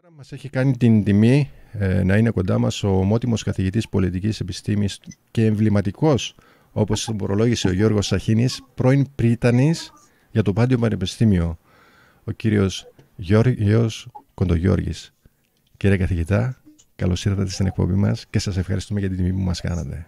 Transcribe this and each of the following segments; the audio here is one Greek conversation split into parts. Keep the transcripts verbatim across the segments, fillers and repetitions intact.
Μας έχει κάνει την τιμή ε, να είναι κοντά μας ο ομότιμος καθηγητής πολιτικής επιστήμης και εμβληματικός, όπως συμπορολόγησε ο Γιώργος Σαχίνης, πρώην πρίτανης για το Πάντιο Πανεπιστήμιο, ο κύριος Γιώργος Κοντογιώργης. Κύριε καθηγητά, καλώς ήρθατε στην εκπομπή μας και σας ευχαριστούμε για την τιμή που μας κάνατε.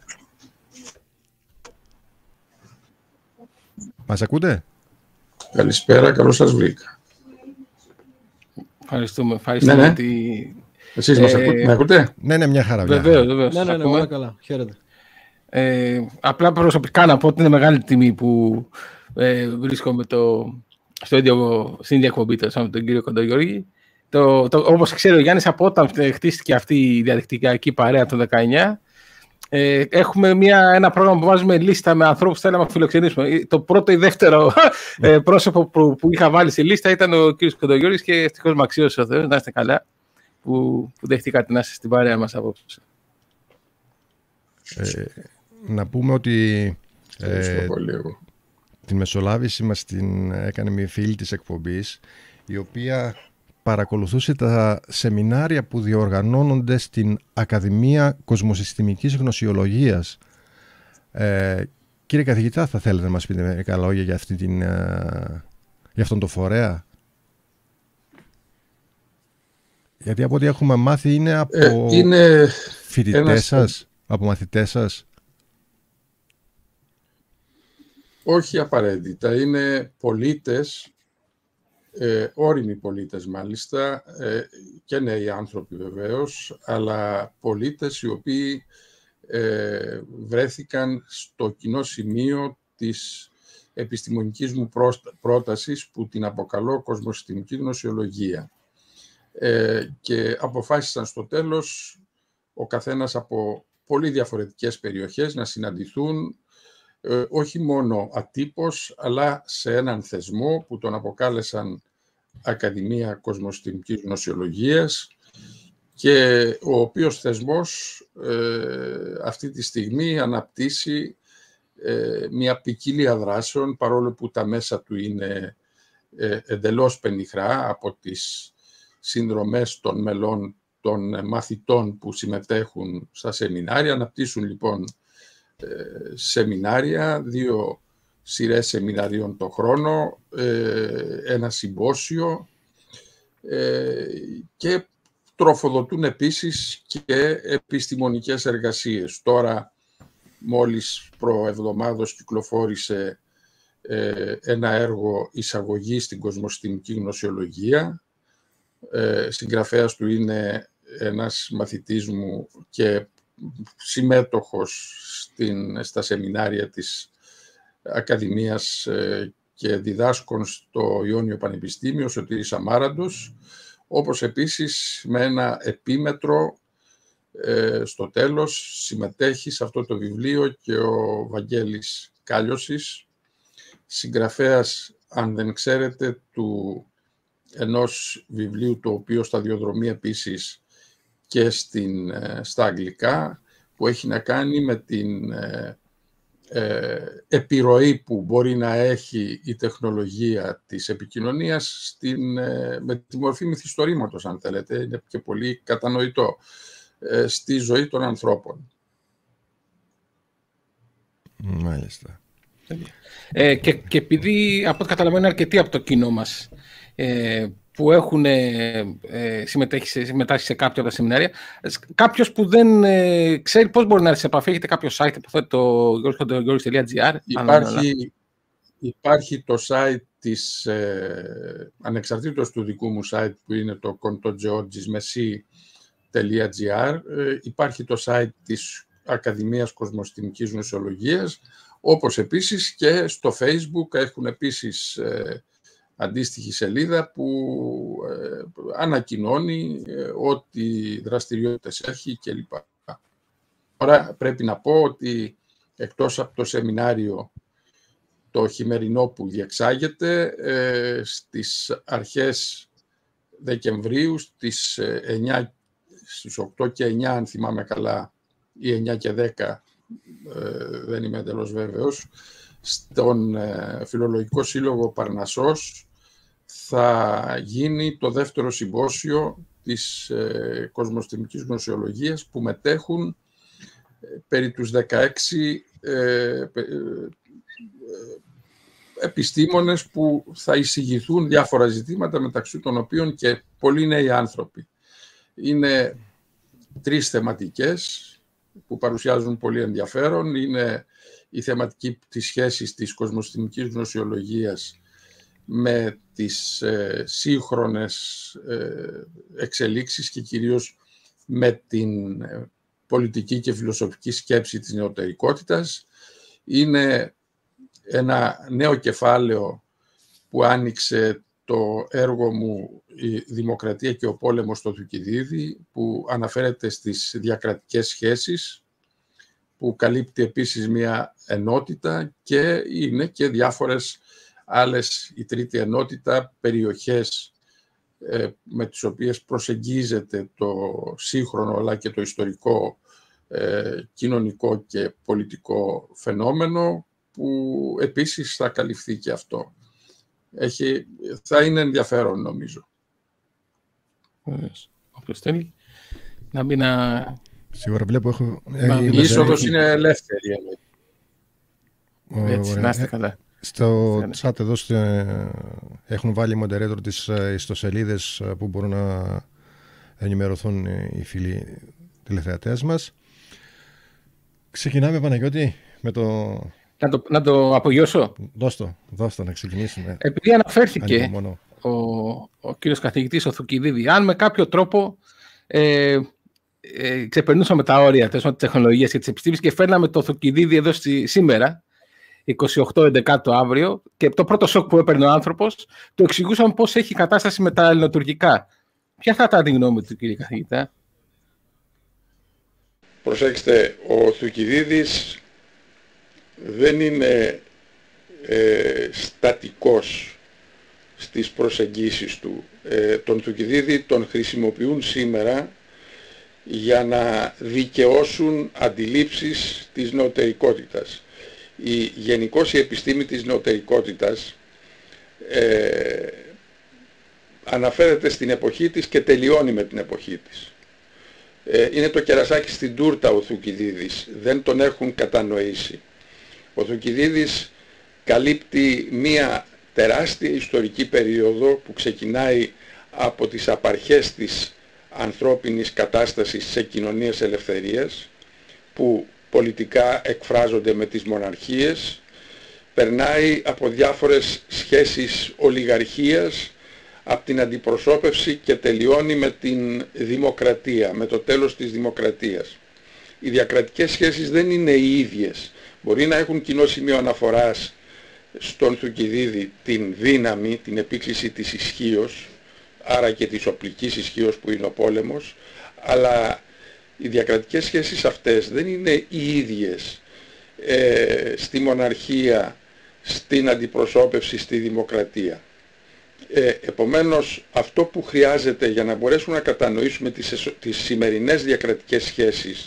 Μας ακούτε? Καλησπέρα, καλώς σας βρήκα. Ευχαριστούμε. Ευχαριστούμε ναι, ναι. Τη... Εσείς μας ε... ακούτε, με ακούτε? Ναι, ναι, μια χαρά. Βεβαίως, βεβαίως. Ναι, ναι, ναι, ναι, καλά. Χαίρετε. Ε, απλά προσωπικά να πω ότι είναι μεγάλη τιμή που ε, βρίσκομαι το, στο ίδιο, στην ίδια εκπομπή με τον κύριο Κοντογιώργη. Το, το, όπως ξέρει ο Γιάννης, από όταν χτίστηκε αυτή η διαδικτυακή παρέα το δεκαεννιά, ε, έχουμε μια, ένα πρόγραμμα που βάζουμε λίστα με ανθρώπους που θέλαμε να φιλοξενήσουμε. Το πρώτο ή δεύτερο ε, πρόσωπο που, που είχα βάλει στη λίστα ήταν ο κύριος Κοντογιώργης και ευτυχώς με αξίωσε ο Θεός, να είστε καλά, που, που δεχτήκατε να είστε στην παρέα μας απόψε. Ε, να πούμε ότι ε, την μεσολάβηση μας την έκανε μια φίλη της εκπομπής, η οποία παρακολουθούσε τα σεμινάρια που διοργανώνονται στην Ακαδημία Κοσμοσυστημικής Γνωσιολογίας. Ε, κύριε καθηγητά, θα θέλετε να μας πείτε μερικά λόγια για, αυτή την, ε, για αυτόν τον φορέα? Γιατί από ό,τι έχουμε μάθει είναι από ε, είναι φοιτητές ένας... σας, από μαθητές σας. Όχι απαραίτητα, είναι πολίτες, ε, όριμοι πολίτες μάλιστα, ε, και νέοι άνθρωποι βεβαίως, αλλά πολίτες οι οποίοι ε, βρέθηκαν στο κοινό σημείο της επιστημονικής μου πρότασης, που την αποκαλώ κοσμοσυστημική γνωσιολογία. Ε, και αποφάσισαν στο τέλος ο καθένας από πολύ διαφορετικές περιοχές να συναντηθούν, ε, όχι μόνο ατύπως, αλλά σε έναν θεσμό που τον αποκάλεσαν Ακαδημία Κοσμοσυστημικής Γνωσιολογίας, και ο οποίος θεσμός ε, αυτή τη στιγμή αναπτύσσει ε, μια ποικιλία δράσεων, παρόλο που τα μέσα του είναι ε, εντελώς πενιχρά από τις συνδρομές των μελών των μαθητών που συμμετέχουν στα σεμινάρια. Αναπτύσσουν λοιπόν ε, σεμινάρια, δύο σειρές σεμιναρίων το χρόνο, ε, ένα συμπόσιο, ε, και τροφοδοτούν επίσης και επιστημονικές εργασίες. Τώρα, μόλις προεβδομάδος κυκλοφόρησε ε, ένα έργο εισαγωγή στην κοσμοσυστημική γνωσιολογία. Ε, συγγραφέας του είναι ένας μαθητής μου και συμμέτοχος στην, στα σεμινάρια της Ακαδημίας ε, και διδάσκων στο Ιόνιο Πανεπιστήμιο, Σωτήρης Αμάραντος, όπως επίσης με ένα επίμετρο ε, στο τέλος συμμετέχει σε αυτό το βιβλίο και ο Βαγγέλης Κάλιωσης, συγγραφέας, αν δεν ξέρετε, του ενός βιβλίου το οποίο σταδιοδρομεί επίσης και στην, στα αγγλικά, που έχει να κάνει με την ε, ε, επιρροή που μπορεί να έχει η τεχνολογία της επικοινωνίας στην, ε, με τη μορφή μυθιστορήματος, αν θέλετε, είναι και πολύ κατανοητό, ε, στη ζωή των ανθρώπων. Μάλιστα. Ε, και, και επειδή, από ό,τι καταλαβαίνω, αρκετοί από το κοινό μας ε, που έχουν ε, συμμετέχει, σε, συμμετάσχει σε κάποια από τα σεμινάρια, κάποιος που δεν ε, ξέρει πώς μπορεί να έρθει σε επαφή, έχετε κάποιο site, υποθέτω το γιώργος τελεία τζι άρ? Υπάρχει, υπάρχει το site της, ε, ανεξαρτήτως του δικού μου site, που είναι το kontogeorgismesi τελεία τζι άρ, ε, υπάρχει το site της Ακαδημίας Κοσμοσυστημικής Γνωσιολογίας, όπως επίσης και στο Facebook έχουν επίσης ε, αντίστοιχη σελίδα που ε, ανακοινώνει ε, ό,τι δραστηριότητες έχει κλπ. Τώρα πρέπει να πω ότι εκτός από το σεμινάριο το χειμερινό που διεξάγεται ε, στις αρχές Δεκεμβρίου, στις, εννιά, στις οκτώ και εννιά, αν θυμάμαι καλά, ή εννιά και δέκα, ε, δεν είμαι εντελώς βέβαιος, στον ε, Φιλολογικό Σύλλογο Παρνασσός θα γίνει το δεύτερο συμπόσιο της ε, κοσμοστιμικής γνωσιολογίας που μετέχουν ε, περί τους δεκαέξι ε, ε, επιστήμονες που θα εισηγηθούν διάφορα ζητήματα, μεταξύ των οποίων και πολλοί νέοι άνθρωποι. Είναι τρεις θεματικές που παρουσιάζουν πολύ ενδιαφέρον. Είναι η θεματική της σχέσης της κοσμοστιμικής γνωσιολογίας με τις ε, σύγχρονες ε, εξελίξεις και κυρίως με την ε, πολιτική και φιλοσοφική σκέψη της νεωτερικότητας. Είναι ένα νέο κεφάλαιο που άνοιξε το έργο μου «Η Δημοκρατία και ο πόλεμος» στο Θουκυδίδη, που αναφέρεται στις διακρατικές σχέσεις, που καλύπτει επίσης μια ενότητα και είναι και διάφορες άλλες, η τρίτη ενότητα, περιοχές ε, με τις οποίες προσεγγίζεται το σύγχρονο αλλά και το ιστορικό ε, κοινωνικό και πολιτικό φαινόμενο, που επίσης θα καλυφθεί και αυτό. Έχει, θα είναι ενδιαφέρον, νομίζω. Όποιος θέλει να μπει να... Σίγουρα βλέπω έχω... Η είσοδος είναι ελεύθερη. Έτσι, να είστε καλά. Στο chat εδώ στο, έχουν βάλει moderator τις ιστοσελίδες που μπορούν να ενημερωθούν οι φίλοι τηλεθεατές μας. Ξεκινάμε, Παναγιώτη, με το... Να το, να το απογειώσω. Δώσ' το, δώσ' το να ξεκινήσουμε. Επειδή αναφέρθηκε ο, ο κύριος καθηγητής ο Θουκυδίδη, αν με κάποιο τρόπο ε, ε, ξεπερνούσαμε τα όρια της τεχνολογίας και της επιστήμης και φέρναμε το Θουκυδίδη εδώ στη, σήμερα, είκοσι οκτώ έντεκα αύριο, και το πρώτο σοκ που έπαιρνε ο άνθρωπος, το εξηγούσαμε πώς έχει κατάσταση με τα ελληνοτουρκικά. Ποια θα ήταν η γνώμη του, κύριε καθηγητά? Προσέξτε, ο Θουκυδίδης δεν είναι ε, στατικός στις προσεγγίσεις του. Ε, τον Θουκυδίδη τον χρησιμοποιούν σήμερα για να δικαιώσουν αντιλήψεις της νεωτερικότητας. Η, γενικώς η επιστήμη της νεωτερικότητας ε, αναφέρεται στην εποχή της και τελειώνει με την εποχή της. Ε, είναι το κερασάκι στην τούρτα ο Θουκυδίδης, δεν τον έχουν κατανοήσει. Ο Θουκυδίδης καλύπτει μία τεράστια ιστορική περίοδο που ξεκινάει από τις απαρχές της ανθρώπινης κατάστασης σε κοινωνίες ελευθερίας, που πολιτικά εκφράζονται με τις μοναρχίες, περνάει από διάφορες σχέσεις ολιγαρχίας, από την αντιπροσώπευση και τελειώνει με την δημοκρατία, με το τέλος της δημοκρατίας. Οι διακρατικές σχέσεις δεν είναι οι ίδιες. Μπορεί να έχουν κοινό σημείο αναφοράς στον Θουκυδίδη την δύναμη, την επίκληση της ισχύος, άρα και της οπλικής ισχύος που είναι ο πόλεμος, αλλά οι διακρατικές σχέσεις αυτές δεν είναι οι ίδιες ε, στη μοναρχία, στην αντιπροσώπευση, στη δημοκρατία. Ε, επομένως, αυτό που χρειάζεται για να μπορέσουμε να κατανοήσουμε τις, τις σημερινές διακρατικές σχέσεις,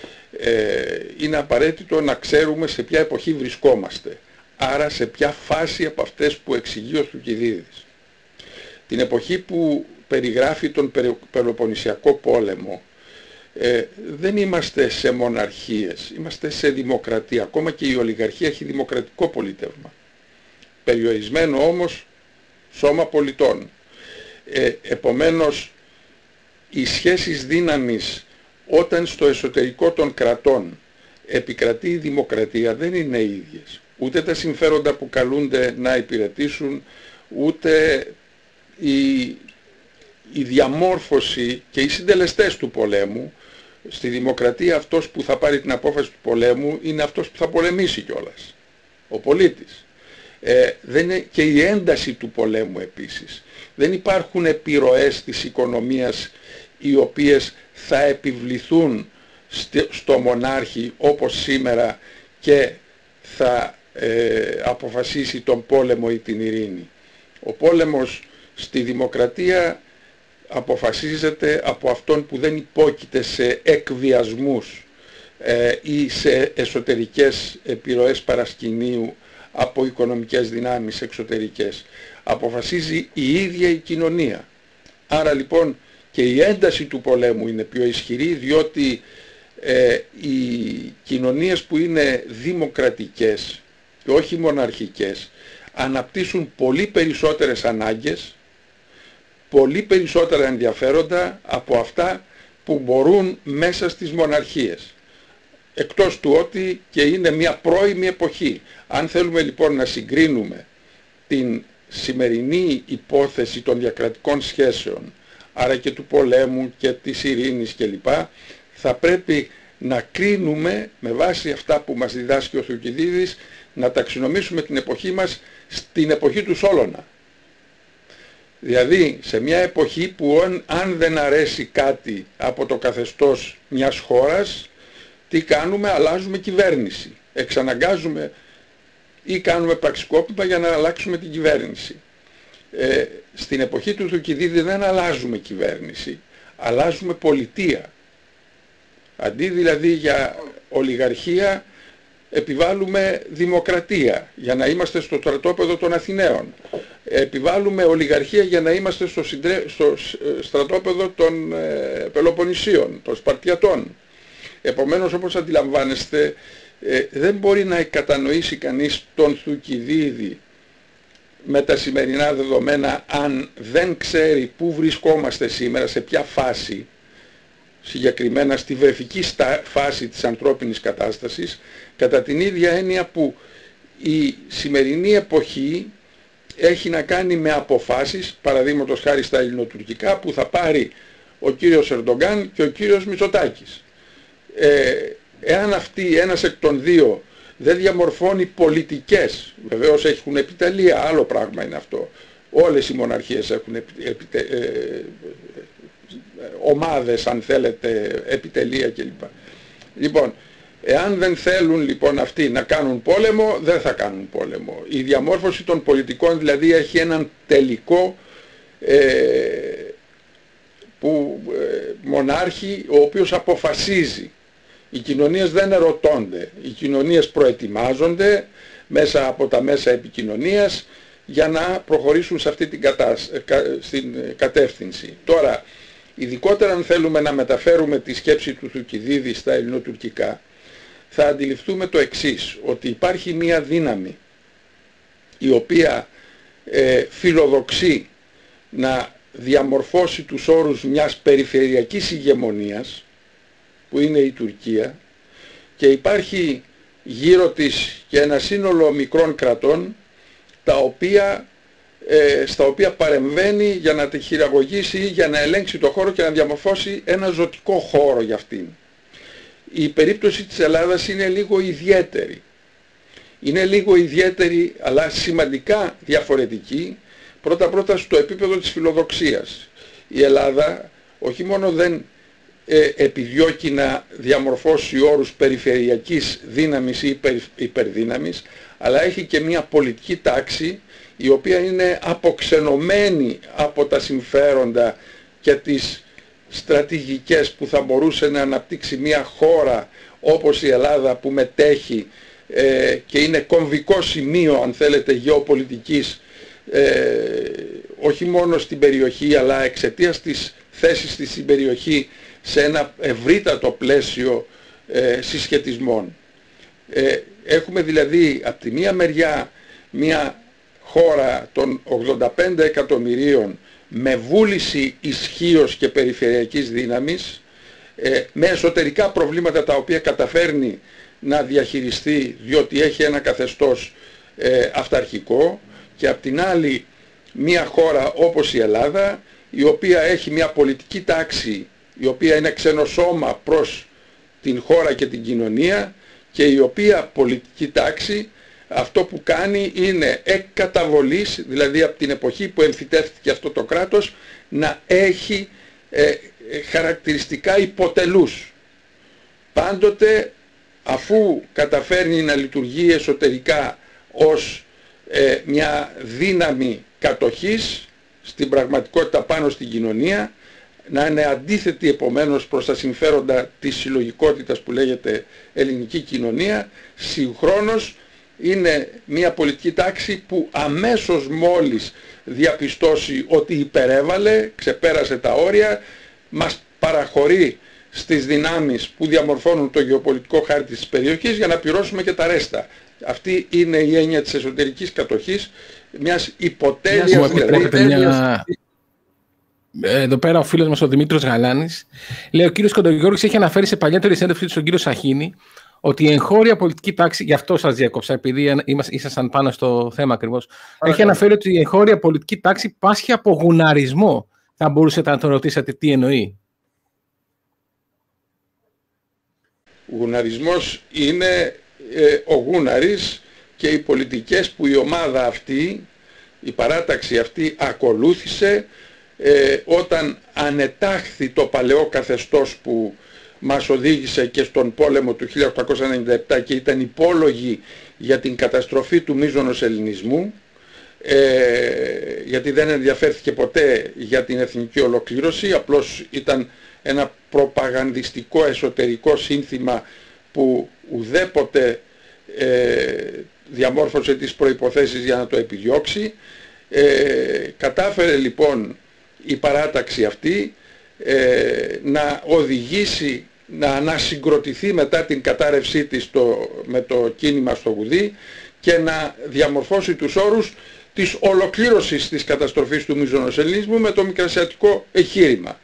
ε, είναι απαραίτητο να ξέρουμε σε ποια εποχή βρισκόμαστε. Άρα σε ποια φάση από αυτές που εξηγεί ο Θουκυδίδης. Την εποχή που περιγράφει τον Πελοποννησιακό πόλεμο, ε, δεν είμαστε σε μοναρχίες, είμαστε σε δημοκρατία. Ακόμα και η ολιγαρχία έχει δημοκρατικό πολίτευμα. Περιορισμένο όμως σώμα πολιτών. Ε, επομένως, οι σχέσεις δύναμης όταν στο εσωτερικό των κρατών επικρατεί η δημοκρατία δεν είναι ίδιες. Ούτε τα συμφέροντα που καλούνται να υπηρετήσουν, ούτε η, η διαμόρφωση και οι συντελεστές του πολέμου. Στη δημοκρατία αυτός που θα πάρει την απόφαση του πολέμου είναι αυτός που θα πολεμήσει κιόλας, ο πολίτης. Ε, δεν είναι και η ένταση του πολέμου επίσης. Δεν υπάρχουν επιρροές της οικονομίας οι οποίες θα επιβληθούν στο μονάρχη όπως σήμερα και θα ε, αποφασίσει τον πόλεμο ή την ειρήνη. Ο πόλεμος στη δημοκρατία αποφασίζεται από αυτόν που δεν υπόκειται σε εκβιασμούς ε, ή σε εσωτερικές επιρροές παρασκηνίου από οικονομικές δυνάμεις εξωτερικές. Αποφασίζει η ίδια η κοινωνία. Άρα λοιπόν και η ένταση του πολέμου είναι πιο ισχυρή, διότι ε, οι κοινωνίες που είναι δημοκρατικές και όχι μοναρχικές αναπτύσσουν πολύ περισσότερες ανάγκες, πολύ περισσότερα ενδιαφέροντα από αυτά που μπορούν μέσα στις μοναρχίες. Εκτός του ότι και είναι μια πρώιμη εποχή. Αν θέλουμε λοιπόν να συγκρίνουμε την σημερινή υπόθεση των διακρατικών σχέσεων, άρα και του πολέμου και της ειρήνης κλπ, θα πρέπει να κρίνουμε με βάση αυτά που μας διδάσκει ο Θουκυδίδης, να ταξινομήσουμε την εποχή μας στην εποχή του Σόλωνα. Δηλαδή σε μια εποχή που αν, αν δεν αρέσει κάτι από το καθεστώς μιας χώρας, τι κάνουμε? Αλλάζουμε κυβέρνηση. Εξαναγκάζουμε ή κάνουμε πραξικόπημα για να αλλάξουμε την κυβέρνηση. Ε, στην εποχή του Θουκυδίδη δεν αλλάζουμε κυβέρνηση, αλλάζουμε πολιτεία. Αντί δηλαδή για ολιγαρχία επιβάλλουμε δημοκρατία για να είμαστε στο στρατόπεδο των Αθηναίων. Επιβάλλουμε ολιγαρχία για να είμαστε στο, συντρέ... στο στρατόπεδο των ε, Πελοποννησίων, των Σπαρτιατών. Επομένως, όπως αντιλαμβάνεστε, ε, δεν μπορεί να κατανοήσει κανείς τον Θουκυδίδη με τα σημερινά δεδομένα αν δεν ξέρει πού βρισκόμαστε σήμερα, σε ποια φάση, συγκεκριμένα στη βρεφική φάση της ανθρώπινης κατάστασης, κατά την ίδια έννοια που η σημερινή εποχή έχει να κάνει με αποφάσεις, παραδείγματος χάρη στα ελληνοτουρκικά, που θα πάρει ο κύριος Ερντογκάν και ο κύριος Μητσοτάκης. Ε, εάν αυτοί ένας εκ των δύο δεν διαμορφώνει πολιτικές, βεβαίως έχουν επιτελεία, άλλο πράγμα είναι αυτό, όλες οι μοναρχίες έχουν επιτε, ε, ομάδες, αν θέλετε, επιτελεία κλπ. Λοιπόν, εάν δεν θέλουν λοιπόν αυτοί να κάνουν πόλεμο, δεν θα κάνουν πόλεμο. Η διαμόρφωση των πολιτικών δηλαδή έχει έναν τελικό ε, που, ε, μονάρχη, ο οποίος αποφασίζει. Οι κοινωνίες δεν ερωτώνται, οι κοινωνίες προετοιμάζονται μέσα από τα μέσα επικοινωνίας για να προχωρήσουν σε αυτή την, κατα... στην κατεύθυνση. Τώρα, ειδικότερα αν θέλουμε να μεταφέρουμε τη σκέψη του Θουκυδίδη στα ελληνοτουρκικά, θα αντιληφθούμε το εξής, ότι υπάρχει μία δύναμη η οποία ε, φιλοδοξεί να διαμορφώσει τους όρους μιας περιφερειακής ηγεμονίας, που είναι η Τουρκία, και υπάρχει γύρω της και ένα σύνολο μικρών κρατών τα οποία, ε, στα οποία παρεμβαίνει για να τη χειραγωγήσει ή για να ελέγξει το χώρο και να διαμορφώσει ένα ζωτικό χώρο για αυτήν. Η περίπτωση της Ελλάδας είναι λίγο ιδιαίτερη. Είναι λίγο ιδιαίτερη αλλά σημαντικά διαφορετική, πρώτα-πρώτα στο επίπεδο της φιλοδοξίας. Η Ελλάδα όχι μόνο δεν ε, επιδιώκει να διαμορφώσει όρους περιφερειακής δύναμης ή υπερ, υπερδύναμης, αλλά έχει και μια πολιτική τάξη η οποία είναι αποξενωμένη από τα συμφέροντα και τις στρατηγικές που θα μπορούσε να αναπτύξει μια χώρα όπως η Ελλάδα, που μετέχει ε, και είναι κομβικό σημείο, αν θέλετε, γεωπολιτικής, ε, όχι μόνο στην περιοχή αλλά εξαιτίας της θέσης της στην περιοχή σε ένα ευρύτατο πλαίσιο ε, συσχετισμών. Ε, έχουμε δηλαδή από τη μία μεριά μια χώρα των ογδόντα πέντε εκατομμυρίων με βούληση ισχύως και περιφερειακής δύναμης, ε, με εσωτερικά προβλήματα τα οποία καταφέρνει να διαχειριστεί διότι έχει ένα καθεστώς ε, αυταρχικό, και απ' την άλλη μια χώρα όπως η Ελλάδα, η οποία έχει μια πολιτική τάξη η οποία είναι ξενοσώμα προς την χώρα και την κοινωνία, και η οποία πολιτική τάξη αυτό που κάνει είναι εκ καταβολής, δηλαδή από την εποχή που εμφυτεύτηκε αυτό το κράτος, να έχει ε, χαρακτηριστικά υποτελούς. Πάντοτε, αφού καταφέρνει να λειτουργεί εσωτερικά ως ε, μια δύναμη κατοχής στην πραγματικότητα πάνω στην κοινωνία, να είναι αντίθετη επομένως προς τα συμφέροντα της συλλογικότητας που λέγεται ελληνική κοινωνία, συγχρόνως είναι μια πολιτική τάξη που αμέσως μόλις διαπιστώσει ότι υπερέβαλε, ξεπέρασε τα όρια, μας παραχωρεί στις δυνάμεις που διαμορφώνουν το γεωπολιτικό χάρτη της περιοχής για να πληρώσουμε και τα ρέστα. Αυτή είναι η έννοια της εσωτερικής κατοχής, μιας υποτέλειας δηλαδή. Μια... Εδώ πέρα ο φίλος μας ο Δημήτρης Γαλάνης λέει: ο κύριος Κοντογιώργης έχει αναφέρει σε παλιότερη συνέντευξη του στον κύριο Σαχίνη ότι η εγχώρια πολιτική τάξη, γι' αυτό σας διέκοψα, επειδή ήσασταν πάνω στο θέμα ακριβώς, έχει αναφέρει ότι η εγχώρια πολιτική τάξη πάσχει από γουναρισμό. Θα μπορούσατε να τον ρωτήσετε τι εννοεί? Γουναρισμός είναι ε, ο γούναρης και οι πολιτικές που η ομάδα αυτή, η παράταξη αυτή ακολούθησε ε, όταν ανετάχθη το παλαιό καθεστώς που μας οδήγησε και στον πόλεμο του χίλια οκτακόσια ενενήντα επτά και ήταν υπόλογη για την καταστροφή του μείζωνος ελληνισμού, ε, γιατί δεν ενδιαφέρθηκε ποτέ για την εθνική ολοκλήρωση, απλώς ήταν ένα προπαγανδιστικό εσωτερικό σύνθημα που ουδέποτε ε, διαμόρφωσε τις προϋποθέσεις για να το επιδιώξει. Ε, κατάφερε λοιπόν η παράταξη αυτή ε, να οδηγήσει, να ανασυγκροτηθεί μετά την κατάρρευσή της το, με το κίνημα στο Γουδί και να διαμορφώσει τους όρους της ολοκλήρωσης της καταστροφής του μείζωνος ελληνισμού με το μικρασιατικό εγχείρημα.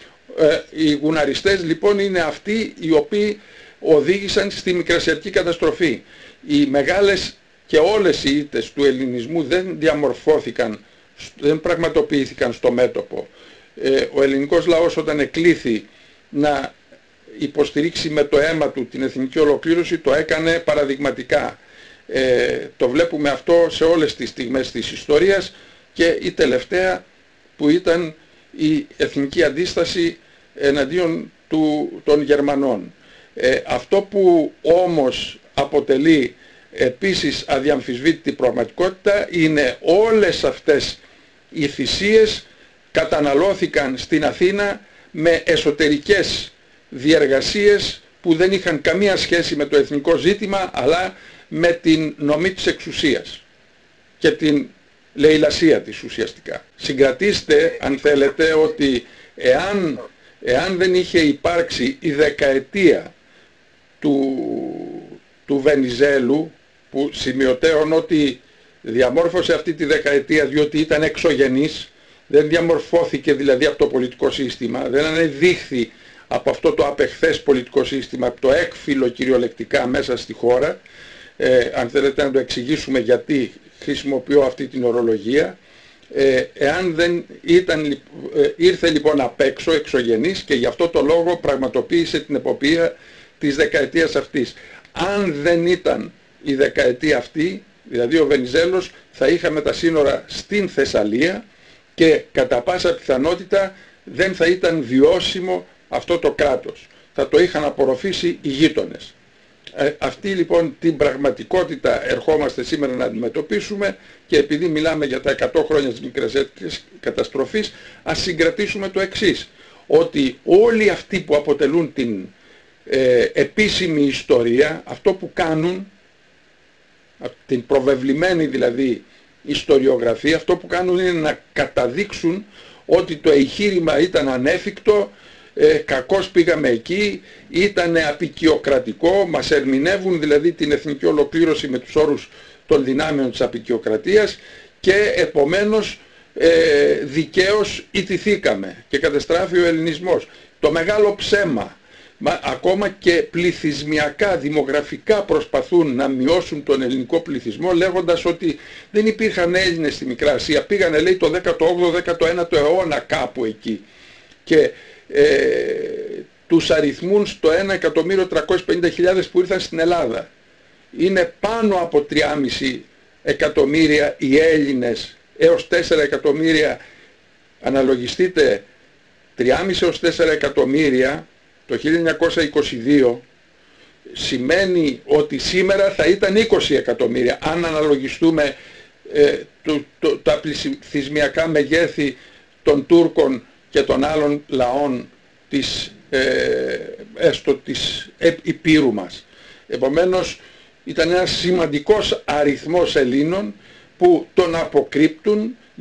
Ε, οι γουναριστές λοιπόν είναι αυτοί οι οποίοι οδήγησαν στη μικρασιατική καταστροφή. Οι μεγάλες και όλες οι ήττες του ελληνισμού δεν διαμορφώθηκαν, δεν πραγματοποιήθηκαν στο μέτωπο. Ε, ο ελληνικός λαός όταν εκλήθη να υποστηρίξει με το αίμα του την εθνική ολοκλήρωση το έκανε παραδειγματικά. Ε, το βλέπουμε αυτό σε όλες τις στιγμές της ιστορίας και η τελευταία που ήταν η εθνική αντίσταση εναντίον του, των Γερμανών. Ε, αυτό που όμως αποτελεί επίσης αδιαμφισβήτητη πραγματικότητα είναι όλες αυτές οι θυσίες καταναλώθηκαν στην Αθήνα με εσωτερικές διεργασίες που δεν είχαν καμία σχέση με το εθνικό ζήτημα αλλά με την νομή της εξουσίας και την λαιλασία της ουσιαστικά. Συγκρατήστε αν θέλετε ότι εάν, εάν δεν είχε υπάρξει η δεκαετία του, του Βενιζέλου, που σημειωτέων ότι διαμόρφωσε αυτή τη δεκαετία διότι ήταν εξωγενής, δεν διαμορφώθηκε δηλαδή από το πολιτικό σύστημα, δεν ανεδείχθη από αυτό το απεχθές πολιτικό σύστημα, από το έκφυλο κυριολεκτικά μέσα στη χώρα. Ε, αν θέλετε να το εξηγήσουμε γιατί χρησιμοποιώ αυτή την ορολογία, ε, εάν δεν ήταν, ε, ήρθε λοιπόν απ' έξω εξωγενής και γι' αυτό το λόγο πραγματοποίησε την εποπία της δεκαετίας αυτής. Αν δεν ήταν η δεκαετία αυτή, δηλαδή ο Βενιζέλος, θα είχαμε τα σύνορα στην Θεσσαλία και κατά πάσα πιθανότητα δεν θα ήταν βιώσιμο αυτό το κράτος. Θα το είχαν απορροφήσει οι γείτονες. Ε, αυτή λοιπόν την πραγματικότητα ερχόμαστε σήμερα να αντιμετωπίσουμε και επειδή μιλάμε για τα εκατό χρόνια της μικρασιατικής καταστροφής, ας συγκρατήσουμε το εξής, ότι όλοι αυτοί που αποτελούν την ε, επίσημη ιστορία, αυτό που κάνουν, την προβεβλημένη δηλαδή ιστοριογραφία, αυτό που κάνουν είναι να καταδείξουν ότι το εγχείρημα ήταν ανέφικτο, ε, κακώς πήγαμε εκεί, ήταν απικιοκρατικό, μας ερμηνεύουν δηλαδή την εθνική ολοκλήρωση με τους όρους των δυνάμεων της απικιοκρατίας και επομένως ε, δικαίως ιτηθήκαμε και καταστράφει ο ελληνισμός. Το μεγάλο ψέμα, μα, ακόμα και πληθυσμιακά, δημογραφικά προσπαθούν να μειώσουν τον ελληνικό πληθυσμό λέγοντας ότι δεν υπήρχαν Έλληνες στη Μικρά Ασία, πήγανε λέει το δέκατο όγδοο δέκατο ένατο αιώνα κάπου εκεί και ε, τους αριθμούν στο ένα εκατομμύριο τριακόσιες πενήντα χιλιάδες που ήρθαν στην Ελλάδα. Είναι πάνω από τρία κόμμα πέντε εκατομμύρια οι Έλληνες έως τέσσερα εκατομμύρια, αναλογιστείτε τρία κόμμα πέντε έως τέσσερα εκατομμύρια το χίλια εννιακόσια είκοσι δύο σημαίνει ότι σήμερα θα ήταν είκοσι εκατομμύρια αν αναλογιστούμε ε, το, το, τα πληθυσμιακά μεγέθη των Τούρκων και των άλλων λαών της, ε, έστω της Υπήρου μας. Επομένως ήταν ένας σημαντικός αριθμός Ελλήνων που τον αποκρύπτουν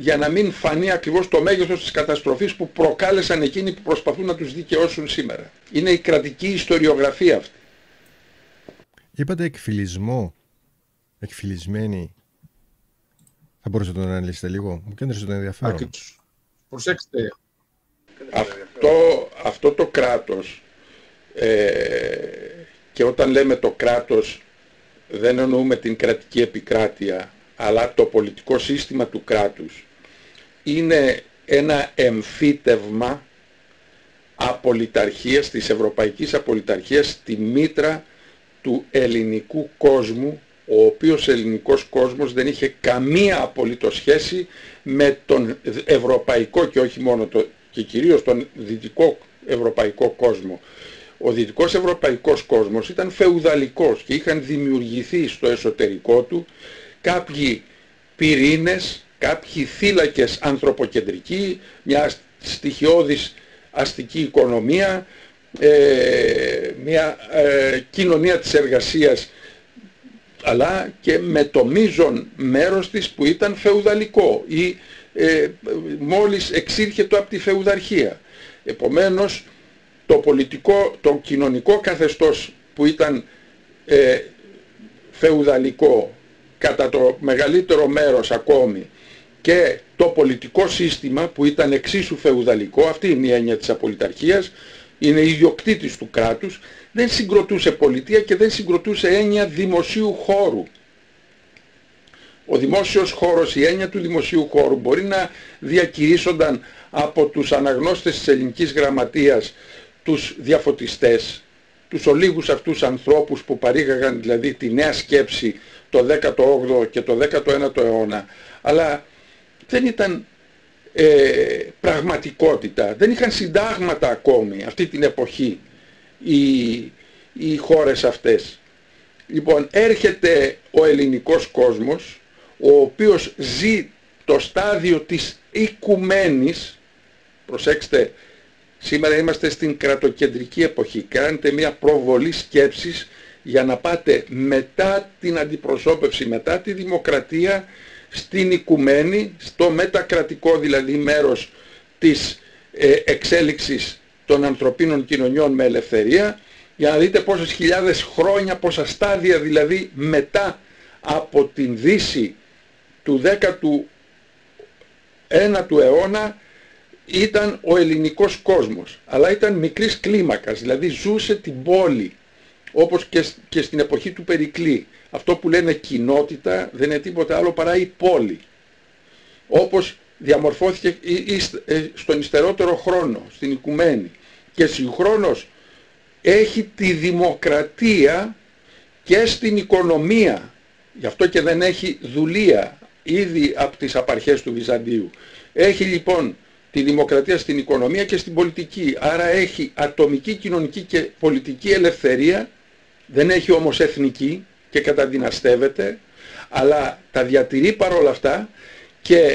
για να μην φανεί ακριβώς το μέγεθος της καταστροφής που προκάλεσαν εκείνοι που προσπαθούν να τους δικαιώσουν σήμερα. Είναι η κρατική ιστοριογραφία αυτή. Είπατε εκφυλισμό, εκφυλισμένη. Θα μπορούσατε να το αναλύσετε λίγο, μου κέντρισε το ενδιαφέρον. Άκριτος. Προσέξτε. Αυτό, αυτό το κράτος, ε, και όταν λέμε το κράτος δεν εννοούμε την κρατική επικράτεια, αλλά το πολιτικό σύστημα του κράτους, είναι ένα εμφύτευμα απολυταρχίας, της ευρωπαϊκής απολυταρχίας, στη μήτρα του ελληνικού κόσμου, ο οποίος ελληνικός κόσμος δεν είχε καμία απολύτως σχέση με τον ευρωπαϊκό και όχι μόνο το, και κυρίως τον δυτικό ευρωπαϊκό κόσμο. Ο δυτικός ευρωπαϊκός κόσμος ήταν φεουδαλικός και είχαν δημιουργηθεί στο εσωτερικό του κάποιοι πυρήνες, κάποιοι θύλακες ανθρωποκεντρικοί, μια στοιχειώδης αστική οικονομία, ε, μια ε, κοινωνία της εργασίας, αλλά και με το μείζον μέρος της που ήταν φεουδαλικό ή ε, μόλις εξήρχετο από τη φεουδαρχία. Επομένως, το πολιτικό, το κοινωνικό καθεστώς που ήταν ε, φεουδαλικό κατά το μεγαλύτερο μέρος ακόμη, και το πολιτικό σύστημα που ήταν εξίσου φεουδαλικό, αυτή είναι η έννοια της απολυταρχίας, είναι ιδιοκτήτης του κράτους, δεν συγκροτούσε πολιτεία και δεν συγκροτούσε έννοια δημοσίου χώρου. Ο δημόσιος χώρος, η έννοια του δημοσίου χώρου μπορεί να διακηρύσσονταν από τους αναγνώστες της ελληνικής γραμματείας, τους διαφωτιστές, τους ολίγους αυτούς ανθρώπους που παρήγαγαν δηλαδή τη νέα σκέψη το δέκατο όγδοο και το δέκατο ένατο αιώνα, αλλά δεν ήταν ε, πραγματικότητα, δεν είχαν συντάγματα ακόμη αυτή την εποχή οι, οι χώρες αυτές. Λοιπόν, έρχεται ο ελληνικός κόσμος, ο οποίος ζει το στάδιο της οικουμένης. Προσέξτε, σήμερα είμαστε στην κρατοκεντρική εποχή. Κάνετε μια προβολή σκέψης για να πάτε μετά την αντιπροσώπευση, μετά τη δημοκρατία, στην οικουμένη, στο μετακρατικό δηλαδή μέρος της ε, εξέλιξης των ανθρωπίνων κοινωνιών με ελευθερία, για να δείτε πόσες χιλιάδες χρόνια, πόσα στάδια δηλαδή μετά από την Δύση του δέκατου ένατου αιώνα ήταν ο ελληνικός κόσμος. Αλλά ήταν μικρής κλίμακας, δηλαδή ζούσε την πόλη, όπως και, και στην εποχή του Περικλή. Αυτό που λένε κοινότητα δεν είναι τίποτα άλλο παρά η πόλη. Όπως διαμορφώθηκε στον υστερότερο χρόνο, στην οικουμένη. Και συγχρόνως έχει τη δημοκρατία και στην οικονομία. Γι' αυτό και δεν έχει δουλεία ήδη από τις απαρχές του Βυζαντίου. Έχει λοιπόν τη δημοκρατία στην οικονομία και στην πολιτική. Άρα έχει ατομική, κοινωνική και πολιτική ελευθερία, δεν έχει όμως εθνική και καταδυναστεύεται, αλλά τα διατηρεί παρόλα αυτά, και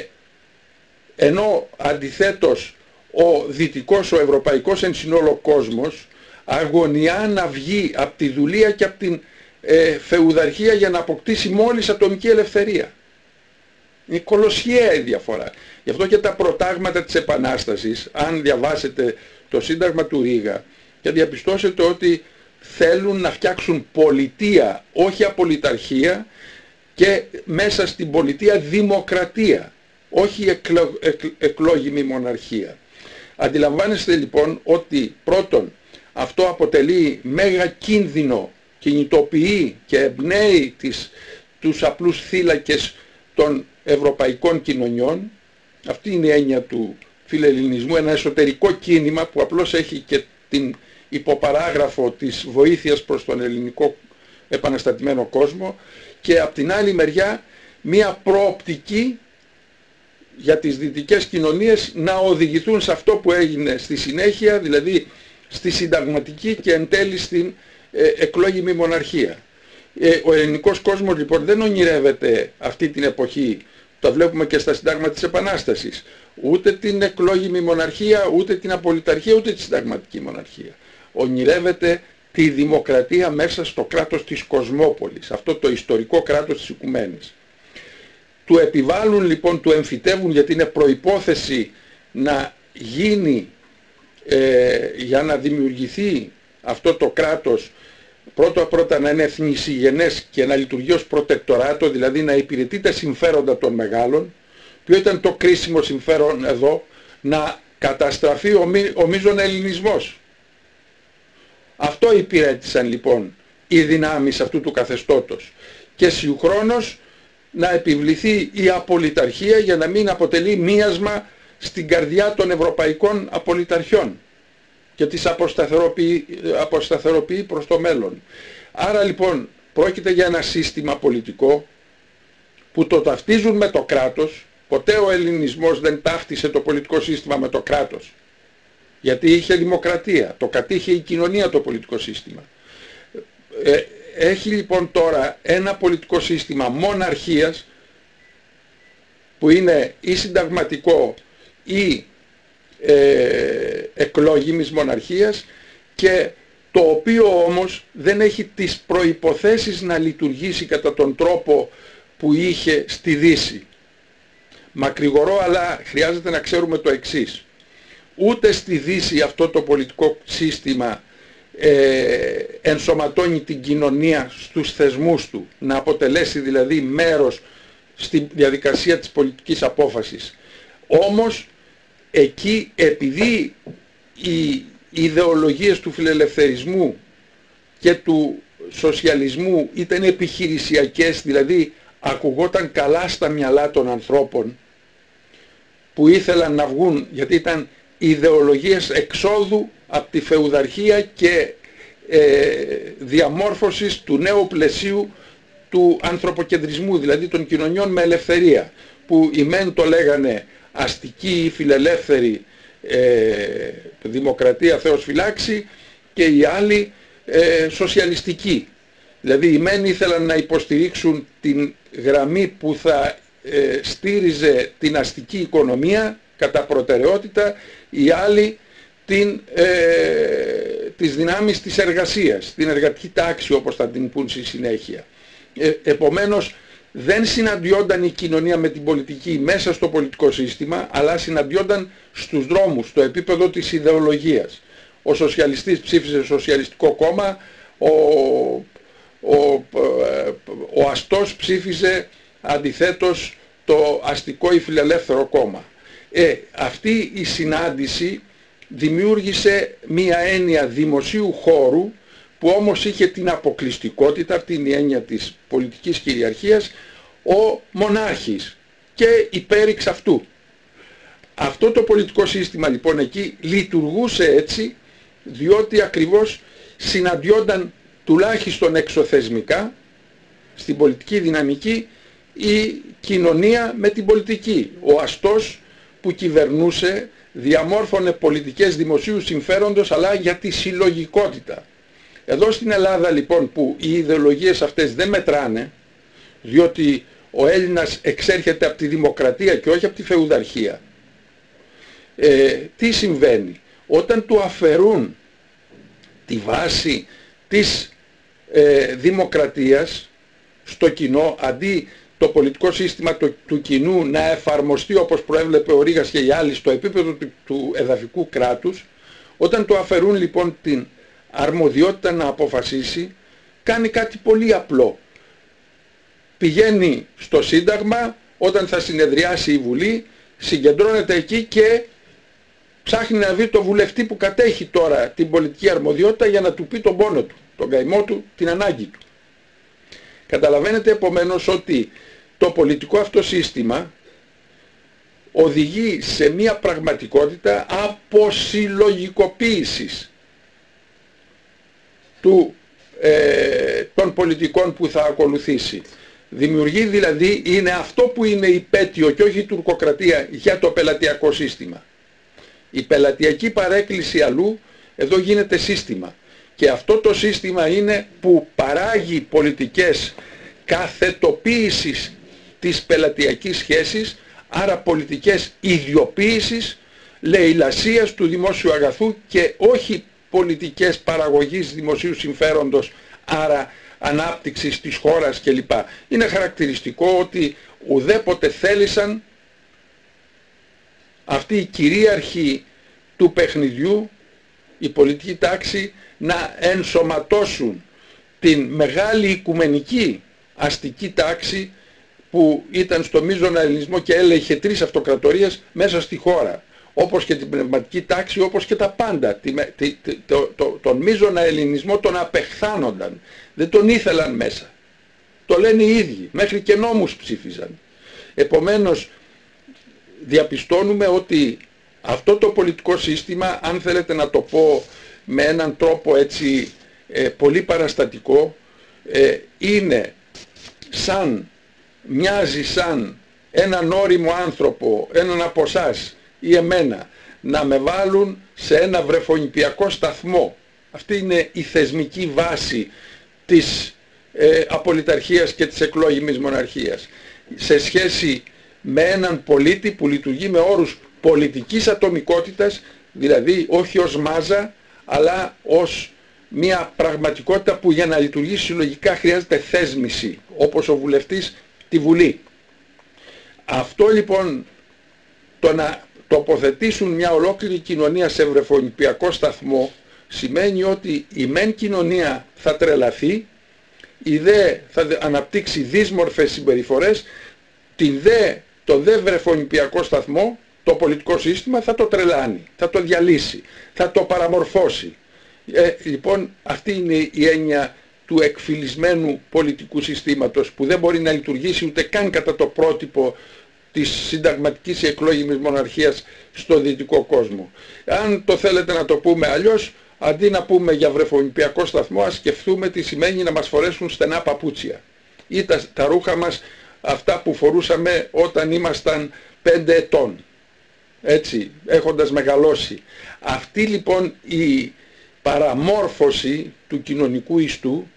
ενώ αντιθέτως ο δυτικός, ο ευρωπαϊκός εν συνόλο κόσμος αγωνιά να βγει από τη δουλεία και από την ε, φεουδαρχία για να αποκτήσει μόλις ατομική ελευθερία. Είναι κολοσιαία η διαφορά. Γι' αυτό και τα προτάγματα της Επανάστασης, αν διαβάσετε το Σύνταγμα του Ρήγα και διαπιστώσετε ότι θέλουν να φτιάξουν πολιτεία, όχι απολυταρχία, και μέσα στην πολιτεία δημοκρατία, όχι εκλο, εκ, εκλόγιμη μοναρχία. Αντιλαμβάνεστε λοιπόν ότι πρώτον αυτό αποτελεί μέγα κίνδυνο, κινητοποιεί και εμπνέει τις, τους απλούς θύλακες των ευρωπαϊκών κοινωνιών. Αυτή είναι η έννοια του φιλελληνισμού, ένα εσωτερικό κίνημα που απλώς έχει και την υποπαράγραφο της βοήθειας προς τον ελληνικό επαναστατημένο κόσμο, και από την άλλη μεριά μία προοπτική για τις δυτικές κοινωνίες να οδηγηθούν σε αυτό που έγινε στη συνέχεια, δηλαδή στη συνταγματική και εν τέλει στην ε, εκλόγιμη μοναρχία. Ε, ο ελληνικός κόσμος λοιπόν δεν ονειρεύεται αυτή την εποχή, το βλέπουμε και στα συντάγματα της Επανάστασης, ούτε την εκλόγιμη μοναρχία, ούτε την απολυταρχία, ούτε τη συνταγματική μοναρχία. Ονειρεύεται τη δημοκρατία μέσα στο κράτος της Κοσμόπολης, αυτό το ιστορικό κράτος της οικουμένης. του επιβάλλουν λοιπόν, του εμφυτεύουν, γιατί είναι προϋπόθεση να γίνει, ε, για να δημιουργηθεί αυτό το κράτος, πρώτα πρώτα να είναι εθνισυγενές και να λειτουργεί ως προτεκτοράτο, δηλαδή να υπηρετεί τα συμφέροντα των μεγάλων. Ποιο ήταν το κρίσιμο συμφέρον εδώ? Να καταστραφεί ο, μη, ο μείζων ελληνισμός. Αυτό υπηρέτησαν λοιπόν οι δυνάμεις αυτού του καθεστώτος, και συγχρόνως να επιβληθεί η απολυταρχία για να μην αποτελεί μίασμα στην καρδιά των ευρωπαϊκών απολυταρχιών και τις αποσταθεροποιεί, αποσταθεροποιεί προς το μέλλον. Άρα λοιπόν πρόκειται για ένα σύστημα πολιτικό που το ταυτίζουν με το κράτος. Ποτέ ο ελληνισμός δεν ταύτισε το πολιτικό σύστημα με το κράτος, γιατί είχε δημοκρατία, το κατήχε η κοινωνία το πολιτικό σύστημα. Ε, έχει λοιπόν τώρα ένα πολιτικό σύστημα μοναρχίας, που είναι ή συνταγματικό ή ε, εκλόγιμης μοναρχίας, και το οποίο όμως δεν έχει τις προϋποθέσεις να λειτουργήσει κατά τον τρόπο που είχε στη Δύση. Μακρηγορώ, αλλά χρειάζεται να ξέρουμε το εξής. Ούτε στη Δύση αυτό το πολιτικό σύστημα ε, ενσωματώνει την κοινωνία στους θεσμούς του, να αποτελέσει δηλαδή μέρος στη διαδικασία της πολιτικής απόφασης. Όμως εκεί, επειδή οι ιδεολογίες του φιλελευθερισμού και του σοσιαλισμού ήταν επιχειρησιακές, δηλαδή ακουγόταν καλά στα μυαλά των ανθρώπων που ήθελαν να βγουν, γιατί ήταν ιδεολογίες εξόδου από τη φεουδαρχία και ε, διαμόρφωσης του νέου πλαισίου του ανθρωποκεντρισμού, δηλαδή των κοινωνιών με ελευθερία, που οι μεν το λέγανε αστική ή φιλελεύθερη ε, δημοκρατία Θεός φυλάξει, και οι άλλοι ε, σοσιαλιστική. Δηλαδή οι μεν ήθελαν να υποστηρίξουν την γραμμή που θα ε, στήριζε την αστική οικονομία κατά προτεραιότητα, οι άλλοι την, ε, τις δυνάμεις της εργασίας, την εργατική τάξη όπως θα την πούν στη συνέχεια. Ε, επομένως δεν συναντιόνταν η κοινωνία με την πολιτική μέσα στο πολιτικό σύστημα, αλλά συναντιόνταν στους δρόμους, στο επίπεδο της ιδεολογίας. Ο σοσιαλιστής ψήφιζε σοσιαλιστικό κόμμα, ο, ο, ο αστός ψήφιζε αντιθέτως το αστικό ή φιλελεύθερο κόμμα. Ε, αυτή η συνάντηση δημιούργησε μία έννοια δημοσίου χώρου, που όμως είχε την αποκλειστικότητα, αυτή είναι η έννοια της πολιτικής κυριαρχίας, ο μονάρχης και υπέρηξ αυτού. Αυτό το πολιτικό σύστημα λοιπόν εκεί λειτουργούσε έτσι, διότι ακριβώς συναντιόνταν τουλάχιστον εξωθεσμικά στην πολιτική δυναμική η κοινωνία με την πολιτική. Ο αστός που κυβερνούσε διαμόρφωνε πολιτικές δημοσίου συμφέροντος, αλλά για τη συλλογικότητα. Εδώ στην Ελλάδα λοιπόν, που οι ιδεολογίες αυτές δεν μετράνε, διότι ο Έλληνας εξέρχεται από τη δημοκρατία και όχι από τη φεουδαρχία, ε, τι συμβαίνει? Όταν του αφαιρούν τη βάση της ε, δημοκρατίας στο κοινό, αντί το πολιτικό σύστημα του, του κοινού να εφαρμοστεί όπως προέβλεπε ο Ρήγας και οι άλλοι στο επίπεδο του, του εδαφικού κράτους, όταν του αφαιρούν λοιπόν την αρμοδιότητα να αποφασίσει, κάνει κάτι πολύ απλό. Πηγαίνει στο Σύνταγμα, όταν θα συνεδριάσει η Βουλή, συγκεντρώνεται εκεί και ψάχνει να βρει το βουλευτή που κατέχει τώρα την πολιτική αρμοδιότητα για να του πει τον πόνο του, τον καημό του, την ανάγκη του. Καταλαβαίνετε επομένως ότι το πολιτικό αυτό σύστημα οδηγεί σε μια πραγματικότητα αποσυλλογικοποίησης του, ε, των πολιτικών που θα ακολουθήσει. Δημιουργεί δηλαδή, είναι αυτό που είναι υπέτειο και όχι η τουρκοκρατία για το πελατειακό σύστημα. Η πελατειακή παρέκκληση αλλού, εδώ γίνεται σύστημα. Και αυτό το σύστημα είναι που παράγει πολιτικές καθετοποίησης της πελατειακής σχέσης, άρα πολιτικές ιδιοποίησης, λαιλασίας του δημόσιου αγαθού και όχι πολιτικές παραγωγής δημοσίου συμφέροντος, άρα ανάπτυξης της χώρας κλπ. Είναι χαρακτηριστικό ότι ουδέποτε θέλησαν αυτή η κυρίαρχη του παιχνιδιού, η πολιτική τάξη, να ενσωματώσουν την μεγάλη οικουμενική αστική τάξη που ήταν στο μείζωνα ελληνισμό και έλεγχε τρεις αυτοκρατορίες μέσα στη χώρα, όπως και την πνευματική τάξη, όπως και τα πάντα. Τη, τη, τη, το, το, τον μείζωνα ελληνισμό τον απεχθάνονταν, δεν τον ήθελαν μέσα. Το λένε οι ίδιοι, μέχρι και νόμους ψήφιζαν. Επομένως, διαπιστώνουμε ότι αυτό το πολιτικό σύστημα, αν θέλετε να το πω με έναν τρόπο έτσι ε, πολύ παραστατικό, ε, είναι σαν, μοιάζει σαν έναν όριμο άνθρωπο, έναν από εσάς ή εμένα, να με βάλουν σε ένα βρεφονιπιακό σταθμό. Αυτή είναι η θεσμική βάση της ε, απολυταρχίας και της εκλόγιμης μοναρχίας, σε σχέση με έναν πολίτη που λειτουργεί με όρους πολιτικής ατομικότητας, δηλαδή όχι ως μάζα, αλλά ως μια πραγματικότητα που για να λειτουργήσει συλλογικά χρειάζεται θέσμηση, όπως ο βουλευτής τη Βουλή. Αυτό λοιπόν, το να τοποθετήσουν μια ολόκληρη κοινωνία σε βρεφονιπιακό σταθμό, σημαίνει ότι η μεν κοινωνία θα τρελαθεί, η δε θα αναπτύξει δύσμορφες συμπεριφορές, την δε, το δε βρεφονιπιακό σταθμό, το πολιτικό σύστημα θα το τρελάνει, θα το διαλύσει, θα το παραμορφώσει. Ε, λοιπόν, αυτή είναι η έννοια του εκφυλισμένου πολιτικού συστήματος, που δεν μπορεί να λειτουργήσει ούτε καν κατά το πρότυπο της συνταγματικής εκλόγιμης μοναρχίας στο δυτικό κόσμο. Αν το θέλετε να το πούμε αλλιώς, αντί να πούμε για βρεφονιπιακό σταθμό, ας σκεφτούμε τι σημαίνει να μας φορέσουν στενά παπούτσια ή τα, τα ρούχα μας αυτά που φορούσαμε όταν ήμασταν πέντε ετών, έτσι, έχοντας μεγαλώσει. Αυτή λοιπόν η παραμόρφωση του κοινωνικού ιστού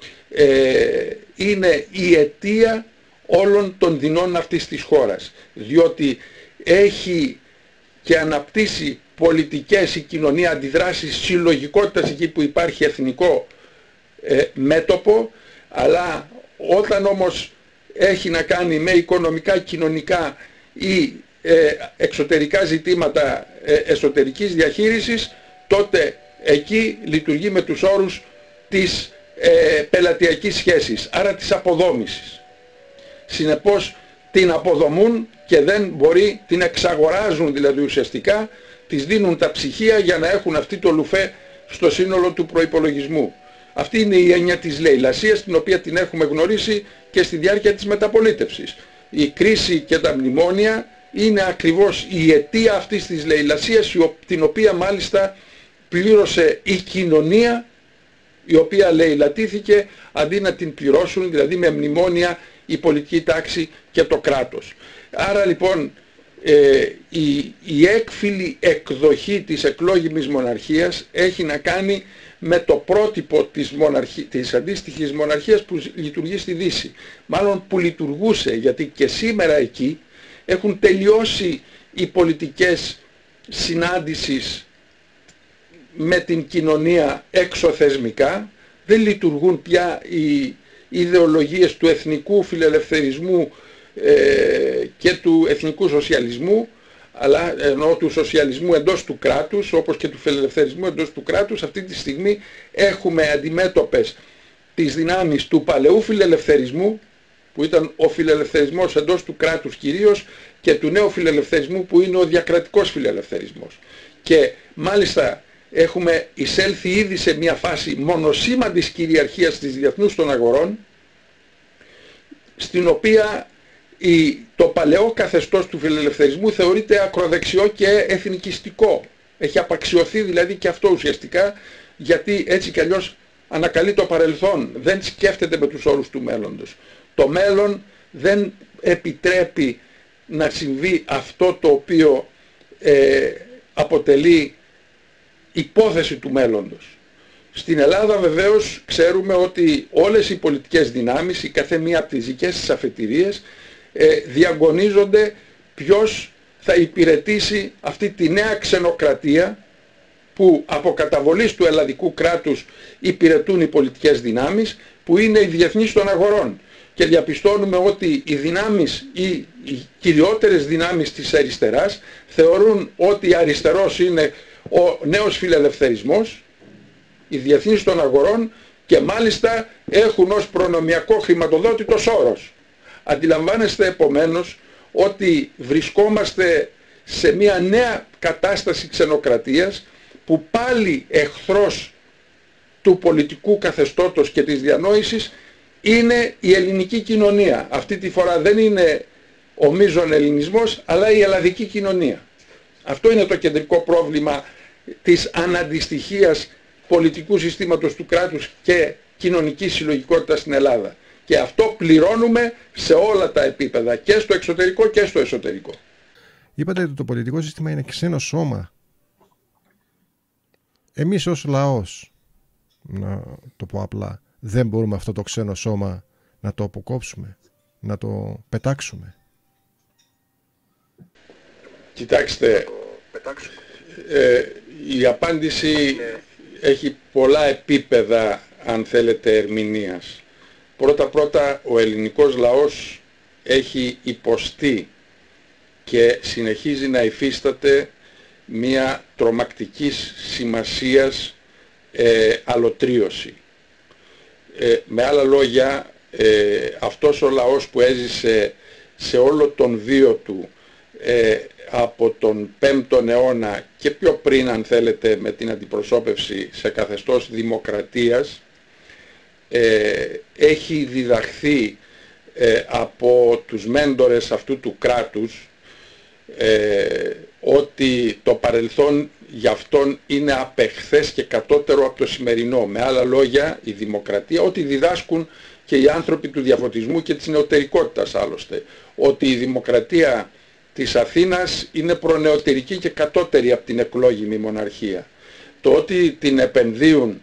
ε, είναι η αιτία όλων των δεινών αυτής της χώρας, διότι έχει και αναπτύσσει πολιτικές η κοινωνία αντιδράσεις συλλογικότητας εκεί που υπάρχει εθνικό ε, μέτωπο, αλλά όταν όμως έχει να κάνει με οικονομικά, κοινωνικά ή ε, εξωτερικά ζητήματα ε, εσωτερικής διαχείρισης, τότε εκεί λειτουργεί με τους όρους της ε, πελατειακής σχέσης, άρα της αποδόμησης. Συνεπώς την αποδομούν και δεν μπορεί, την εξαγοράζουν δηλαδή ουσιαστικά, τις δίνουν τα ψυχία για να έχουν αυτή το λουφέ στο σύνολο του προϋπολογισμού. Αυτή είναι η έννοια της λαιλασίας, την οποία την έχουμε γνωρίσει και στη διάρκεια της μεταπολίτευσης. Η κρίση και τα μνημόνια είναι ακριβώς η αιτία αυτής της λαιλασίας, την οποία μάλιστα πλήρωσε η κοινωνία, η οποία λαιλατήθηκε αντί να την πληρώσουν, δηλαδή με μνημόνια, η πολιτική τάξη και το κράτος. Άρα λοιπόν ε, η, η έκφυλη εκδοχή της εκλόγιμης μοναρχίας έχει να κάνει με το πρότυπο της, μοναρχή, της αντίστοιχης μοναρχίας που λειτουργεί στη Δύση. Μάλλον που λειτουργούσε, γιατί και σήμερα εκεί έχουν τελειώσει οι πολιτικές συνάντησεις με την κοινωνία εξωθεσμικά, δεν λειτουργούν πια οι ιδεολογίες του εθνικού φιλελευθερισμού ε, και του εθνικού σοσιαλισμού, αλλά ενώ του σοσιαλισμού εντός του κράτους, όπως και του φιλελευθερισμού εντός του κράτους. Αυτή τη στιγμή έχουμε αντιμέτωπες τις δυνάμεις του παλαιού φιλελευθερισμού, που ήταν ο φιλελευθερισμός εντός του κράτους κυρίως, και του νέου φιλελευθερισμού που είναι ο διακρατικός φιλελευθερισμός. Και μάλιστα έχουμε εισέλθει ήδη σε μια φάση μονοσήμαντης κυριαρχίας της διεθνούς των αγορών, στην οποία η, το παλαιό καθεστώς του φιλελευθερισμού θεωρείται ακροδεξιό και εθνικιστικό. Έχει απαξιωθεί δηλαδή και αυτό ουσιαστικά, γιατί έτσι κι αλλιώς ανακαλεί το παρελθόν, δεν σκέφτεται με τους όρους του μέλλοντος. Το μέλλον δεν επιτρέπει να συμβεί αυτό το οποίο ε, αποτελεί υπόθεση του μέλλοντος. Στην Ελλάδα βεβαίως ξέρουμε ότι όλες οι πολιτικές δυνάμεις, η κάθε μία από τις δικές της αφετηρίες, ε, διαγωνίζονται ποιος θα υπηρετήσει αυτή τη νέα ξενοκρατία που από καταβολής του ελλαδικού κράτους υπηρετούν οι πολιτικές δυνάμεις, που είναι οι διεθνείς των αγορών. και διαπιστώνουμε ότι οι δυνάμεις ή οι κυριότερες δυνάμεις της αριστεράς θεωρούν ότι αριστερός είναι ο νέος φιλελευθερισμός, οι διεθνείς των αγορών, και μάλιστα έχουν ως προνομιακό χρηματοδότητος όρος. Αντιλαμβάνεστε επομένως ότι βρισκόμαστε σε μια νέα κατάσταση ξενοκρατίας, που πάλι εχθρός του πολιτικού καθεστώτος και της διανόησης είναι η ελληνική κοινωνία. Αυτή τη φορά δεν είναι ο μείζων ελληνισμός, αλλά η ελλαδική κοινωνία. Αυτό είναι το κεντρικό πρόβλημα της αναντιστοιχίας πολιτικού συστήματος του κράτους και κοινωνικής συλλογικότητας στην Ελλάδα. Και αυτό πληρώνουμε σε όλα τα επίπεδα, και στο εξωτερικό και στο εσωτερικό. Είπατε ότι το πολιτικό σύστημα είναι ξένο σώμα. Εμείς ως λαός, να το πω απλά, δεν μπορούμε αυτό το ξένο σώμα να το αποκόψουμε, να το πετάξουμε? Κοιτάξτε, ε, η απάντηση έχει πολλά επίπεδα, αν θέλετε, ερμηνείας. Πρώτα-πρώτα, ο ελληνικός λαός έχει υποστεί και συνεχίζει να υφίσταται μια τρομακτικής σημασίας ε, αλωτρίωση. Ε, με άλλα λόγια, ε, αυτός ο λαός που έζησε σε όλο τον βίο του ε, από τον πέμπτο αιώνα και πιο πριν, αν θέλετε, με την αντιπροσώπευση σε καθεστώς δημοκρατίας, ε, έχει διδαχθεί ε, από τους μέντορες αυτού του κράτους ε, ότι το παρελθόν για αυτόν είναι απεχθές και κατώτερο από το σημερινό. Με άλλα λόγια, η δημοκρατία, ότι διδάσκουν και οι άνθρωποι του διαφωτισμού και της νεωτερικότητας άλλωστε, ότι η δημοκρατία της Αθήνας είναι προνεωτερική και κατώτερη από την εκλόγιμη μοναρχία. Το ότι την επενδύουν,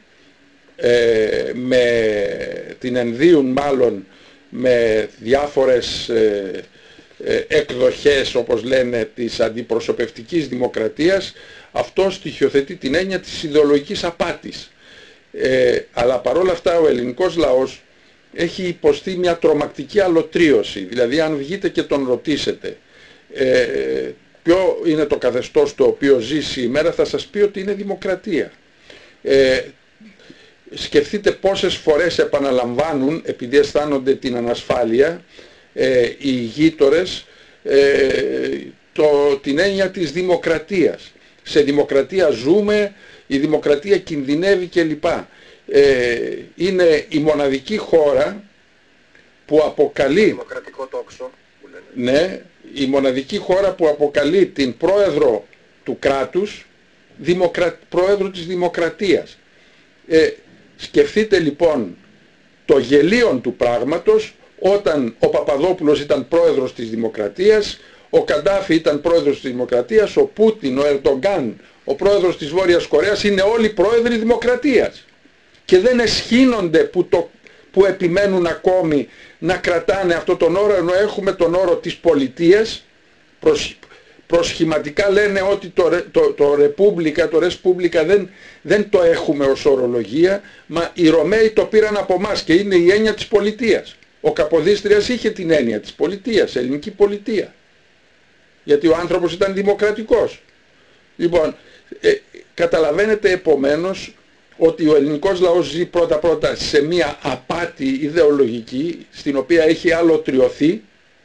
ε, με, την ενδύουν μάλλον με διάφορες ε, ε, εκδοχές, όπως λένε, της αντιπροσωπευτικής δημοκρατίας, αυτό στοιχειοθετεί την έννοια της ιδεολογικής απάτης. Ε, αλλά παρόλα αυτά ο ελληνικός λαός έχει υποστεί μια τρομακτική αλωτρίωση. Δηλαδή, αν βγείτε και τον ρωτήσετε ε, ποιο είναι το καθεστώς το οποίο ζει σήμερα, θα σας πει ότι είναι δημοκρατία. Ε, σκεφτείτε πόσες φορές επαναλαμβάνουν, επειδή αισθάνονται την ανασφάλεια, ε, οι γείτορες ε, το, την έννοια της δημοκρατίας. Σε δημοκρατία ζούμε, η δημοκρατία κινδυνεύει κλπ. Ε, είναι η μοναδική χώρα που αποκαλεί, δημοκρατικό τόξο, που λένε. Ναι, η μοναδική χώρα που αποκαλεί την πρόεδρο του κράτους δημοκρα... πρόεδρο της δημοκρατίας. Ε, σκεφτείτε λοιπόν το γελίον του πράγματος, όταν ο Παπαδόπουλος ήταν πρόεδρος της δημοκρατίας, ο Καντάφη ήταν πρόεδρος της δημοκρατίας, ο Πούτιν, ο Ερντογκάν, ο πρόεδρος της Βόρειας Κορέας, είναι όλοι πρόεδροι δημοκρατίας. Και δεν εσχύνονται που, το, που επιμένουν ακόμη να κρατάνε αυτό τον όρο, ενώ έχουμε τον όρο της πολιτείας. Προσ, προσχηματικά λένε ότι το, το, το ρεπούμπλικα, το ρεσπούμπλικα δεν, δεν το έχουμε ως ορολογία, μα οι Ρωμαίοι το πήραν από εμάς και είναι η έννοια της πολιτείας. Ο Καποδίστριας είχε την έννοια της πολιτείας, ελληνική πολιτεία. Γιατί ο άνθρωπος ήταν δημοκρατικός. Λοιπόν, ε, καταλαβαίνετε επομένως ότι ο ελληνικός λαός ζει πρώτα-πρώτα σε μια απάτη ιδεολογική, στην οποία έχει αλωτριωθεί,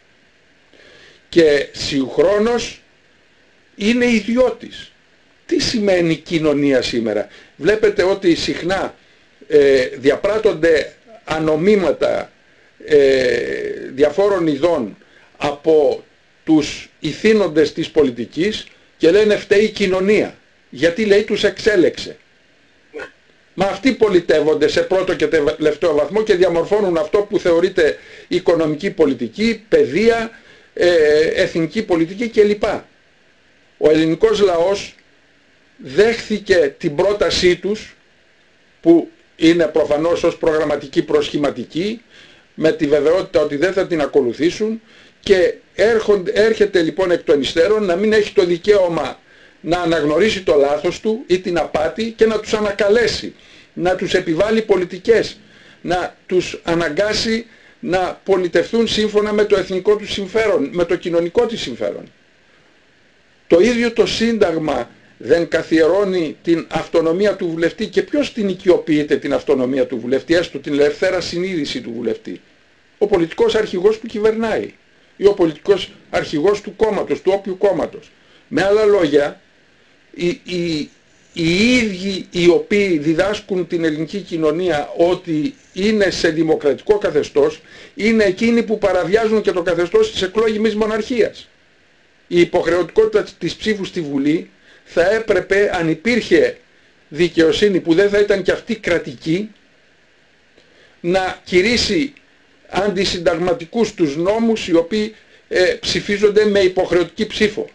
και συγχρόνως είναι ιδιώτης. Τι σημαίνει κοινωνία σήμερα? Βλέπετε ότι συχνά ε, διαπράττονται ανομήματα ε, διαφόρων ειδών από τους ηθήνοντες της πολιτικής και λένε φταίει η κοινωνία. Γιατί, λέει, τους εξέλεξε. Μα αυτοί πολιτεύονται σε πρώτο και τελευταίο βαθμό και διαμορφώνουν αυτό που θεωρείται οικονομική πολιτική, παιδεία, ε, εθνική πολιτική κλπ. Ο ελληνικός λαός δέχθηκε την πρότασή τους, που είναι προφανώς ως προγραμματική προσχηματική, με τη βεβαιότητα ότι δεν θα την ακολουθήσουν, και έρχονται, έρχεται λοιπόν εκ των υστέρων να μην έχει το δικαίωμα να αναγνωρίσει το λάθος του ή την απάτη και να τους ανακαλέσει, να τους επιβάλλει πολιτικές, να τους αναγκάσει να πολιτευτούν σύμφωνα με το εθνικό του συμφέρον, με το κοινωνικό του συμφέρον. Το ίδιο το Σύνταγμα δεν καθιερώνει την αυτονομία του βουλευτή, και ποιος την οικειοποιείται την αυτονομία του βουλευτή, έστω την ελευθέρα συνείδηση του βουλευτή? Ο πολιτικός αρχηγός που κυβερνάει ή ο πολιτικός αρχηγός του κόμματος, του όποιου κόμματος. Με άλλα λόγια, οι, οι, οι ίδιοι οι οποίοι διδάσκουν την ελληνική κοινωνία ότι είναι σε δημοκρατικό καθεστώς, είναι εκείνοι που παραβιάζουν και το καθεστώς της εκλόγιμης μοναρχίας. Η υποχρεωτικότητα της ψήφου στη Βουλή θα έπρεπε, αν υπήρχε δικαιοσύνη που δεν θα ήταν και αυτή κρατική, να κηρύσει αντισυνταγματικούς τους νόμους οι οποίοι ε, ψηφίζονται με υποχρεωτική ψήφο.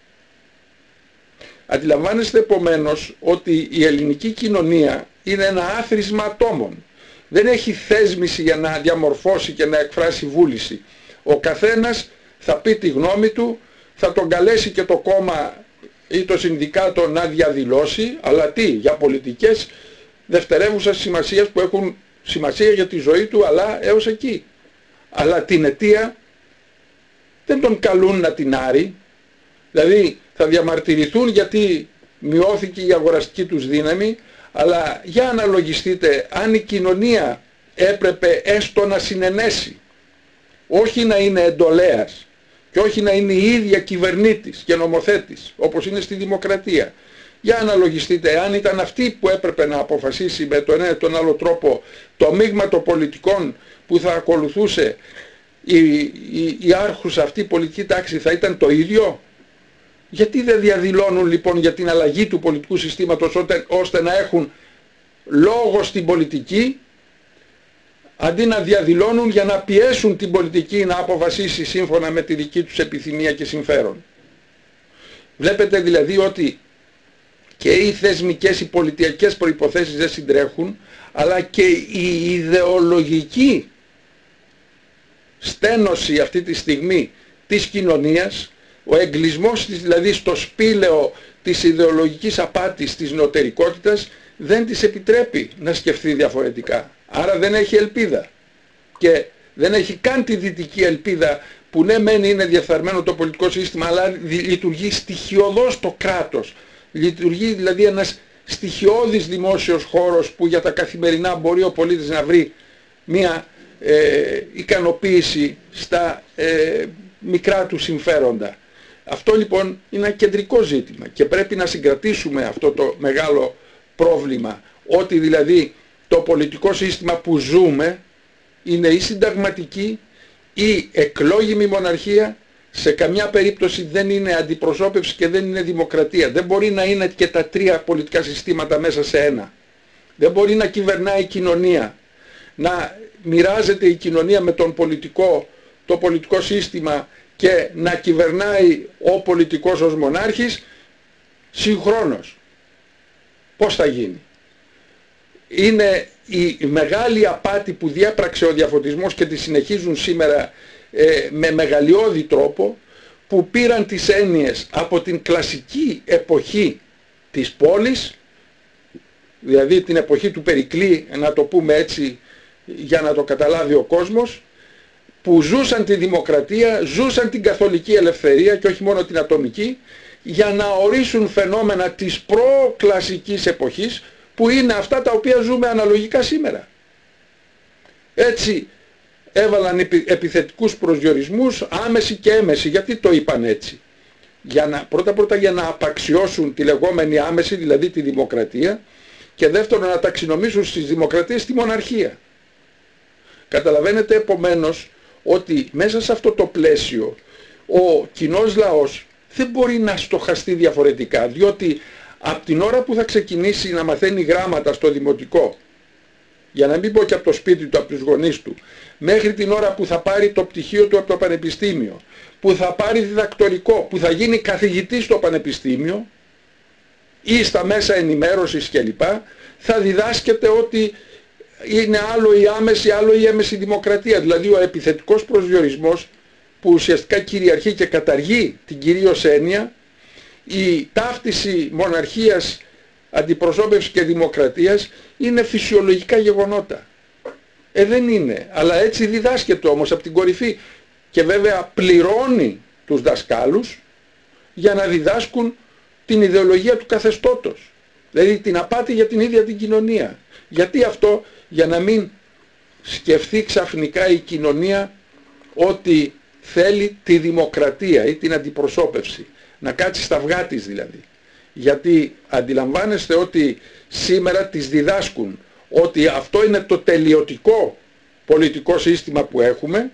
Αντιλαμβάνεστε επομένως ότι η ελληνική κοινωνία είναι ένα άθροισμα ατόμων. Δεν έχει θέσμηση για να διαμορφώσει και να εκφράσει βούληση. Ο καθένας θα πει τη γνώμη του, θα τον καλέσει και το κόμμα ή το συνδικάτο να διαδηλώσει, αλλά τι, για πολιτικές δευτερεύουσας σημασίας που έχουν σημασία για τη ζωή του, αλλά έως εκεί. Αλλά την αιτία δεν τον καλούν να την άρει, δηλαδή θα διαμαρτυρηθούν γιατί μειώθηκε η αγοραστική τους δύναμη, αλλά για αναλογιστείτε, αν η κοινωνία έπρεπε έστω να συνενέσει, όχι να είναι εντολέας και όχι να είναι η ίδια κυβερνήτης και νομοθέτης, όπως είναι στη δημοκρατία. Για αναλογιστείτε, αν ήταν αυτή που έπρεπε να αποφασίσει με τον ένα ή τον άλλο τρόπο το μείγμα των πολιτικών που θα ακολουθούσε η, η, η άρχουσα αυτή πολιτική τάξη, θα ήταν το ίδιο? Γιατί δεν διαδηλώνουν λοιπόν για την αλλαγή του πολιτικού συστήματος ώστε, ώστε να έχουν λόγο στην πολιτική, αντί να διαδηλώνουν για να πιέσουν την πολιτική να αποφασίσει σύμφωνα με τη δική τους επιθυμία και συμφέρον? Βλέπετε δηλαδή ότι και οι θεσμικές, οι πολιτιακές προϋποθέσεις δεν συντρέχουν, αλλά και η ιδεολογική στένωση αυτή τη στιγμή της κοινωνίας, ο εγκλισμός της δηλαδή στο σπήλαιο της ιδεολογικής απάτης της νοτερικότητας, δεν της επιτρέπει να σκεφτεί διαφορετικά. Άρα δεν έχει ελπίδα. Και δεν έχει καν τη δυτική ελπίδα που ναι μεν είναι διεφθαρμένο το πολιτικό σύστημα, αλλά λειτουργεί στοιχειωδώς το κράτος. Λειτουργεί δηλαδή ένας στοιχειώδης δημόσιος χώρος που για τα καθημερινά μπορεί ο πολίτης να βρει μια ε, ικανοποίηση στα ε, μικρά του συμφέροντα. Αυτό λοιπόν είναι ένα κεντρικό ζήτημα και πρέπει να συγκρατήσουμε αυτό το μεγάλο πρόβλημα, ότι δηλαδή το πολιτικό σύστημα που ζούμε είναι ή συνταγματική ή εκλόγιμη μοναρχία, σε καμιά περίπτωση δεν είναι αντιπροσώπευση και δεν είναι δημοκρατία. Δεν μπορεί να είναι και τα τρία πολιτικά συστήματα μέσα σε ένα. Δεν μπορεί να κυβερνάει η κοινωνία, να μοιράζεται η κοινωνία με τον πολιτικό, το πολιτικό σύστημα και να κυβερνάει ο πολιτικός ως μονάρχης συγχρόνως. Πώς θα γίνει? Είναι η μεγάλη απάτη που διέπραξε ο διαφωτισμός και τη συνεχίζουν σήμερα ε, με μεγαλειώδη τρόπο, που πήραν τις έννοιες από την κλασική εποχή της πόλης, δηλαδή την εποχή του Περικλή, να το πούμε έτσι για να το καταλάβει ο κόσμος, που ζούσαν τη δημοκρατία, ζούσαν την καθολική ελευθερία και όχι μόνο την ατομική, για να ορίσουν φαινόμενα της προκλασικής εποχής, που είναι αυτά τα οποία ζούμε αναλογικά σήμερα. Έτσι έβαλαν επιθετικούς προσδιορισμούς, άμεση και έμεση. Γιατί το είπαν έτσι? Για να, πρώτα πρώτα για να απαξιώσουν τη λεγόμενη άμεση, δηλαδή τη δημοκρατία, και δεύτερον να ταξινομήσουν στις δημοκρατίες τη μοναρχία. Καταλαβαίνετε επομένως ότι μέσα σε αυτό το πλαίσιο ο κοινός λαός δεν μπορεί να στοχαστεί διαφορετικά, διότι από την ώρα που θα ξεκινήσει να μαθαίνει γράμματα στο δημοτικό, για να μην πω και από το σπίτι του, από τους γονείς του, μέχρι την ώρα που θα πάρει το πτυχίο του από το πανεπιστήμιο, που θα πάρει διδακτορικό, που θα γίνει καθηγητής στο πανεπιστήμιο ή στα μέσα ενημέρωσης κλπ, θα διδάσκεται ότι είναι άλλο η άμεση, άλλο η έμεση δημοκρατία. Δηλαδή ο επιθετικός προσδιορισμός που ουσιαστικά κυριαρχεί και καταργεί την κυρίως έννοια, η ταύτιση μοναρχίας, αντιπροσώπευσης και δημοκρατίας είναι φυσιολογικά γεγονότα. Ε, δεν είναι. Αλλά έτσι διδάσκεται όμως από την κορυφή. Και βέβαια πληρώνει τους δασκάλους για να διδάσκουν την ιδεολογία του καθεστώτος. Δηλαδή την απάτη για την ίδια την κοινωνία. Γιατί αυτό? Για να μην σκεφτεί ξαφνικά η κοινωνία ότι θέλει τη δημοκρατία ή την αντιπροσώπευση. Να κάτσει στα αυγά της δηλαδή. Γιατί αντιλαμβάνεστε ότι σήμερα τις διδάσκουν ότι αυτό είναι το τελειωτικό πολιτικό σύστημα που έχουμε.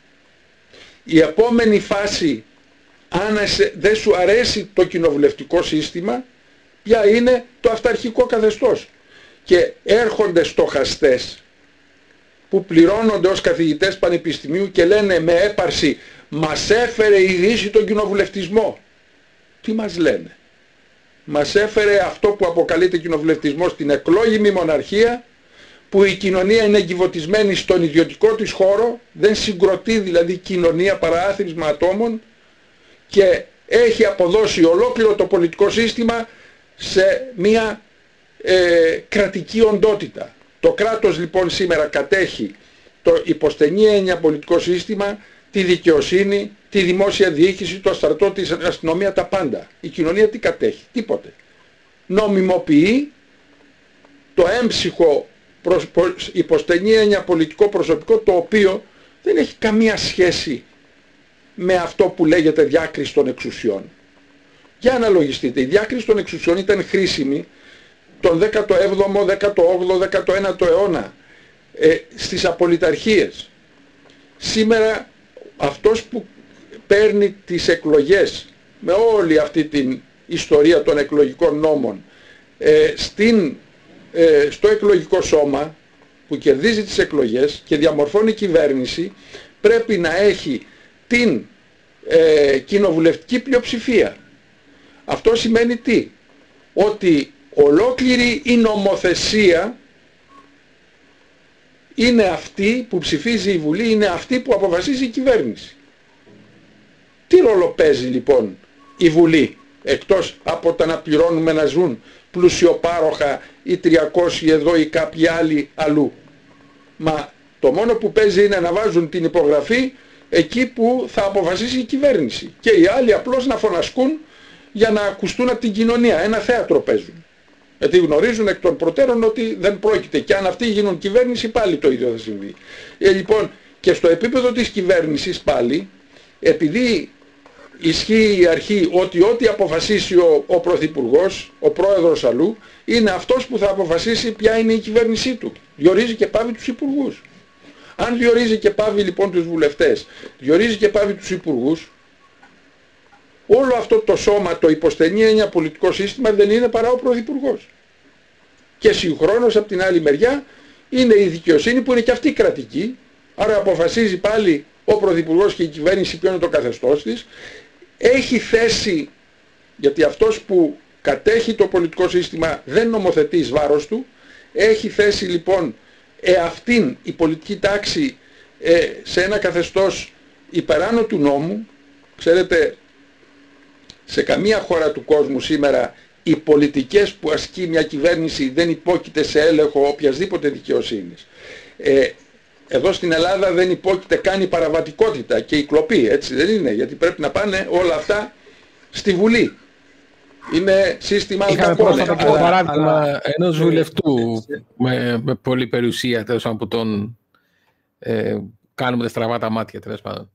Η επόμενη φάση, αν δεν σου αρέσει το κοινοβουλευτικό σύστημα, ποια είναι? Το αυταρχικό καθεστώς. Και έρχονται στοχαστές που πληρώνονται ως καθηγητές πανεπιστημίου και λένε με έπαρση «Μας έφερε η Δύση τον κοινοβουλευτισμό». Τι μας λένε? Μας έφερε αυτό που αποκαλείται κοινοβουλευτισμός, την εκλόγιμη μοναρχία, που η κοινωνία είναι εγκυβωτισμένη στον ιδιωτικό της χώρο, δεν συγκροτεί δηλαδή κοινωνία παρά άθροισμα ατόμων και έχει αποδώσει ολόκληρο το πολιτικό σύστημα σε μια ε, κρατική οντότητα. Το κράτος λοιπόν σήμερα κατέχει το υποστενή έννοια πολιτικό σύστημα, τη δικαιοσύνη, τη δημόσια διοίκηση, το στρατό, την αστυνομία, τα πάντα. Η κοινωνία τι κατέχει? Τίποτε. Νομιμοποιεί το έμψυχο προς, προς, υποστενή έννοια πολιτικό προσωπικό, το οποίο δεν έχει καμία σχέση με αυτό που λέγεται διάκριση των εξουσιών. Για αναλογιστείτε, η διάκριση των εξουσιών ήταν χρήσιμη τον δέκατο έβδομο, δέκατο όγδοο, δέκατο ένατο αιώνα ε, στις απολυταρχίες. Σήμερα αυτός που παίρνει τις εκλογές με όλη αυτή την ιστορία των εκλογικών νόμων ε, στην, ε, στο εκλογικό σώμα που κερδίζει τις εκλογές και διαμορφώνει κυβέρνηση, πρέπει να έχει την ε, κοινοβουλευτική πλειοψηφία. Αυτό σημαίνει τι? Ότι ολόκληρη η νομοθεσία είναι αυτή που ψηφίζει η Βουλή, είναι αυτή που αποφασίζει η κυβέρνηση. Τι ρόλο παίζει λοιπόν η Βουλή, εκτός από τα να πληρώνουμε να ζουν πλουσιοπάροχα ή τριακόσιοι εδώ ή κάποιοι άλλοι αλλού? Μα το μόνο που παίζει είναι να βάζουν την υπογραφή εκεί που θα αποφασίσει η κυβέρνηση και οι άλλοι απλώς να φωνασκούν για να ακουστούν από την κοινωνία. Ένα θέατρο παίζουν. Γιατί γνωρίζουν εκ των προτέρων ότι δεν πρόκειται, και αν αυτοί γίνουν κυβέρνηση πάλι το ίδιο θα συμβεί. Ε, λοιπόν, και στο επίπεδο της κυβέρνησης πάλι, επειδή ισχύει η αρχή ότι ό,τι αποφασίσει ο, ο Πρωθυπουργός, ο Πρόεδρος αλλού, είναι αυτός που θα αποφασίσει ποια είναι η κυβέρνησή του. Διορίζει και πάβει τους υπουργούς. Αν διορίζει και πάβει λοιπόν τους βουλευτές, διορίζει και πάβει τους υπουργούς, όλο αυτό το σώμα, το υποστενή έννοια πολιτικό σύστημα, δεν είναι παρά ο Πρωθυπουργός. Και συγχρόνως από την άλλη μεριά είναι η δικαιοσύνη που είναι και αυτή κρατική, άρα αποφασίζει πάλι ο Πρωθυπουργός και η κυβέρνηση ποιο είναι το καθεστώς της. Έχει θέση, γιατί αυτός που κατέχει το πολιτικό σύστημα δεν νομοθετεί εις βάρος του, έχει θέση λοιπόν εαυτήν η πολιτική τάξη ε, σε ένα καθεστώς υπεράνω του νόμου. Ξέρετε, σε καμία χώρα του κόσμου σήμερα οι πολιτικές που ασκεί μια κυβέρνηση δεν υπόκειται σε έλεγχο οποιασδήποτε δικαιοσύνης. Ε, εδώ στην Ελλάδα δεν υπόκειται καν η παραβατικότητα και η κλοπή, έτσι δεν είναι? Γιατί πρέπει να πάνε όλα αυτά στη Βουλή. Είναι σύστημα αλκαπώνε. Είχαμε πρόσφατα το παράδειγμα αλλά... ενός βουλευτού με, με πολλή περιουσία, τέλος πάντων, που τον ε, κάνουμε στραβά τα μάτια, τέλος πάντων.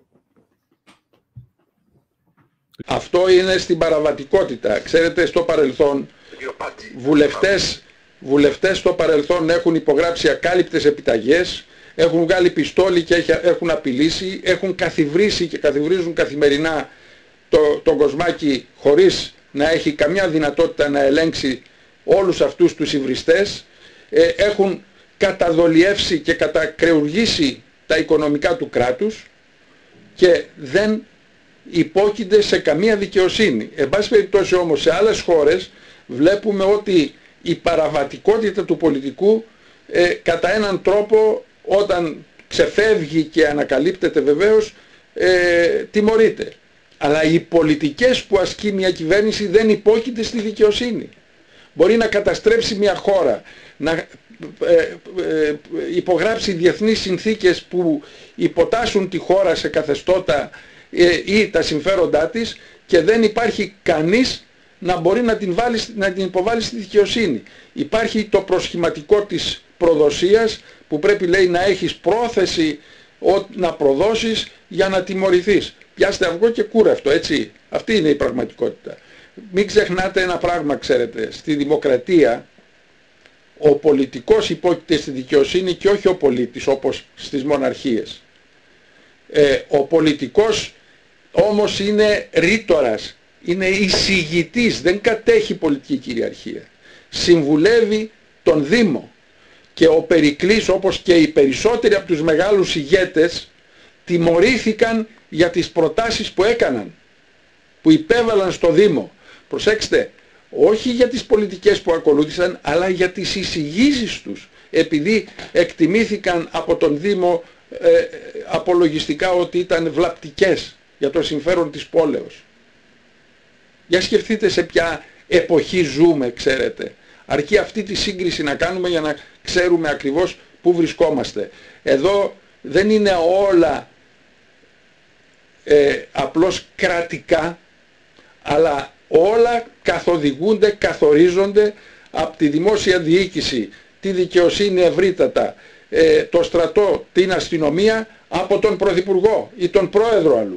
Αυτό είναι στην παραβατικότητα. Ξέρετε, στο παρελθόν βουλευτές, βουλευτές στο παρελθόν έχουν υπογράψει ακάλυπτες επιταγές, έχουν βγάλει πιστόλι και έχουν απειλήσει, έχουν καθιβρίσει και καθιβρίζουν καθημερινά το, τον κοσμάκι χωρίς να έχει καμιά δυνατότητα να ελέγξει όλους αυτούς τους υβριστές, ε, έχουν καταδολιεύσει και κατακρεουργήσει τα οικονομικά του κράτους και δεν υπόκεινται σε καμία δικαιοσύνη. Εν πάση περιπτώσει όμως σε άλλες χώρες βλέπουμε ότι η παραβατικότητα του πολιτικού ε, κατά έναν τρόπο, όταν ξεφεύγει και ανακαλύπτεται βεβαίως, ε, τιμωρείται. Αλλά οι πολιτικές που ασκεί μια κυβέρνηση δεν υπόκειται στη δικαιοσύνη. μπορεί να καταστρέψει μια χώρα, να ε, ε, υπογράψει διεθνείς συνθήκες που υποτάσσουν τη χώρα σε καθεστώτα ε, ή τα συμφέροντά της, και δεν υπάρχει κανείς να μπορεί να την, βάλει, να την υποβάλει στη δικαιοσύνη. Υπάρχει το προσχηματικό της προδοσίας που πρέπει, λέει, να έχεις πρόθεση να προδώσεις για να τιμωρηθείς. Πιάστε αυγό και κούρευτο, έτσι. Αυτή είναι η πραγματικότητα. Μην ξεχνάτε ένα πράγμα, ξέρετε, στη δημοκρατία ο πολιτικός υπόκειται στη δικαιοσύνη και όχι ο πολίτης, όπως στις μοναρχίες. Ε, ο πολιτικός όμως είναι ρήτορας, είναι εισηγητής, δεν κατέχει πολιτική κυριαρχία. Συμβουλεύει τον Δήμο. Και ο Περικλής, όπως και οι περισσότεροι από τους μεγάλους ηγέτες, τιμωρήθηκαν για τις προτάσεις που έκαναν, που υπέβαλαν στο Δήμο. Προσέξτε, όχι για τις πολιτικές που ακολούθησαν, αλλά για τις εισηγήσεις τους, επειδή εκτιμήθηκαν από τον Δήμο ε, απολογιστικά ότι ήταν βλαπτικές για το συμφέρον της πόλεως. Για σκεφτείτε σε ποια εποχή ζούμε, ξέρετε. Αρκεί αυτή τη σύγκριση να κάνουμε για να ξέρουμε ακριβώς πού βρισκόμαστε. Εδώ δεν είναι όλα ε, απλώς κρατικά, αλλά όλα καθοδηγούνται, καθορίζονται από τη δημόσια διοίκηση, τη δικαιοσύνη ευρύτατα, ε, το στρατό, την αστυνομία, από τον Πρωθυπουργό ή τον Πρόεδρο αλλού.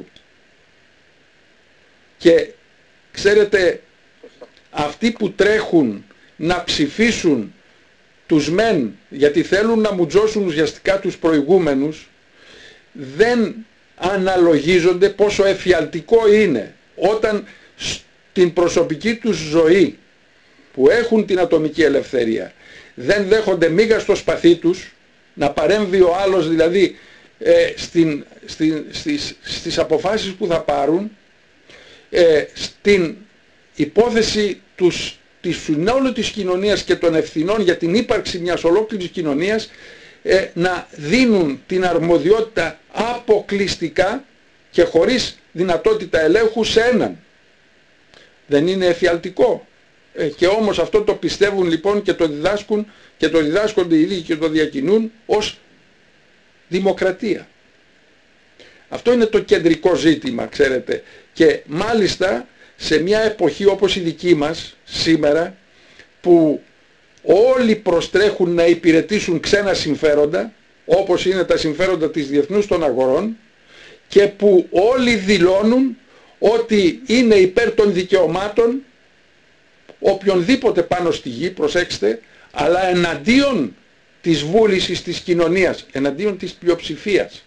Και ξέρετε, αυτοί που τρέχουν να ψηφίσουν τους μεν γιατί θέλουν να μουτζώσουν ουσιαστικά τους προηγούμενους, δεν αναλογίζονται πόσο εφιαλτικό είναι όταν στην προσωπική τους ζωή που έχουν την ατομική ελευθερία δεν δέχονται μίγα στο σπαθί τους, να παρέμβει ο άλλος δηλαδή ε, στην, στην, στις, στις αποφάσεις που θα πάρουν, ε, στην υπόθεση τους, της συνόλου της κοινωνίας και των ευθυνών για την ύπαρξη μιας ολόκληρης κοινωνίας, ε, να δίνουν την αρμοδιότητα αποκλειστικά και χωρίς δυνατότητα ελέγχου σε έναν. Δεν είναι εφιαλτικό? Ε, και όμως αυτό το πιστεύουν λοιπόν και το διδάσκουν και το διδάσκονται οι ίδιοι και το διακινούν ως δημοκρατία. Αυτό είναι το κεντρικό ζήτημα, ξέρετε. Και μάλιστα σε μια εποχή όπως η δική μας σήμερα, που όλοι προστρέχουν να υπηρετήσουν ξένα συμφέροντα, όπως είναι τα συμφέροντα της διεθνούς των αγορών, και που όλοι δηλώνουν ότι είναι υπέρ των δικαιωμάτων οποιονδήποτε πάνω στη γη, προσέξτε, αλλά εναντίον της βούλησης της κοινωνίας, εναντίον της πλειοψηφίας.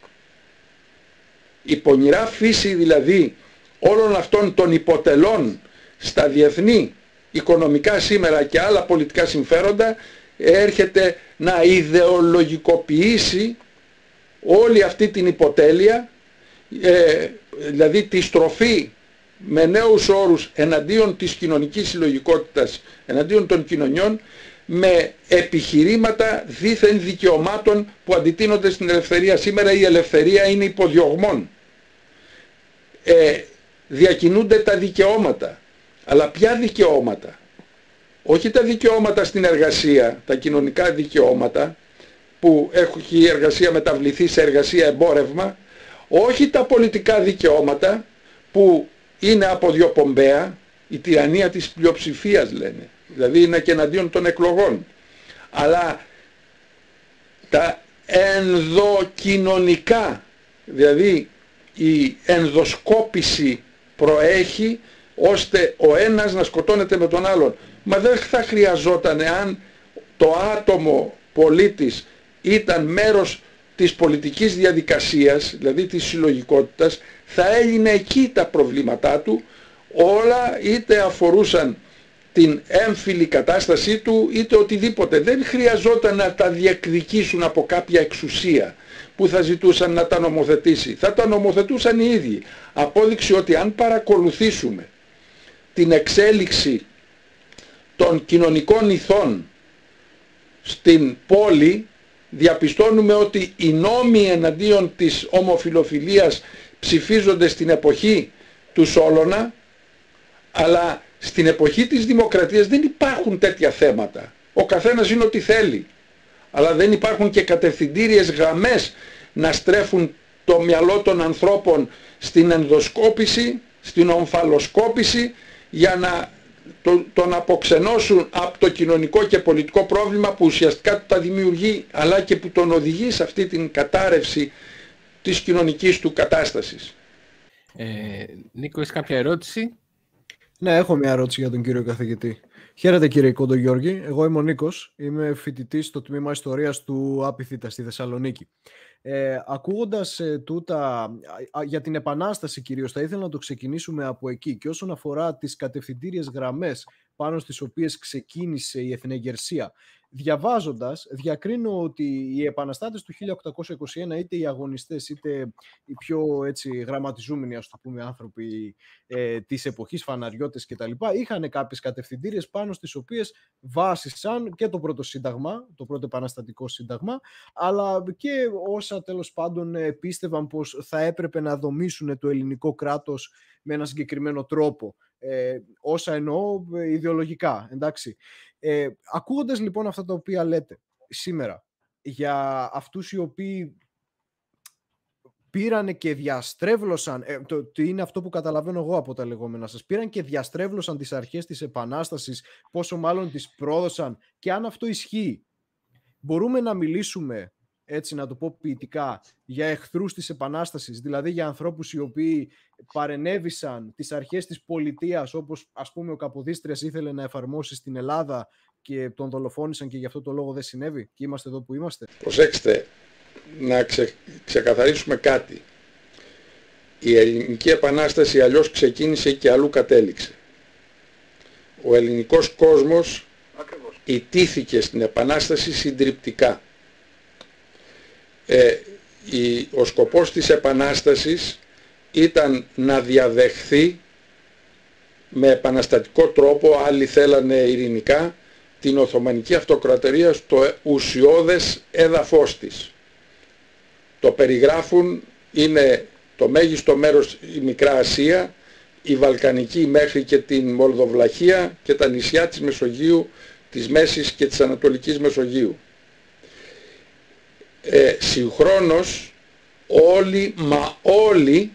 Η πονηρά φύση δηλαδή όλων αυτών των υποτελών στα διεθνή οικονομικά σήμερα και άλλα πολιτικά συμφέροντα έρχεται να ιδεολογικοποιήσει όλη αυτή την υποτέλεια, ε, δηλαδή τη στροφή με νέους όρους εναντίον της κοινωνικής συλλογικότητας, εναντίον των κοινωνιών, με επιχειρήματα δήθεν δικαιωμάτων που αντιτείνονται στην ελευθερία. Σήμερα η ελευθερία είναι υποδιωγμών. Ε, διακινούνται τα δικαιώματα. Αλλά ποια δικαιώματα? Όχι τα δικαιώματα στην εργασία, τα κοινωνικά δικαιώματα που έχει η εργασία μεταβληθεί σε εργασία εμπόρευμα, όχι τα πολιτικά δικαιώματα που είναι αποδιοπομπαία, η τυραννία της πλειοψηφίας λένε, δηλαδή είναι και εναντίον των εκλογών, αλλά τα ενδοκοινωνικά, δηλαδή η ενδοσκόπηση προέχει ώστε ο ένας να σκοτώνεται με τον άλλον. Μα δεν θα χρειαζόταν, αν το άτομο πολίτης ήταν μέρος της πολιτικής διαδικασίας, δηλαδή της συλλογικότητας, θα έγινε εκεί τα προβλήματά του, όλα είτε αφορούσαν την έμφυλη κατάστασή του είτε οτιδήποτε. Δεν χρειαζόταν να τα διεκδικήσουν από κάποια εξουσία που θα ζητούσαν να τα νομοθετήσει. Θα τα νομοθετούσαν οι ίδιοι. Απόδειξη ότι αν παρακολουθήσουμε την εξέλιξη των κοινωνικών ηθών στην πόλη, διαπιστώνουμε ότι οι νόμοι εναντίον της ομοφιλοφιλίας ψηφίζονται στην εποχή του Σόλωνα, αλλά Στην εποχή της δημοκρατίας δεν υπάρχουν τέτοια θέματα. Ο καθένας είναι ό,τι θέλει. Αλλά δεν υπάρχουν και κατευθυντήριες γραμμές να στρέφουν το μυαλό των ανθρώπων στην ενδοσκόπηση, στην ομφαλοσκόπηση, για να το, τον αποξενώσουν από το κοινωνικό και πολιτικό πρόβλημα που ουσιαστικά τα δημιουργεί, αλλά και που τον οδηγεί σε αυτή την κατάρρευση της κοινωνικής του κατάστασης. Ε, Νίκο, έχεις κάποια ερώτηση? Ναι, έχω μια ερώτηση για τον κύριο καθηγητή. Χαίρετε κύριε Κοντογιώργη, εγώ είμαι ο Νίκος, είμαι φοιτητής στο τμήμα Ιστορίας του ΑΠΙΘΙΤΑ στη Θεσσαλονίκη. Ε, ακούγοντας ε, τούτα α, για την Επανάσταση κυρίως, θα ήθελα να το ξεκινήσουμε από εκεί, και όσον αφορά τις κατευθυντήριες γραμμές πάνω στις οποίες ξεκίνησε η εθνεγερσία. Διαβάζοντας, διακρίνω ότι οι επαναστάτες του χίλια οκτακόσια είκοσι ένα, είτε οι αγωνιστές είτε οι πιο έτσι γραμματιζούμενοι, ας το πούμε, άνθρωποι ε, της εποχής, φαναριώτες κτλ., είχαν κάποιες κατευθυντήριες πάνω στις οποίες βάσισαν και το πρώτο σύνταγμα, το πρώτο επαναστατικό σύνταγμα, αλλά και όσα τέλος πάντων πίστευαν πως θα έπρεπε να δομήσουν το ελληνικό κράτος με ένα συγκεκριμένο τρόπο. Ε, όσα εννοώ ιδεολογικά, εντάξει. Ε, ακούγοντας λοιπόν αυτά τα οποία λέτε σήμερα για αυτούς οι οποίοι πήραν και διαστρέβλωσαν, ε, το, το είναι αυτό που καταλαβαίνω εγώ από τα λεγόμενα σας, πήραν και διαστρέβλωσαν τις αρχές της Επανάστασης, πόσο μάλλον τις πρόδωσαν, και αν αυτό ισχύει, μπορούμε να μιλήσουμε, έτσι να το πω ποιητικά, για εχθρούς της Επανάστασης, δηλαδή για ανθρώπους οι οποίοι παρενέβησαν τις αρχές της πολιτείας, όπως ας πούμε ο Καποδίστριας ήθελε να εφαρμόσει στην Ελλάδα και τον δολοφόνησαν και γι' αυτό το λόγο δεν συνέβη και είμαστε εδώ που είμαστε. Προσέξτε, να ξε, ξεκαθαρίσουμε κάτι. Η Ελληνική Επανάσταση αλλιώς ξεκίνησε και αλλού κατέληξε. Ο ελληνικός κόσμος ιτήθηκε στην Επανάσταση συντριπτικά. Ε, η, ο σκοπός της Επανάστασης ήταν να διαδεχθεί με επαναστατικό τρόπο, άλλοι θέλανε ειρηνικά, την Οθωμανική Αυτοκρατορία στο ουσιώδες έδαφος της. Το περιγράφουν, είναι το μέγιστο μέρος η Μικρά Ασία, η Βαλκανική μέχρι και την Μολδοβλαχία και τα νησιά της Μεσογείου, της Μέσης και της Ανατολικής Μεσογείου. Ε, συγχρόνως όλοι, μα όλοι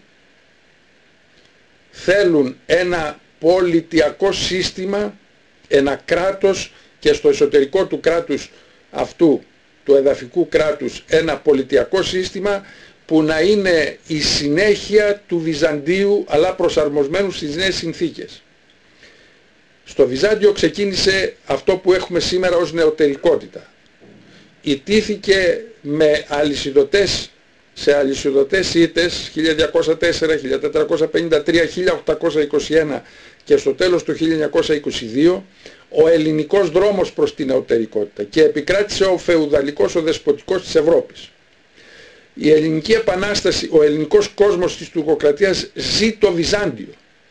θέλουν ένα πολιτιακό σύστημα, ένα κράτος, και στο εσωτερικό του κράτους αυτού, του εδαφικού κράτους, ένα πολιτιακό σύστημα που να είναι η συνέχεια του Βυζαντίου, αλλά προσαρμοσμένου στις νέες συνθήκες. Στο Βυζάντιο ξεκίνησε αυτό που έχουμε σήμερα ως νεωτερικότητα. Ιτήθηκε με αλυσιδωτές, σε αλυσιδωτές ήττες χίλια διακόσια τέσσερα, χίλια τετρακόσια πενήντα τρία, χίλια οκτακόσια είκοσι ένα και στο τέλος του χίλια εννιακόσια είκοσι δύο ο ελληνικός δρόμος προς την νεωτερικότητα, και επικράτησε ο φεουδαλικός, ο δεσποτικός της Ευρώπης. Η Ελληνική Επανάσταση, ο ελληνικός κόσμος της τουρκοκρατίας ζει το Βυζάντιο.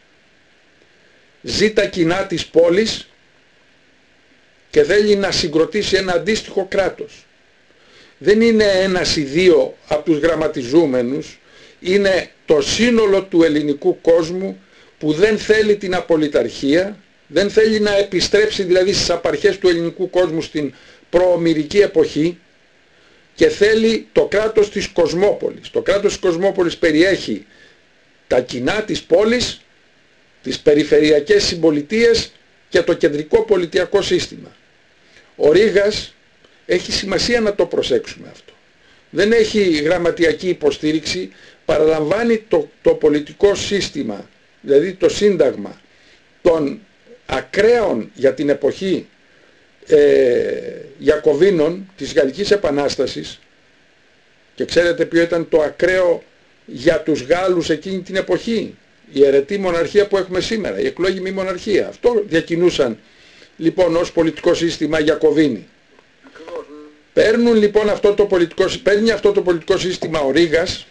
Ζει τα κοινά της πόλης και θέλει να συγκροτήσει ένα αντίστοιχο κράτος. Δεν είναι ένας ή δύο από τους γραμματιζούμενους, είναι το σύνολο του ελληνικού κόσμου που δεν θέλει την απολυταρχία, δεν θέλει να επιστρέψει δηλαδή στις απαρχές του ελληνικού κόσμου στην προομηρική εποχή, και θέλει το κράτος της Κοσμόπολης. Το κράτος της Κοσμόπολης περιέχει τα κοινά της πόλης, τις περιφερειακές συμπολιτείες και το κεντρικό πολιτιακό σύστημα. Ο Ρήγας έχει σημασία να το προσέξουμε αυτό. Δεν έχει γραμματιακή υποστήριξη, παραλαμβάνει το, το πολιτικό σύστημα, δηλαδή το σύνταγμα των ακραίων για την εποχή ε, Ιακωβίνων της Γαλλικής Επανάστασης, και ξέρετε ποιο ήταν το ακραίο για τους Γάλλους εκείνη την εποχή? Η αιρετή μοναρχία που έχουμε σήμερα, η εκλόγιμη μοναρχία. Αυτό διακινούσαν λοιπόν ως πολιτικό σύστημα Ιακωβίνοι. Παίρνουν λοιπόν αυτό το πολιτικό, παίρνει αυτό το πολιτικό σύστημα ο Ρήγας,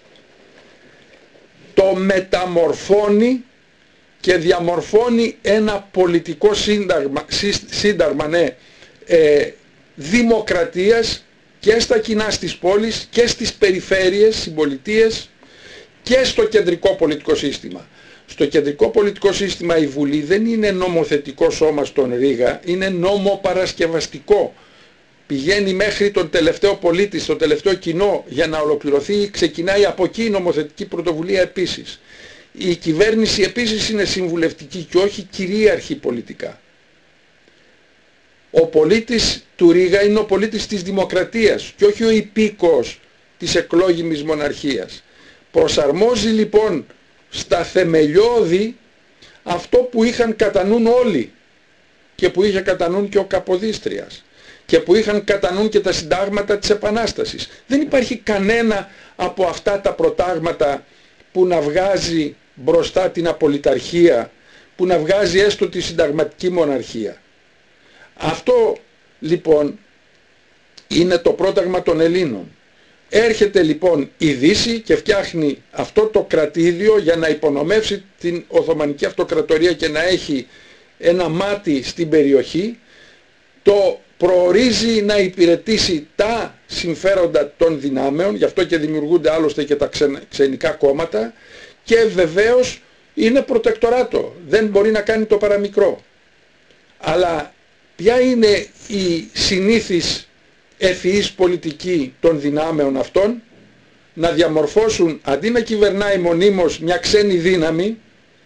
το μεταμορφώνει και διαμορφώνει ένα πολιτικό σύνταγμα, σύνταγμα ναι, ε, δημοκρατίας και στα κοινά στις πόλεις και στις περιφέρειες, συμπολιτείες και στο κεντρικό πολιτικό σύστημα. Στο κεντρικό πολιτικό σύστημα η Βουλή δεν είναι νομοθετικό σώμα στον Ρήγα, είναι νομοπαρασκευαστικό. Πηγαίνει μέχρι τον τελευταίο πολίτη, στο τελευταίο κοινό για να ολοκληρωθεί, ξεκινάει από εκεί η νομοθετική πρωτοβουλία επίσης. Η κυβέρνηση επίσης είναι συμβουλευτική και όχι κυρίαρχη πολιτικά. Ο πολίτης του Ρήγα είναι ο πολίτης της δημοκρατίας και όχι ο υπήκοος της εκλόγιμης μοναρχίας. Προσαρμόζει λοιπόν στα θεμελιώδη αυτό που είχαν κατά νου όλοι και που είχε κατά νου και ο Καποδίστριας και που είχαν κατά νου και τα συντάγματα της Επανάστασης. Δεν υπάρχει κανένα από αυτά τα προτάγματα που να βγάζει μπροστά την απολυταρχία, που να βγάζει έστω τη συνταγματική μοναρχία. Αυτό λοιπόν είναι το πρόταγμα των Ελλήνων. Έρχεται λοιπόν η Δύση και φτιάχνει αυτό το κρατήδιο για να υπονομεύσει την Οθωμανική Αυτοκρατορία και να έχει ένα μάτι στην περιοχή. Το προορίζει να υπηρετήσει τα συμφέροντα των δυνάμεων, γι' αυτό και δημιουργούνται άλλωστε και τα ξενικά κόμματα, και βεβαίως είναι προτεκτοράτο, δεν μπορεί να κάνει το παραμικρό. Αλλά ποια είναι η συνήθις ευφυής πολιτική των δυνάμεων αυτών? Να διαμορφώσουν, αντί να κυβερνάει μονίμως μια ξένη δύναμη,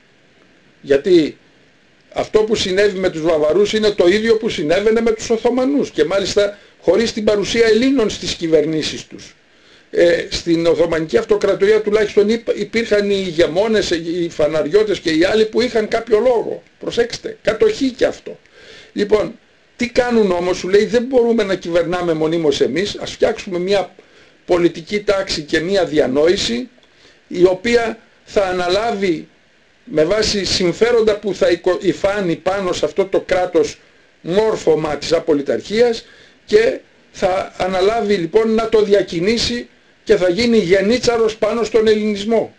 γιατί αυτό που συνέβη με τους Βαβαρούς είναι το ίδιο που συνέβαινε με τους Οθωμανούς και μάλιστα χωρίς την παρουσία Ελλήνων στις κυβερνήσεις τους. Ε, στην Οθωμανική Αυτοκρατορία τουλάχιστον υπήρχαν οι ηγεμόνες, οι φαναριώτες και οι άλλοι που είχαν κάποιο λόγο. Προσέξτε, κατοχή και αυτό. Λοιπόν, τι κάνουν όμως? Σου λέει δεν μπορούμε να κυβερνάμε μονίμως εμείς, ας φτιάξουμε μια πολιτική τάξη και μια διανόηση η οποία θα αναλάβει με βάση συμφέροντα που θα υφάνει πάνω σε αυτό το κράτος μόρφωμα της απολυταρχίας και θα αναλάβει λοιπόν να το διακινήσει και θα γίνει γενίτσαρος πάνω στον ελληνισμό.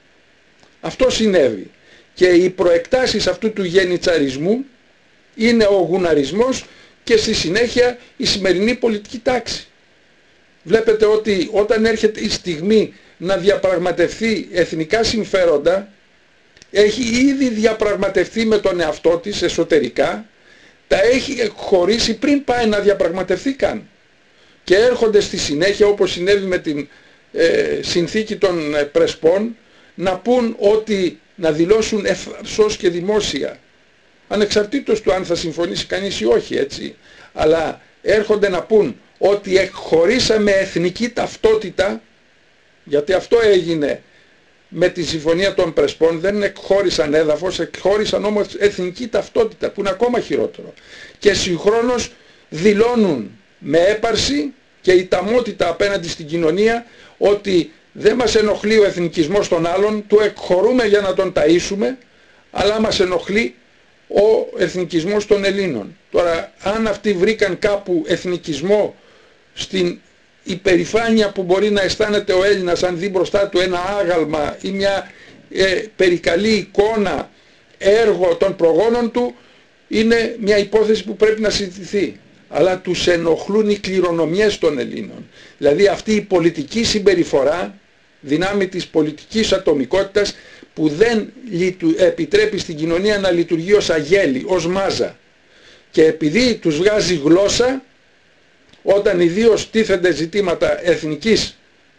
Αυτό συνέβη. Και οι προεκτάσεις αυτού του γενιτσαρισμού είναι ο γουναρισμός και στη συνέχεια η σημερινή πολιτική τάξη. Βλέπετε ότι όταν έρχεται η στιγμή να διαπραγματευτεί εθνικά συμφέροντα, έχει ήδη διαπραγματευτεί με τον εαυτό της εσωτερικά, τα έχει χωρίσει πριν πάει να διαπραγματευτεί καν. Και έρχονται στη συνέχεια, όπως συνέβη με την ε, συνθήκη των ε, Πρεσπών, να πούν ότι, να δηλώσουν ευθαρσώς και δημόσια, ανεξαρτήτως του αν θα συμφωνήσει κανείς ή όχι, έτσι, αλλά έρχονται να πούν ότι εκχωρήσαμε εθνική ταυτότητα, γιατί αυτό έγινε με τη συμφωνία των Πρεσπών, δεν εκχώρησαν έδαφος, εκχώρησαν όμως εθνική ταυτότητα που είναι ακόμα χειρότερο. Και συγχρόνως δηλώνουν με έπαρση και ηταμότητα απέναντι στην κοινωνία ότι δεν μας ενοχλεί ο εθνικισμός των άλλων, του εκχωρούμε για να τον ταΐσουμε, αλλά μας ενοχλεί ο εθνικισμός των Ελλήνων. Τώρα, αν αυτοί βρήκαν κάπου εθνικισμό στην υπερηφάνεια που μπορεί να αισθάνεται ο Έλληνας αν δει μπροστά του ένα άγαλμα ή μια ε, περικαλή εικόνα, έργο των προγόνων του, είναι μια υπόθεση που πρέπει να συζητηθεί. Αλλά τους ενοχλούν οι κληρονομιές των Ελλήνων. Δηλαδή αυτή η πολιτική συμπεριφορά, δυνάμει της πολιτικής ατομικότητας, που δεν επιτρέπει στην κοινωνία να λειτουργεί ως αγέλη, ως μάζα. Και επειδή τους βγάζει γλώσσα, όταν ιδίως τίθενται ζητήματα εθνικής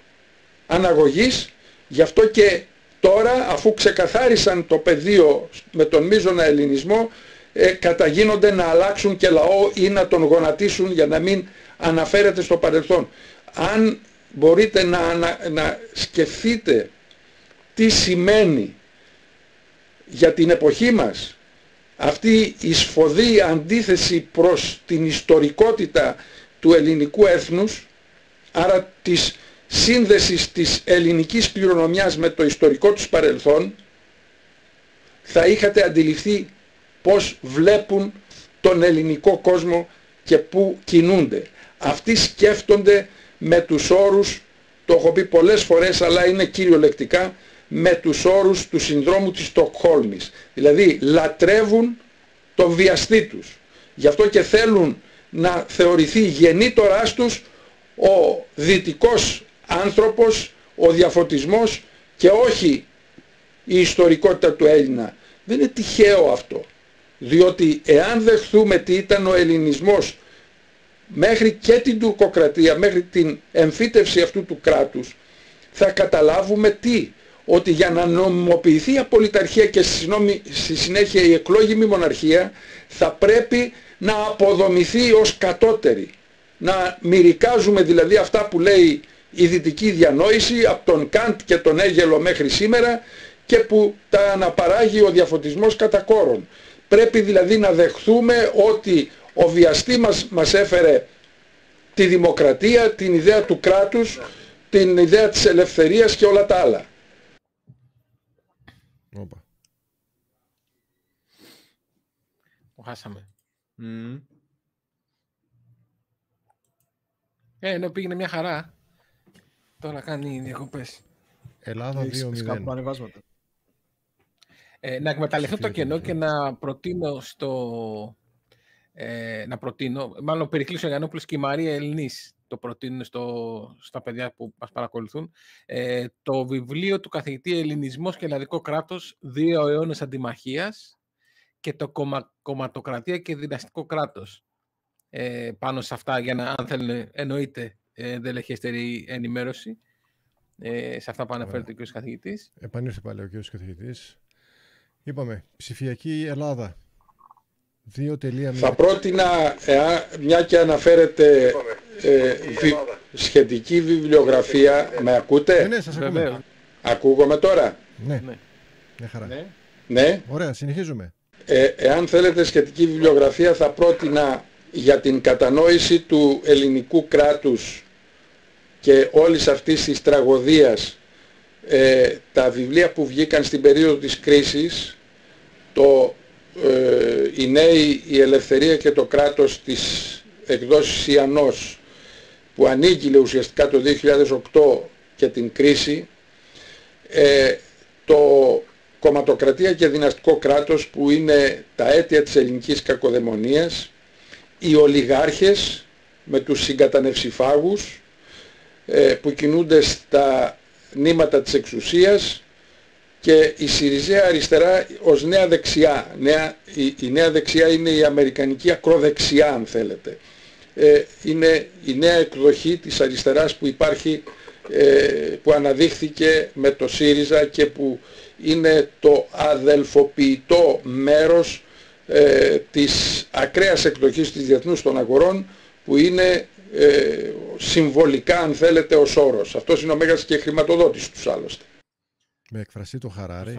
αναγωγής, γι' αυτό και τώρα, αφού ξεκαθάρισαν το πεδίο με τον μείζωνα ελληνισμό, ε, καταγίνονται να αλλάξουν και λαό ή να τον γονατίσουν για να μην αναφέρεται στο παρελθόν. Αν μπορείτε να, να, να σκεφτείτε τι σημαίνει για την εποχή μας αυτή η σφοδή αντίθεση προς την ιστορικότητα του ελληνικού έθνους, άρα της σύνδεσης της ελληνικής κληρονομιάς με το ιστορικό τους παρελθόν, θα είχατε αντιληφθεί πώς βλέπουν τον ελληνικό κόσμο και πού κινούνται. Αυτοί σκέφτονται με τους όρους, το έχω πει πολλές φορές αλλά είναι κυριολεκτικά, με τους όρους του συνδρόμου της Στοκχόλμης. Δηλαδή λατρεύουν τον βιαστή τους. Γι' αυτό και θέλουν να θεωρηθεί γεννήτοράς τους ο δυτικός άνθρωπος, ο διαφωτισμός και όχι η ιστορικότητα του Έλληνα. Δεν είναι τυχαίο αυτό. Διότι εάν δεχθούμε τι ήταν ο ελληνισμός μέχρι και την τουρκοκρατία, μέχρι την εμφύτευση αυτού του κράτους, θα καταλάβουμε τι, ότι για να νομιμοποιηθεί η απολυταρχία και στη συνέχεια η εκλόγιμη μοναρχία, θα πρέπει να αποδομηθεί ως κατώτερη. Να μυρικάζουμε δηλαδή αυτά που λέει η δυτική διανόηση από τον Καντ και τον Έγελο μέχρι σήμερα και που τα αναπαράγει ο διαφωτισμός κατά κόρον. Πρέπει δηλαδή να δεχθούμε ότι ο βιαστή μας, μας έφερε τη δημοκρατία, την ιδέα του κράτους, την ιδέα της ελευθερίας και όλα τα άλλα. Όπα. Το χάσαμε. Mm. Ε, ενώ πήγαινε μια χαρά, τώρα κάνει διακοπές. Ελλάδα δύο μηδέν. Ε, να εκμεταλλευτώ το κενό και να προτείνω στο... Ε, να προτείνω, μάλλον Περικλής ο Γιαννόπουλος και η Μαρία Ελληνής το προτείνουν στο, στα παιδιά που μας παρακολουθούν, ε, το βιβλίο του καθηγητή Ελληνισμός και Ελλαδικό Κράτος, δύο αιώνες αντιμαχίας και το κομμα, κομματοκρατία και δυναστικό κράτος. Ε, πάνω σε αυτά, για να, αν θέλουν, εννοείται ε, δελεχέστερη ενημέρωση ε, σε αυτά που αναφέρεται ο κ. καθηγητής. Επανήρθε πάλι ο κ. καθηγητής. Είπαμε, ψηφιακή Ελλάδα. δύο τελεία μηδέν. Θα πρότεινα, εά, μια και αναφέρεται ε, βι, σχετική βιβλιογραφία, με ακούτε? Ναι, ναι, σας ακούμε. Ακούγομαι τώρα? Ναι, ναι. Μια χαρά. Ναι. Ναι. Ωραία, συνεχίζουμε. Ε, εάν θέλετε σχετική βιβλιογραφία, θα πρότεινα για την κατανόηση του ελληνικού κράτους και όλης αυτής της τραγωδίας ε, τα βιβλία που βγήκαν στην περίοδο της κρίσης, το ε, «Οι νέοι, η ελευθερία και το κράτος» της εκδόσης Ιαννός, που ανήγγειλε ουσιαστικά το δύο χιλιάδες οκτώ και την κρίση, ε, το «Κομματοκρατία και δυναστικό κράτος», που είναι τα αίτια της ελληνικής κακοδαιμονίας, οι ολιγάρχες με τους συγκατανευσιφάγους ε, που κινούνται στα νήματα της εξουσίας, και η Συριζέα αριστερά ως νέα δεξιά. Νέα, η, η νέα δεξιά είναι η αμερικανική ακροδεξιά, αν θέλετε. Ε, είναι η νέα εκδοχή της αριστεράς που υπάρχει, ε, που αναδείχθηκε με το ΣΥΡΙΖΑ και που είναι το αδελφοποιητό μέρος ε, της ακραίας εκδοχής της διεθνούς των αγορών, που είναι ε, συμβολικά, αν θέλετε, ως όρος. Αυτός είναι ο μέγας και χρηματοδότης τους άλλωστε. Με εκφραστεί το Χαράρι.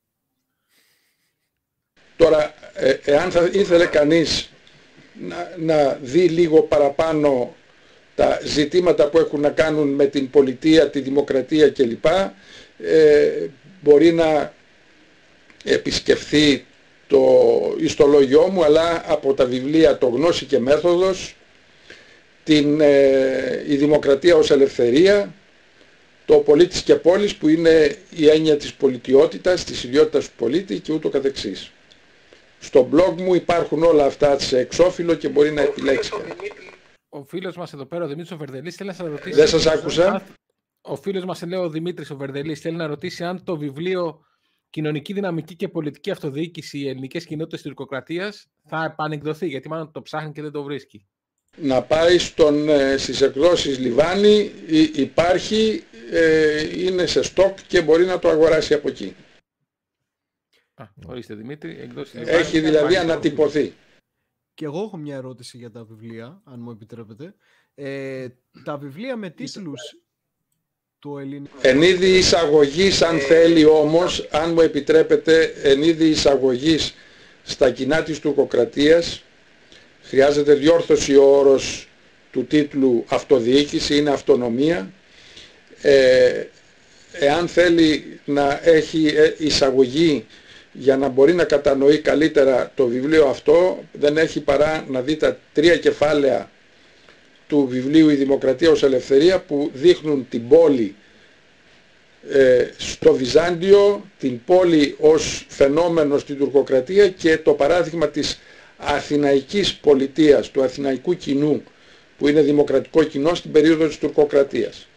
Τώρα, ε, εάν θα ήθελε κανείς να, να δει λίγο παραπάνω τα ζητήματα που έχουν να κάνουν με την πολιτεία, τη δημοκρατία κλπ, ε, μπορεί να επισκεφθεί το ιστολόγιό μου, αλλά από τα βιβλία «Το Γνώση και Μέθοδος», την, ε, «Η Δημοκρατία ως Ελευθερία», το «Πολίτης και Πόλης», που είναι η έννοια της πολιτιότητας, της ιδιότητας του πολίτη και ούτω καθεξής. Στο blog μου υπάρχουν όλα αυτά σε εξώφυλλο και μπορεί να επιλέξει. Ο φίλος μας εδώ πέρα, ο Δημήτρης ο Βερδελής, θέλει να σας ρωτήσει... Δεν σας άκουσα. Ο φίλος μας, λέει ο Δημήτρης ο Βερδελής, θέλει να ρωτήσει αν το βιβλίο «Κοινωνική δυναμική και πολιτική αυτοδιοίκηση, οι ελληνικές κοινότητες της τουρκοκρατίας» θα επανεκδοθεί, γιατί μάλλον το ψάχνει και δεν το βρίσκει. Να πάει στον, στις εκδόσεις Λιβάνι, υπάρχει, ε, είναι σε στόκ και μπορεί να το αγοράσει από εκεί. Α, ορίστε Δημήτρη, εκδόσεις Λιβάνι. Έχει δηλαδή ανατυπωθεί. Και εγώ έχω μια ερώτηση για τα βιβλία, αν μου επιτρέπετε. Ε, τα βιβλία με τίτλους του ελληνικού... Εν είδη εισαγωγής, αν θέλει όμως, αν μου επιτρέπετε, εν είδη εισαγωγής στα κοινά της τουρκοκρατίας, χρειάζεται διόρθωση ο όρος του τίτλου αυτοδιοίκηση, είναι αυτονομία. Ε, εάν θέλει να έχει εισαγωγή για να μπορεί να κατανοεί καλύτερα το βιβλίο αυτό, δεν έχει παρά να δει τα τρία κεφάλαια του βιβλίου «Η Δημοκρατία ως Ελευθερία», που δείχνουν την πόλη ε, στο Βυζάντιο, την πόλη ως φαινόμενο στην τουρκοκρατία και το παράδειγμα της αθηναϊκής πολιτείας, του αθηναϊκού κοινού, που είναι δημοκρατικό κοινό στην περίοδο της τουρκοκρατίας.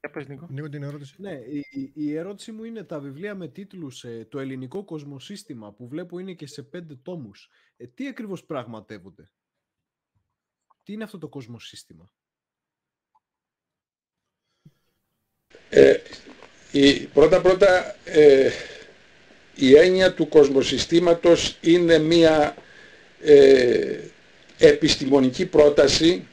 Νίκο, την ερώτηση. Ναι, η, η ερώτηση μου είναι τα βιβλία με τίτλους ε, «Το ελληνικό κοσμοσύστημα» που βλέπω είναι και σε πέντε τόμους. Ε, τι ακριβώς πραγματεύονται? Τι είναι αυτό το κοσμοσύστημα? Ε, η, πρώτα πρώτα ε, η έννοια του κοσμοσυστήματος είναι μια ε, επιστημονική πρόταση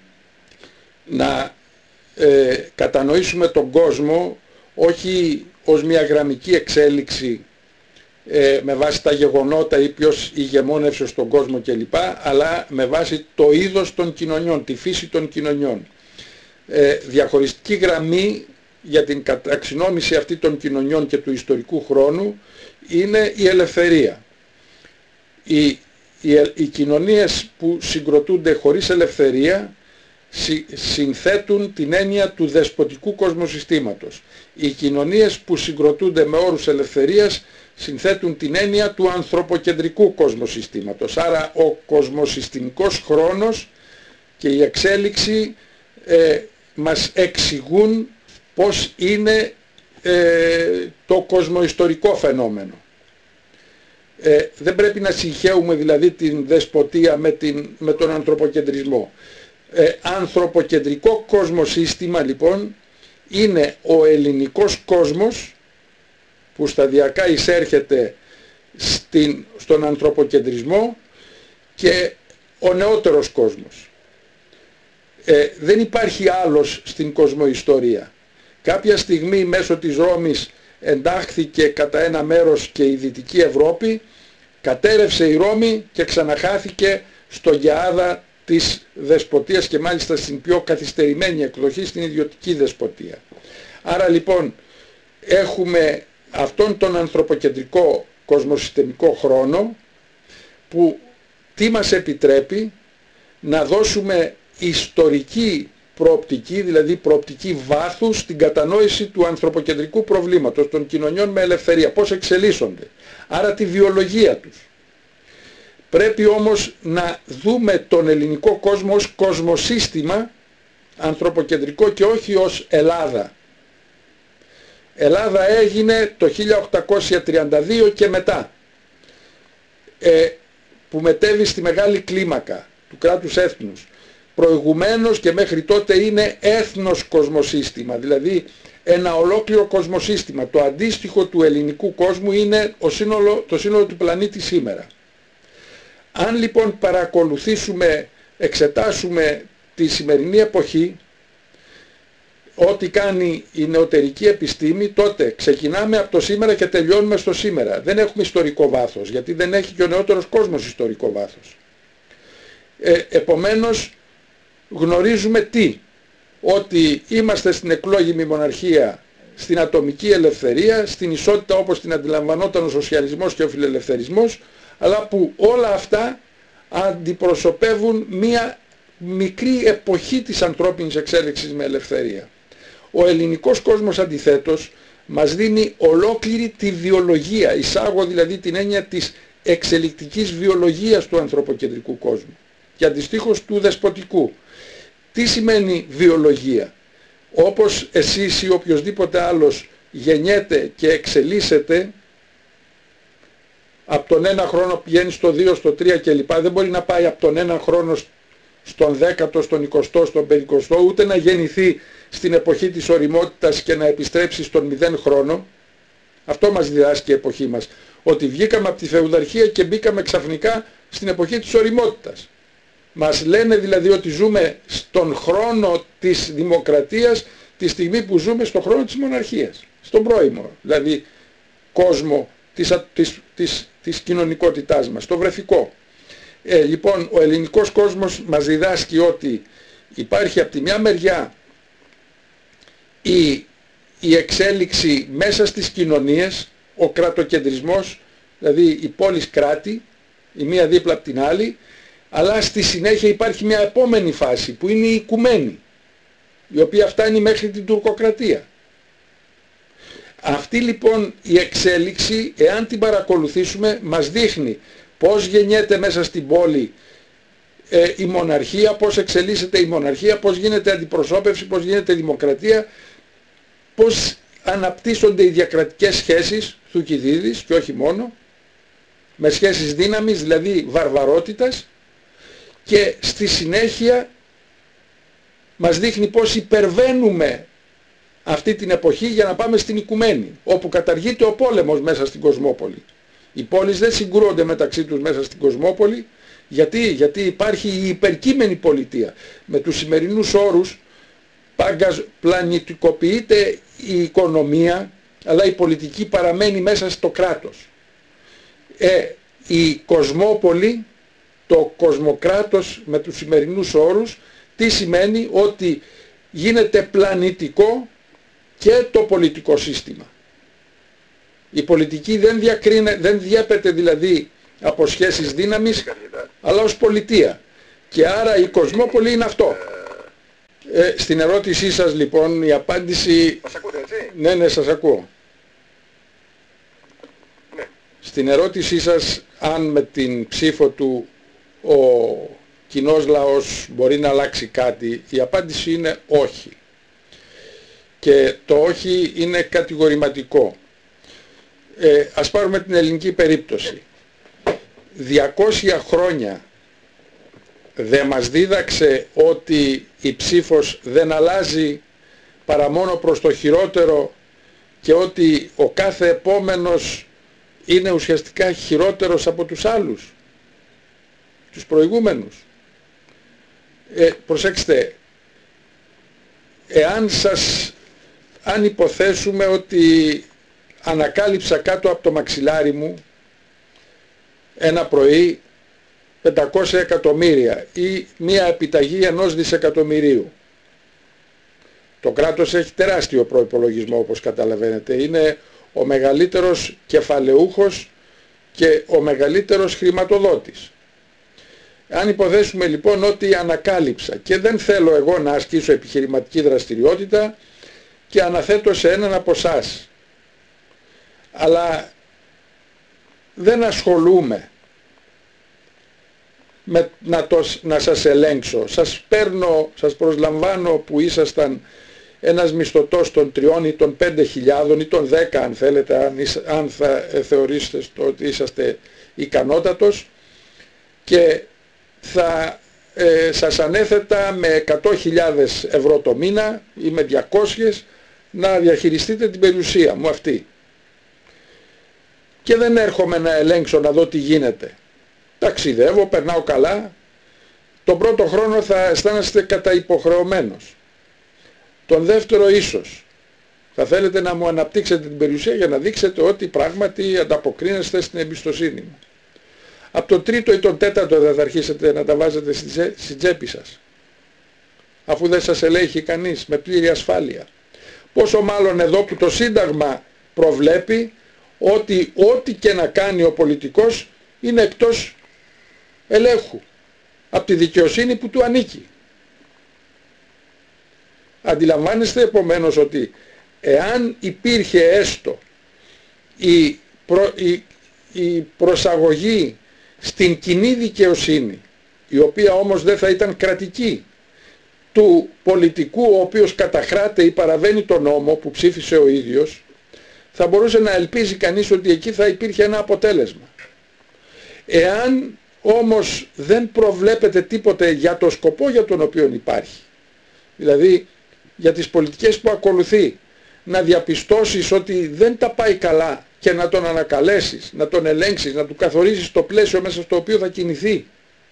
να ε, κατανοήσουμε τον κόσμο όχι ως μια γραμμική εξέλιξη ε, με βάση τα γεγονότα ή ποιος ηγεμόνευσε στον κόσμο κλπ, αλλά με βάση το είδος των κοινωνιών, τη φύση των κοινωνιών. Ε, διαχωριστική γραμμή για την καταξινόμηση αυτή των κοινωνιών και του ιστορικού χρόνου είναι η ελευθερία. Οι, οι, οι κοινωνίες που συγκροτούνται χωρίς ελευθερία συ, συνθέτουν την έννοια του δεσποτικού κοσμοσυστήματος. Οι κοινωνίες που συγκροτούνται με όρους ελευθερίας συνθέτουν την έννοια του ανθρωποκεντρικού κοσμοσυστήματος. Άρα ο κοσμοσυστημικός χρόνος και η εξέλιξη ε, μας εξηγούν πώς είναι ε, το κοσμοϊστορικό φαινόμενο. Ε, δεν πρέπει να συγχέουμε δηλαδή την δεσποτεία με, την, με τον ανθρωποκεντρισμό. Ε, ανθρωποκεντρικό κοσμοσύστημα λοιπόν είναι ο ελληνικός κόσμος που σταδιακά εισέρχεται στην, στον ανθρωποκεντρισμό και ο νεότερος κόσμος. Ε, δεν υπάρχει άλλος στην κοσμοϊστορία. Κάποια στιγμή μέσω της Ρώμης εντάχθηκε κατά ένα μέρος και η Δυτική Ευρώπη, κατέρευσε η Ρώμη και ξαναχάθηκε στο γεάδα της δεσποτείας και μάλιστα στην πιο καθυστερημένη εκδοχή, στην ιδιωτική δεσποτεία. Άρα λοιπόν έχουμε αυτόν τον ανθρωποκεντρικό κοσμοσυστημικό χρόνο που τι μας επιτρέπει να δώσουμε ιστορική προοπτική, δηλαδή προοπτική βάθους στην κατανόηση του ανθρωποκεντρικού προβλήματος των κοινωνιών με ελευθερία, πώς εξελίσσονται, άρα τη βιολογία τους. Πρέπει όμως να δούμε τον ελληνικό κόσμο ως κοσμοσύστημα ανθρωποκεντρικό και όχι ως Ελλάδα. Ελλάδα έγινε το χίλια οκτακόσια τριάντα δύο και μετά, ε, που μετέβη στη μεγάλη κλίμακα του κράτους έθνους. Προηγουμένως και μέχρι τότε είναι έθνος κοσμοσύστημα, δηλαδή ένα ολόκληρο κοσμοσύστημα. Το αντίστοιχο του ελληνικού κόσμου είναι ο σύνολο, το σύνολο του πλανήτη σήμερα. Αν λοιπόν παρακολουθήσουμε, εξετάσουμε τη σημερινή εποχή, ό,τι κάνει η νεωτερική επιστήμη, τότε ξεκινάμε από το σήμερα και τελειώνουμε στο σήμερα. Δεν έχουμε ιστορικό βάθος, γιατί δεν έχει και ο νεότερος κόσμος ιστορικό βάθος. Ε, επομένως, γνωρίζουμε τι? Ότι είμαστε στην εκλόγιμη μοναρχία, στην ατομική ελευθερία, στην ισότητα όπως την αντιλαμβανόταν ο σοσιαλισμός και ο φιλελευθερισμός, αλλά που όλα αυτά αντιπροσωπεύουν μία μικρή εποχή της ανθρώπινης εξέλιξης με ελευθερία. Ο ελληνικός κόσμος αντιθέτως μας δίνει ολόκληρη τη βιολογία, εισάγω δηλαδή την έννοια της εξελικτικής βιολογίας του ανθρωποκεντρικού κόσμου και αντιστοίχως του δεσποτικού. Τι σημαίνει βιολογία? Όπως εσείς ή οποιοσδήποτε άλλος γεννιέται και εξελίσσεται, από τον ένα χρόνο πηγαίνει στο δύο, στο τρία κλπ. Δεν μπορεί να πάει από τον ένα χρόνο στον δέκατο, στον εικοστό, στον πενηκοστό, ούτε να γεννηθεί στην εποχή της οριμότητας και να επιστρέψει στον μηδέν χρόνο. Αυτό μας διδάσκει η εποχή μας. Ότι βγήκαμε από τη φεουδαρχία και μπήκαμε ξαφνικά στην εποχή της οριμότητας. Μας λένε δηλαδή ότι ζούμε στον χρόνο της δημοκρατίας τη στιγμή που ζούμε στον χρόνο της μοναρχίας. Στον πρώιμο, δηλαδή κόσμο της, της, της, της κοινωνικότητάς μας, το βρεφικό. Ε, λοιπόν, ο ελληνικός κόσμος μας διδάσκει ότι υπάρχει από τη μια μεριά η, η εξέλιξη μέσα στις κοινωνίες, ο κρατοκεντρισμός, δηλαδή η πόλης κράτη, η μία δίπλα από την άλλη, αλλά στη συνέχεια υπάρχει μια επόμενη φάση που είναι η οικουμένη, η οποία φτάνει μέχρι την τουρκοκρατία. Αυτή λοιπόν η εξέλιξη, εάν την παρακολουθήσουμε, μας δείχνει πώς γεννιέται μέσα στην πόλη ε, η μοναρχία, πώς εξελίσσεται η μοναρχία, πώς γίνεται αντιπροσώπευση, πώς γίνεται δημοκρατία, πώς αναπτύσσονται οι διακρατικές σχέσεις Θουκυδίδης και όχι μόνο, με σχέσεις δύναμης, δηλαδή βαρβαρότητας, και στη συνέχεια μας δείχνει πώς υπερβαίνουμε αυτή την εποχή για να πάμε στην οικουμένη, όπου καταργείται ο πόλεμος μέσα στην Κοσμόπολη. Οι πόλεις δεν συγκρούονται μεταξύ τους μέσα στην Κοσμόπολη. Γιατί, γιατί υπάρχει η υπερκείμενη πολιτεία. Με τους σημερινούς όρους πλανητικοποιείται η οικονομία, αλλά η πολιτική παραμένει μέσα στο κράτος. Ε, η Κοσμόπολη, το κοσμοκράτος με τους σημερινούς όρους, τι σημαίνει? Ότι γίνεται πλανητικό και το πολιτικό σύστημα. Η πολιτική δεν, διακρίνε, δεν διέπεται δηλαδή από σχέσεις δύναμης, αλλά ως πολιτεία. Και άρα η Κοσμόπολη είναι αυτό. Ε, στην ερώτησή σας λοιπόν η απάντηση... Σας ακούτε, έτσι? Ναι, ναι, σας ακούω. Ναι. Στην ερώτησή σας αν με την ψήφο του ο κοινός λαός μπορεί να αλλάξει κάτι, η απάντηση είναι όχι. Και το όχι είναι κατηγορηματικό. Ε, ας πάρουμε την ελληνική περίπτωση. διακόσια χρόνια δεν μας δίδαξε ότι η ψήφος δεν αλλάζει παρά μόνο προς το χειρότερο και ότι ο κάθε επόμενος είναι ουσιαστικά χειρότερος από τους άλλους, τους προηγούμενους. Ε, προσέξτε, εάν σας, αν υποθέσουμε ότι ανακάλυψα κάτω από το μαξιλάρι μου ένα πρωί πεντακόσια εκατομμύρια ή μία επιταγή ενός δισεκατομμυρίου. Το κράτος έχει τεράστιο προϋπολογισμό, όπως καταλαβαίνετε. Είναι ο μεγαλύτερος κεφαλαιούχος και ο μεγαλύτερος χρηματοδότης. Αν υποθέσουμε λοιπόν ότι ανακάλυψα και δεν θέλω εγώ να ασκήσω επιχειρηματική δραστηριότητα και αναθέτω σε έναν από εσάς, αλλά δεν ασχολούμαι με να, το, να σας ελέγξω. Σας παίρνω, σας προσλαμβάνω που ήσασταν ένας μισθωτός των τριών ή των πέντε χιλιάδων ή των δέκα αν θέλετε, αν, αν θα θεωρήσετε ότι είσαστε ικανότατος, και θα ε, σας ανέθετα με εκατό χιλιάδες ευρώ το μήνα ή με διακόσιες να διαχειριστείτε την περιουσία μου αυτή. Και δεν έρχομαι να ελέγξω να δω τι γίνεται. Ταξιδεύω, περνάω καλά. Τον πρώτο χρόνο θα αισθάνεστε καταυποχρεωμένος. Τον δεύτερο ίσως θα θέλετε να μου αναπτύξετε την περιουσία για να δείξετε ότι πράγματι ανταποκρίνεστε στην εμπιστοσύνη μου. Από το τρίτο ή τον τέταρτο δεν θα αρχίσετε να τα βάζετε στην τσέπη σας, αφού δεν σας ελέγχει κανείς με πλήρη ασφάλεια. Πόσο μάλλον εδώ που το Σύνταγμα προβλέπει ότι ό,τι και να κάνει ο πολιτικός είναι εκτός ελέγχου από τη δικαιοσύνη που του ανήκει. Αντιλαμβάνεστε επομένως ότι εάν υπήρχε έστω η, προ, η, η προσαγωγή στην κοινή δικαιοσύνη, η οποία όμως δεν θα ήταν κρατική, του πολιτικού ο οποίος καταχράται ή παραβαίνει τον νόμο που ψήφισε ο ίδιος, θα μπορούσε να ελπίζει κανείς ότι εκεί θα υπήρχε ένα αποτέλεσμα. Εάν όμως δεν προβλέπεται τίποτε για το σκοπό για τον οποίο υπάρχει, δηλαδή για τις πολιτικές που ακολουθεί, να διαπιστώσεις ότι δεν τα πάει καλά και να τον ανακαλέσεις, να τον ελέγξεις, να του καθορίσεις το πλαίσιο μέσα στο οποίο θα κινηθεί,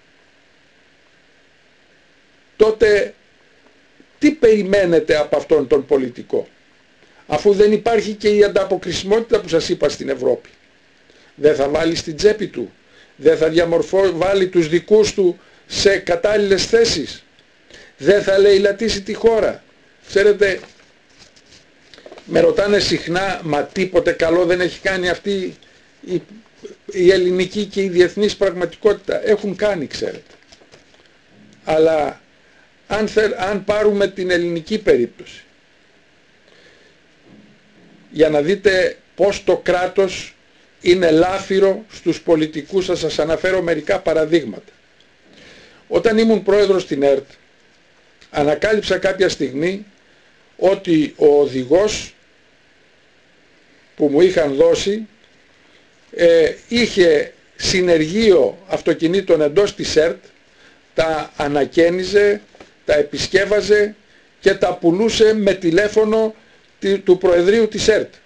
τότε τι περιμένετε από αυτόν τον πολιτικό, αφού δεν υπάρχει και η ανταποκρισιμότητα που σας είπα στην Ευρώπη? Δεν θα βάλει στην τσέπη του, δεν θα διαμορφώσει τους δικούς του σε κατάλληλες θέσεις, δεν θα λαιλατίσει τη χώρα. Ξέρετε, με ρωτάνε συχνά, μα τίποτε καλό δεν έχει κάνει αυτή η, η ελληνική και η διεθνής πραγματικότητα? Έχουν κάνει, ξέρετε. Αλλά αν, θέλ, αν πάρουμε την ελληνική περίπτωση, για να δείτε πως το κράτος είναι λάφυρο στους πολιτικούς, θα σας αναφέρω μερικά παραδείγματα. Όταν ήμουν πρόεδρος στην ΕΡΤ, ανακάλυψα κάποια στιγμή ότι ο οδηγός που μου είχαν δώσει ε, είχε συνεργείο αυτοκινήτων εντός της ΕΡΤ, τα ανακαίνιζε, τα επισκέβαζε και τα πουλούσε με τηλέφωνο του Προεδρείου της ΕΡΤ.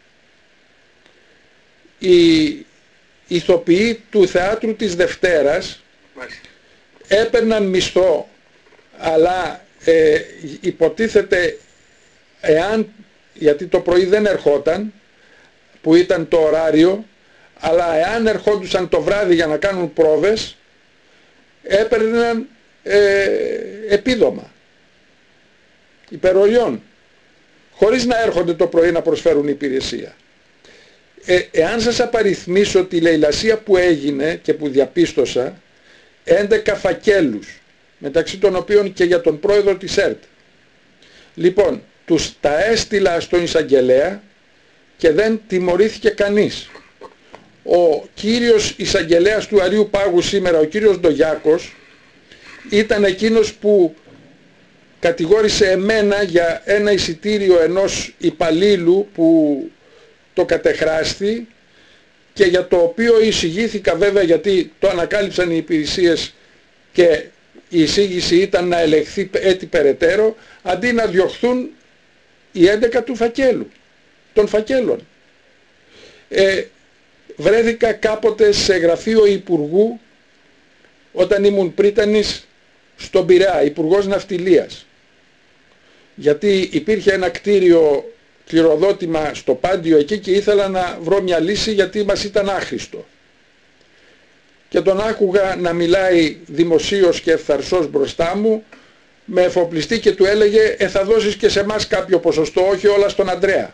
Οι ηθοποιοί του Θεάτρου της Δευτέρας έπαιρναν μισθό, αλλά ε, υποτίθεται εάν, γιατί το πρωί δεν ερχόταν, που ήταν το ωράριο, αλλά εάν ερχόντουσαν το βράδυ για να κάνουν πρόβες, έπαιρναν ε, επίδομα υπεροριών, χωρίς να έρχονται το πρωί να προσφέρουν υπηρεσία. Ε, εάν σας απαριθμίσω τη λαιλασία που έγινε και που διαπίστωσα, έντεκα φακέλους, μεταξύ των οποίων και για τον πρόεδρο της ΕΡΤ. Λοιπόν, τους τα έστειλα στον εισαγγελέα και δεν τιμωρήθηκε κανείς. Ο κύριος εισαγγελέας του Αρείου Πάγου σήμερα, ο κύριος Ντογιάκος, ήταν εκείνος που κατηγόρησε εμένα για ένα εισιτήριο ενός υπαλλήλου που το κατεχράστη και για το οποίο εισηγήθηκα, βέβαια, γιατί το ανακάλυψαν οι υπηρεσίες και η εισήγηση ήταν να ελεγχθεί έτη περαιτέρω, αντί να διωχθούν οι έντεκα του φακέλου, των φακέλων. Ε, βρέθηκα κάποτε σε γραφείο υπουργού όταν ήμουν πρίτανης στον Πειραιά, υπουργός ναυτιλίας, γιατί υπήρχε ένα κτίριο κληροδότημα στο Πάντιο εκεί και ήθελα να βρω μια λύση γιατί μας ήταν άχρηστο. Και τον άκουγα να μιλάει δημοσίως και ευθαρσός μπροστά μου με εφοπλιστή και του έλεγε «Ε, θα δώσεις και σε εμάς κάποιο ποσοστό, όχι όλα στον Αντρέα».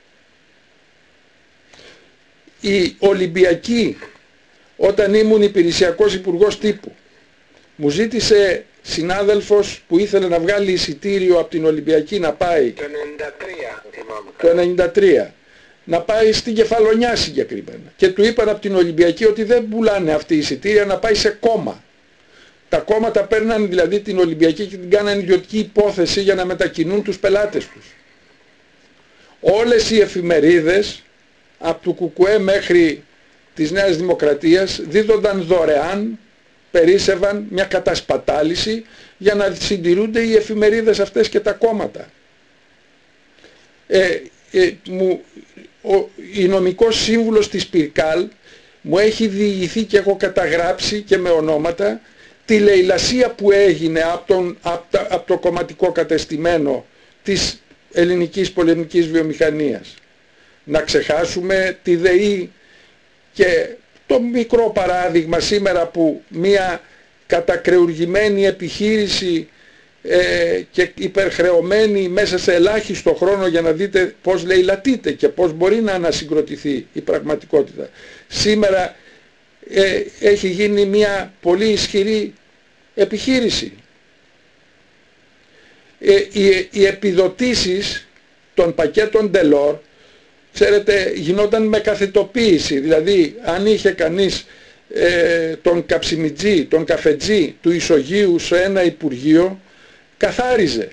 Η Ολυμπιακή, όταν ήμουν υπηρεσιακός υπουργός τύπου, μου ζήτησε συνάδελφος που ήθελε να βγάλει εισιτήριο από την Ολυμπιακή να πάει το ενενήντα τρία, το ενενήντα τρία, να πάει στην Κεφαλονιά συγκεκριμένα, και του είπαν από την Ολυμπιακή ότι δεν πουλάνε αυτή η εισιτήρια, να πάει σε κόμμα. Τα κόμματα παίρναν δηλαδή την Ολυμπιακή και την κάνανε ιδιωτική υπόθεση για να μετακινούν τους πελάτες τους. Όλες οι εφημερίδες από του Κουκουέ μέχρι της Νέας Δημοκρατίας δίδονταν δωρεάν, περίσσευαν μια κατασπατάληση για να συντηρούνται οι εφημερίδες αυτές και τα κόμματα. Ε, ε, μου, ο, η νομικός σύμβουλος της Πυρκάλ μου έχει διηγηθεί και έχω καταγράψει και με ονόματα τη λαιλασία που έγινε από, τον, από, τα, από το κομματικό κατεστημένο της ελληνικής πολεμικής βιομηχανίας. Να ξεχάσουμε τη ΔΕΗ και το μικρό παράδειγμα σήμερα που μια κατακρεουργημένη επιχείρηση ε, και υπερχρεωμένη μέσα σε ελάχιστο χρόνο, για να δείτε πώς λαιλατείται και πώς μπορεί να ανασυγκροτηθεί η πραγματικότητα. Σήμερα ε, έχει γίνει μια πολύ ισχυρή επιχείρηση. Ε, οι, οι επιδοτήσεις των πακέτων Delors, ξέρετε, γινόταν με καθετοποίηση. Δηλαδή, αν είχε κανείς ε, τον καψιμιτζή, τον καφετζή του ισογείου σε ένα υπουργείο, καθάριζε.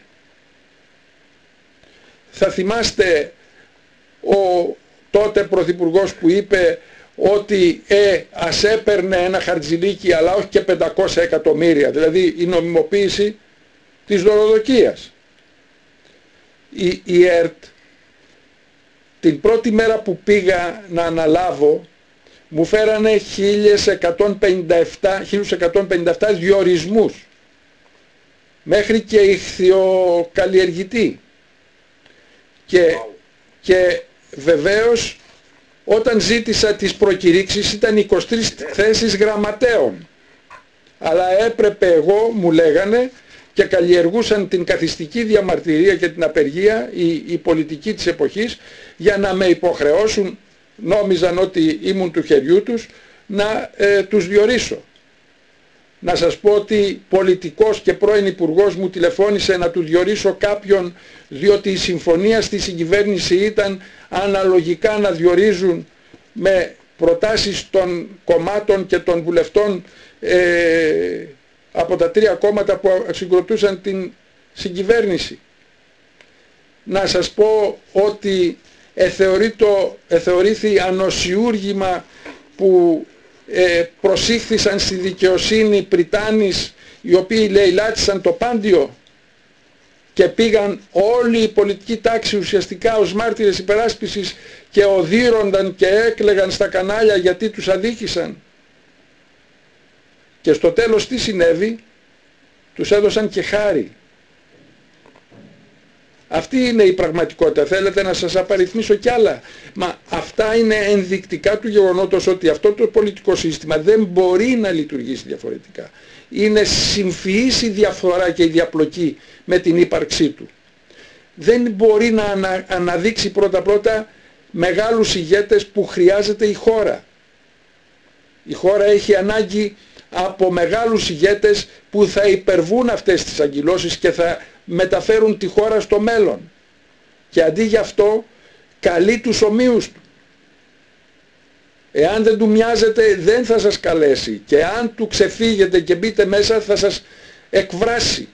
Θα θυμάστε ο τότε πρωθυπουργός που είπε ότι ε, ας έπαιρνε ένα χαρτζηλίκι αλλά όχι και πεντακόσια εκατομμύρια, δηλαδή η νομιμοποίηση της δωροδοκίας. Η, η ΕΡΤ, την πρώτη μέρα που πήγα να αναλάβω, μου φέρανε χίλια εκατόν πενήντα επτά διορισμούς, μέχρι και ηχθειοκαλλιεργητή. Και, και βεβαίως όταν ζήτησα τις προκηρύξεις ήταν είκοσι τρεις θέσεις γραμματέων. Αλλά έπρεπε, εγώ μου λέγανε, και καλλιεργούσαν την καθιστική διαμαρτυρία και την απεργία οι, οι πολιτικοί της εποχής, για να με υποχρεώσουν, νόμιζαν ότι ήμουν του χεριού τους, να ε, τους διορίσω. Να σας πω ότι πολιτικός και πρώην υπουργός μου τηλεφώνησε να του διορίσω κάποιον, διότι η συμφωνία στη συγκυβέρνηση ήταν αναλογικά να διορίζουν με προτάσεις των κομμάτων και των βουλευτών ε, από τα τρία κόμματα που συγκροτούσαν την συγκυβέρνηση. Να σας πω ότι εθεωρήθη ανοσιούργημα που ε, προσήχθησαν στη δικαιοσύνη πριτάνης οι οποίοι λαιλάτισαν το πάντιο και πήγαν όλη η πολιτική τάξη ουσιαστικά ως μάρτυρες υπεράσπισης και οδύρονταν και έκλαιγαν στα κανάλια γιατί τους αδίκησαν. Και στο τέλος τι συνέβη? Τους έδωσαν και χάρη. Αυτή είναι η πραγματικότητα. Θέλετε να σας απαριθμίσω κι άλλα? Μα αυτά είναι ενδεικτικά του γεγονότος ότι αυτό το πολιτικό σύστημα δεν μπορεί να λειτουργήσει διαφορετικά. Είναι συμφυής η διαφθορά και η διαπλοκή με την ύπαρξή του. Δεν μπορεί να ανα, αναδείξει πρώτα-πρώτα μεγάλους ηγέτες που χρειάζεται η χώρα. Η χώρα έχει ανάγκη από μεγάλους ηγέτες που θα υπερβούν αυτές τις αγκυλώσεις και θα μεταφέρουν τη χώρα στο μέλλον. Και αντί γι' αυτό καλεί τους ομοίους του. Εάν δεν του μοιάζετε δεν θα σας καλέσει και αν του ξεφύγετε και μπείτε μέσα θα σας εκβράσει.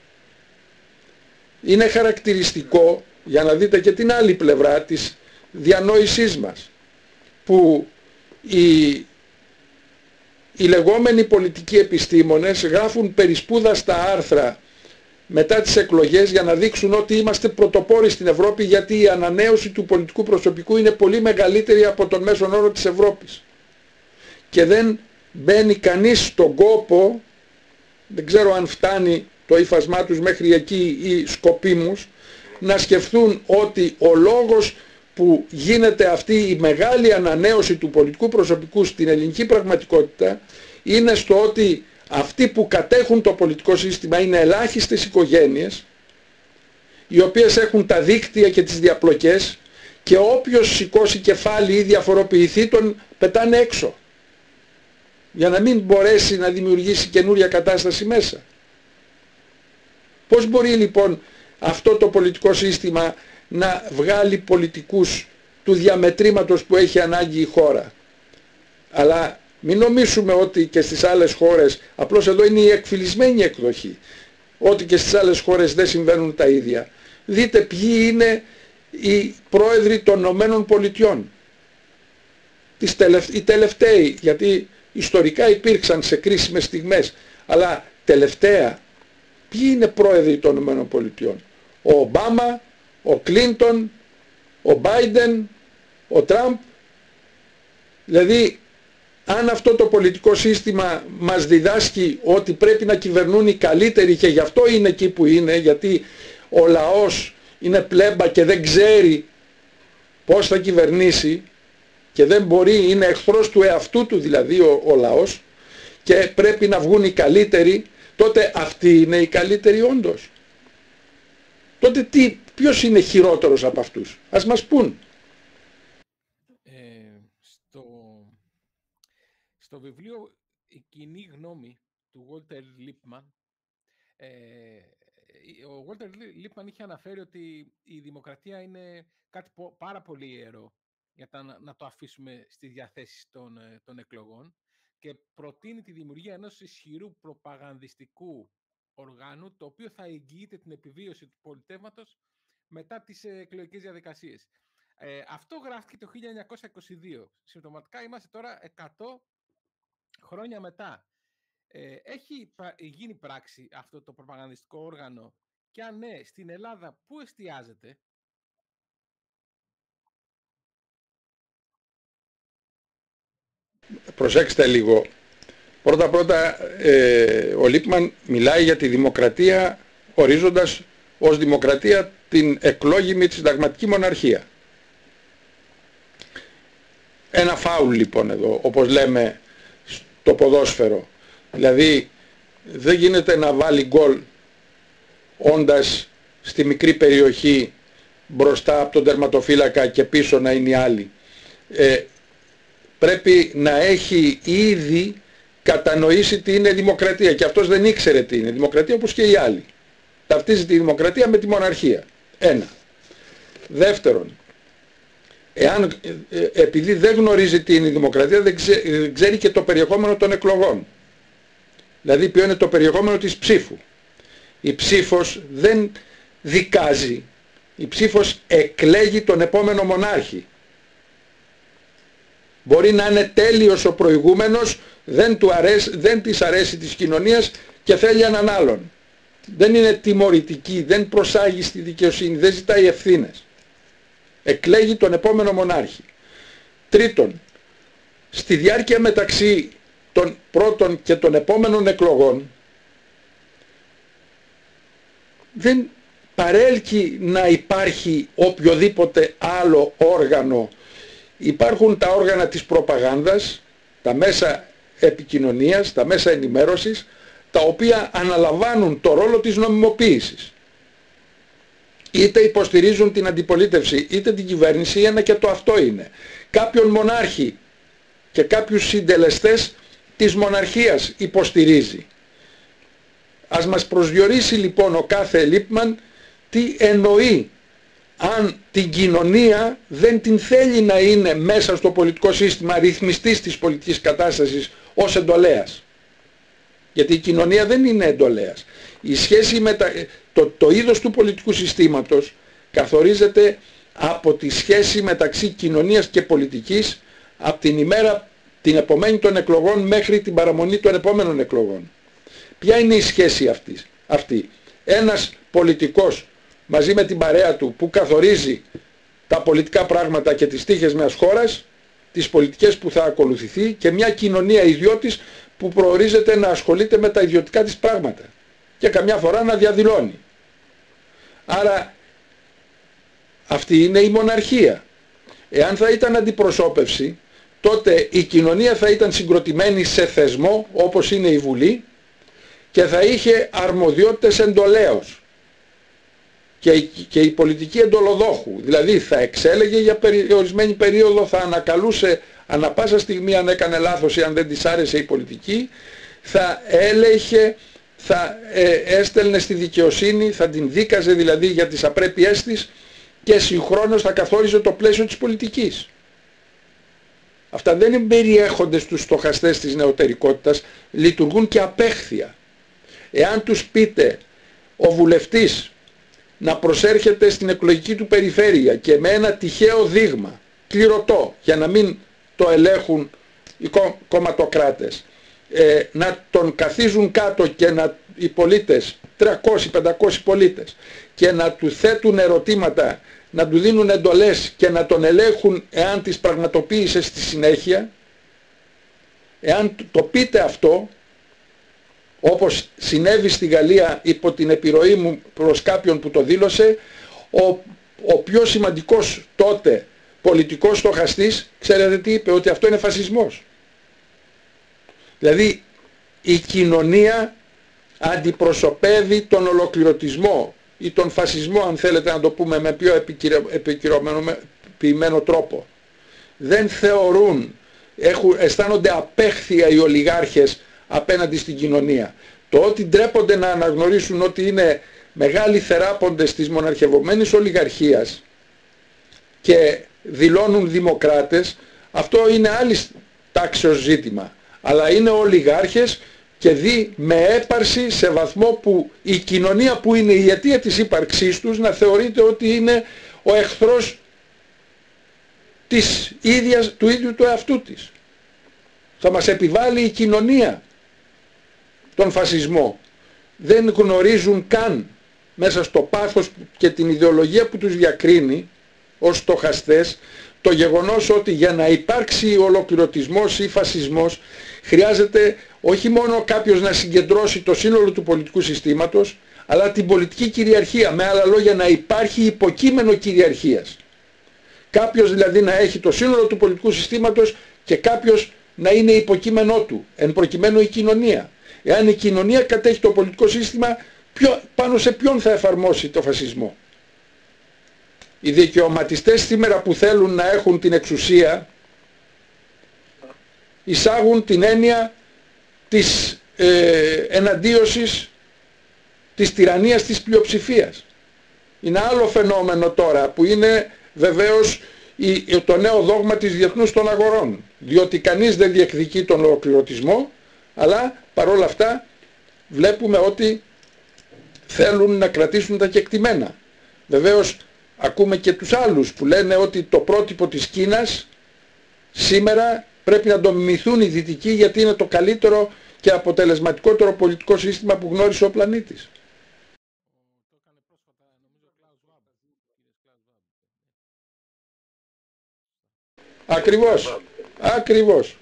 Είναι χαρακτηριστικό, για να δείτε και την άλλη πλευρά της διανόησής μας, που οι, οι λεγόμενοι πολιτικοί επιστήμονες γράφουν περισπούδαστα άρθρα μετά τις εκλογές για να δείξουν ότι είμαστε πρωτοπόροι στην Ευρώπη, γιατί η ανανέωση του πολιτικού προσωπικού είναι πολύ μεγαλύτερη από τον μέσον όρο της Ευρώπης. Και δεν μπαίνει κανείς στον κόπο, δεν ξέρω αν φτάνει το ύφασμά τους μέχρι εκεί ή σκοπίμους, να σκεφτούν ότι ο λόγος που γίνεται αυτή η μεγάλη ανανέωση του πολιτικού προσωπικού στην ελληνική πραγματικότητα είναι στο ότι αυτοί που κατέχουν το πολιτικό σύστημα είναι ελάχιστες οικογένειες, οι οποίες έχουν τα δίκτυα και τις διαπλοκές και όποιος σηκώσει κεφάλι ή διαφοροποιηθεί τον πετάνε έξω, για να μην μπορέσει να δημιουργήσει καινούρια κατάσταση μέσα. Πώς μπορεί λοιπόν αυτό το πολιτικό σύστημα να βγάλει πολιτικούς του διαμετρήματος που έχει ανάγκη η χώρα? Αλλά μην νομίσουμε ότι και στις άλλες χώρες, απλώς εδώ είναι η εκφυλισμένη εκδοχή, ότι και στις άλλες χώρες δεν συμβαίνουν τα ίδια. Δείτε ποιοι είναι οι πρόεδροι των Ηνωμένων Πολιτειών. Οι τελευταίοι, γιατί ιστορικά υπήρξαν σε κρίσιμες στιγμές, αλλά τελευταία, ποιοι είναι πρόεδροι των Ηνωμένων Πολιτειών? Ο Ομπάμα, ο Κλίντον, ο Μπάιντεν, ο Τραμπ. Δηλαδή, αν αυτό το πολιτικό σύστημα μας διδάσκει ότι πρέπει να κυβερνούν οι καλύτεροι και γι' αυτό είναι εκεί που είναι, γιατί ο λαός είναι πλέμπα και δεν ξέρει πώς θα κυβερνήσει και δεν μπορεί, είναι εχθρός του εαυτού του δηλαδή ο, ο λαός, και πρέπει να βγουν οι καλύτεροι, τότε αυτοί είναι οι καλύτεροι όντως? Τότε τι, ποιος είναι χειρότερος από αυτούς? Ας μας πούν. Ε, στο, στο βιβλίο «Η κοινή γνώμη» του Walter Lippmann, ε, ο Walter Lippmann είχε αναφέρει ότι η δημοκρατία είναι κάτι πάρα πολύ ιερό για να, να το αφήσουμε στις διαθέσεις των, των εκλογών, και προτείνει τη δημιουργία ενός ισχυρού προπαγανδιστικού οργάνου, το οποίο θα εγγυείται την επιβίωση του πολιτεύματος μετά τις εκλογικές διαδικασίες. Ε, αυτό γράφτηκε το χίλια εννιακόσια είκοσι δύο. Συμπτωματικά είμαστε τώρα εκατό χρόνια μετά. Ε, έχει γίνει πράξη αυτό το προπαγανδιστικό όργανο, και αν ναι, στην Ελλάδα πού εστιάζεται? Προσέξτε λίγο. Πρώτα-πρώτα, ε, ο Λίπμαν μιλάει για τη δημοκρατία ορίζοντας ως δημοκρατία την εκλόγιμη της συνταγματική μοναρχία. Ένα φάουλ λοιπόν εδώ, όπως λέμε στο ποδόσφαιρο. Δηλαδή δεν γίνεται να βάλει γκολ όντας στη μικρή περιοχή μπροστά από τον τερματοφύλακα και πίσω να είναι οι άλλοι. Ε, πρέπει να έχει ήδη κατανοήσει τι είναι δημοκρατία, και αυτός δεν ήξερε τι είναι δημοκρατία, όπως και οι άλλοι. Ταυτίζει τη δημοκρατία με τη μοναρχία. Ένα. Δεύτερον, εάν, ε, επειδή δεν γνωρίζει τι είναι η δημοκρατία, δεν ξέρει, δεν ξέρει και το περιεχόμενο των εκλογών. Δηλαδή ποιο είναι το περιεχόμενο της ψήφου. Η ψήφος δεν δικάζει. Η ψήφος εκλέγει τον επόμενο μονάρχη. Μπορεί να είναι τέλειος ο προηγούμενος, δεν, του αρέσει, δεν της αρέσει της κοινωνίας και θέλει έναν άλλον. Δεν είναι τιμωρητική, δεν προσάγει στη δικαιοσύνη, δεν ζητάει ευθύνες. Εκλέγει τον επόμενο μονάρχη. Τρίτον, στη διάρκεια μεταξύ των πρώτων και των επόμενων εκλογών δεν παρέλκει να υπάρχει οποιοδήποτε άλλο όργανο. Υπάρχουν τα όργανα της προπαγάνδας, τα μέσα επικοινωνίας, τα μέσα ενημέρωσης, τα οποία αναλαμβάνουν το ρόλο της νομιμοποίησης. Είτε υποστηρίζουν την αντιπολίτευση, είτε την κυβέρνηση, ένα και το αυτό είναι. Κάποιον μονάρχη και κάποιους συντελεστές της μοναρχίας υποστηρίζει. Ας μας προσδιορίσει λοιπόν ο κάθε Λίπμαν τι εννοεί, αν την κοινωνία δεν την θέλει να είναι μέσα στο πολιτικό σύστημα ρυθμιστής της πολιτικής κατάστασης ως εντολέας. Γιατί η κοινωνία δεν είναι εντολέας. Η σχέση με τα, το, το είδος του πολιτικού συστήματος καθορίζεται από τη σχέση μεταξύ κοινωνίας και πολιτικής από την ημέρα την επομένη των εκλογών μέχρι την παραμονή των επόμενων εκλογών. Ποια είναι η σχέση αυτή, αυτή. Ένας πολιτικός μαζί με την παρέα του που καθορίζει τα πολιτικά πράγματα και τις τύχες μιας χώρας, τις πολιτικές που θα ακολουθηθεί, και μια κοινωνία ιδιώτης που προορίζεται να ασχολείται με τα ιδιωτικά της πράγματα και καμιά φορά να διαδηλώνει. Άρα αυτή είναι η μοναρχία. Εάν θα ήταν αντιπροσώπευση, τότε η κοινωνία θα ήταν συγκροτημένη σε θεσμό όπως είναι η Βουλή και θα είχε αρμοδιότητες εντολέως και, και η πολιτική εντολοδόχου. Δηλαδή θα εξέλεγε για περιορισμένη περίοδο, θα ανακαλούσε ανά πάσα στιγμή αν έκανε λάθος ή αν δεν της άρεσε η πολιτική, θα έλεγε, θα ε, έστελνε στη δικαιοσύνη, θα την δίκαζε δηλαδή για τις απρέπειές της και συγχρόνως θα καθόριζε το πλαίσιο της πολιτικής. Αυτά δεν περιέχονται στους στοχαστές της νεωτερικότητας, λειτουργούν και απέχθεια. Εάν τους πείτε ο βουλευτής να προσέρχεται στην εκλογική του περιφέρεια και με ένα τυχαίο δείγμα, κληρωτό, για να μην το ελέγχουν οι κομματοκράτες, ε, να τον καθίζουν κάτω και να, οι πολίτες, τριακόσιοι πεντακόσιοι πολίτες, και να του θέτουν ερωτήματα, να του δίνουν εντολές και να τον ελέγχουν εάν τις πραγματοποίησε στη συνέχεια, εάν το πείτε αυτό, όπως συνέβη στη Γαλλία υπό την επιρροή μου προς κάποιον που το δήλωσε, ο, ο πιο σημαντικός τότε πολιτικός στοχαστής, ξέρετε τι είπε? Ότι αυτό είναι φασισμός. Δηλαδή η κοινωνία αντιπροσωπεύει τον ολοκληρωτισμό ή τον φασισμό, αν θέλετε να το πούμε με πιο επικυροποιημένο τρόπο. Δεν θεωρούν, έχουν, αισθάνονται απέχθεια οι ολιγάρχες απέναντι στην κοινωνία. Το ότι ντρέπονται να αναγνωρίσουν ότι είναι μεγάλοι θεράποντες της μοναρχευομένης ολιγαρχίας και δηλώνουν δημοκράτες, αυτό είναι άλλη τάξεως ζήτημα. Αλλά είναι ολιγάρχες και δει με έπαρση σε βαθμό που η κοινωνία που είναι η αιτία της ύπαρξής τους να θεωρείται ότι είναι ο εχθρός της ίδιας, του ίδιου του εαυτού της. Θα μας επιβάλλει η κοινωνία τον φασισμό. Δεν γνωρίζουν καν μέσα στο πάθος και την ιδεολογία που τους διακρίνει ως στοχαστές το γεγονός ότι για να υπάρξει ολοκληρωτισμός ή φασισμός χρειάζεται όχι μόνο κάποιος να συγκεντρώσει το σύνολο του πολιτικού συστήματος, αλλά την πολιτική κυριαρχία. Με άλλα λόγια, να υπάρχει υποκείμενο κυριαρχίας. Κάποιος δηλαδή να έχει το σύνολο του πολιτικού συστήματος και κάποιος να είναι υποκείμενό του, εν προκειμένου η κοινωνία. Εάν η κοινωνία κατέχει το πολιτικό σύστημα, ποιο, πάνω σε ποιον θα εφαρμόσει το φασισμό? Οι δικαιωματιστές σήμερα που θέλουν να έχουν την εξουσία εισάγουν την έννοια της ε, εναντίωσης της τυραννίας της πλειοψηφίας. Είναι άλλο φαινόμενο τώρα που είναι βεβαίως η, το νέο δόγμα της διεθνούς των αγορών, διότι κανείς δεν διεκδικεί τον ολοκληρωτισμό, αλλά παρόλα αυτά βλέπουμε ότι θέλουν να κρατήσουν τα κεκτημένα. Βεβαίως ακούμε και τους άλλους που λένε ότι το πρότυπο της Κίνας σήμερα πρέπει να το μιμηθούν οι δυτικοί γιατί είναι το καλύτερο και αποτελεσματικότερο πολιτικό σύστημα που γνώρισε ο πλανήτης. Ακριβώς. Ακριβώς.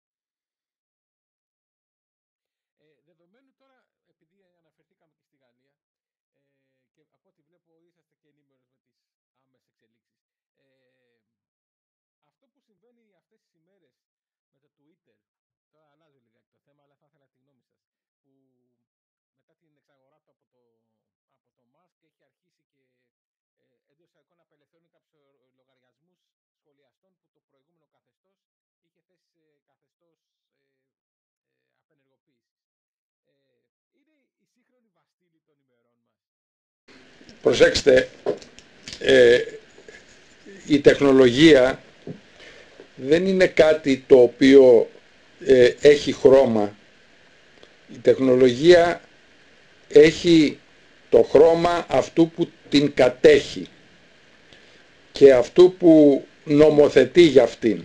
Προσέξτε, ε, η τεχνολογία δεν είναι κάτι το οποίο ε, έχει χρώμα. Η τεχνολογία έχει το χρώμα αυτού που την κατέχει και αυτού που νομοθετεί για αυτήν.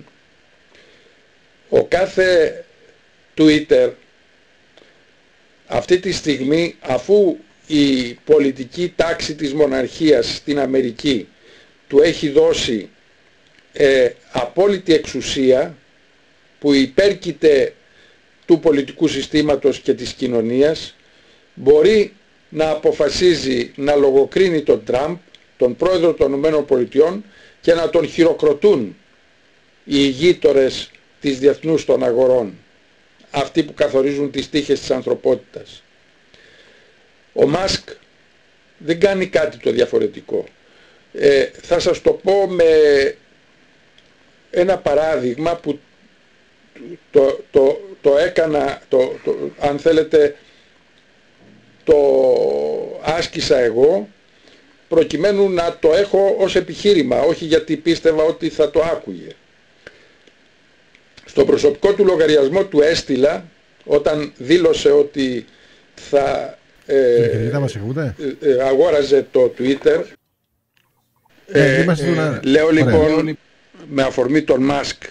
Ο κάθε Twitter αυτή τη στιγμή, αφού η πολιτική τάξη της μοναρχίας στην Αμερική του έχει δώσει ε, απόλυτη εξουσία που υπέρκειται του πολιτικού συστήματος και της κοινωνίας, μπορεί να αποφασίζει να λογοκρίνει τον Τραμπ, τον πρόεδρο των ΗΠΑ, και να τον χειροκροτούν οι ηγείτορες της διεθνούς των αγορών, αυτοί που καθορίζουν τις τύχες της ανθρωπότητας. Ο Μάσκ δεν κάνει κάτι το διαφορετικό. Ε, θα σας το πω με ένα παράδειγμα που το, το, το έκανα, το, το, αν θέλετε, το άσκησα εγώ, προκειμένου να το έχω ως επιχείρημα, όχι γιατί πίστευα ότι θα το άκουγε. Στο προσωπικό του λογαριασμό του έστειλα, όταν δήλωσε ότι θα ε, ε, αγόραζε το Twitter, ε, ε, ε, λέω λοιπόν, Ωραία. με αφορμή τον Μάσκ,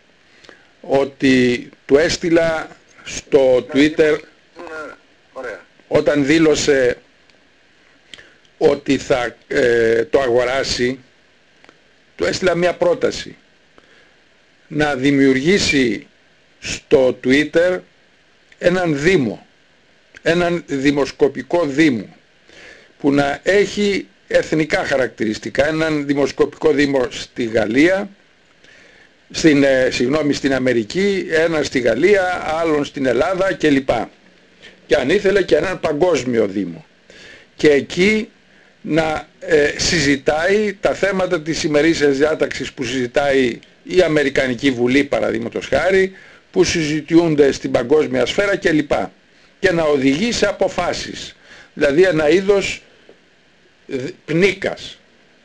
ότι του έστειλα στο Twitter, Ωραία. όταν δήλωσε ότι θα ε, το αγοράσει, του έστειλα μια πρόταση να δημιουργήσει στο Twitter έναν δήμο, έναν δημοσκοπικό δήμο που να έχει εθνικά χαρακτηριστικά, έναν δημοσκοπικό δήμο στη Γαλλία, στην, ε, συγγνώμη, στην Αμερική, έναν στη Γαλλία, άλλον στην Ελλάδα κλπ. Και αν ήθελε και έναν παγκόσμιο δήμο. Και εκεί να ε, συζητάει τα θέματα της ημερήσιας διάταξης που συζητάει η Αμερικανική Βουλή, παραδείγματος χάρη, που συζητιούνται στην παγκόσμια σφαίρα κλπ. Και να οδηγεί σε αποφάσεις. Δηλαδή ένα είδος πνίκας.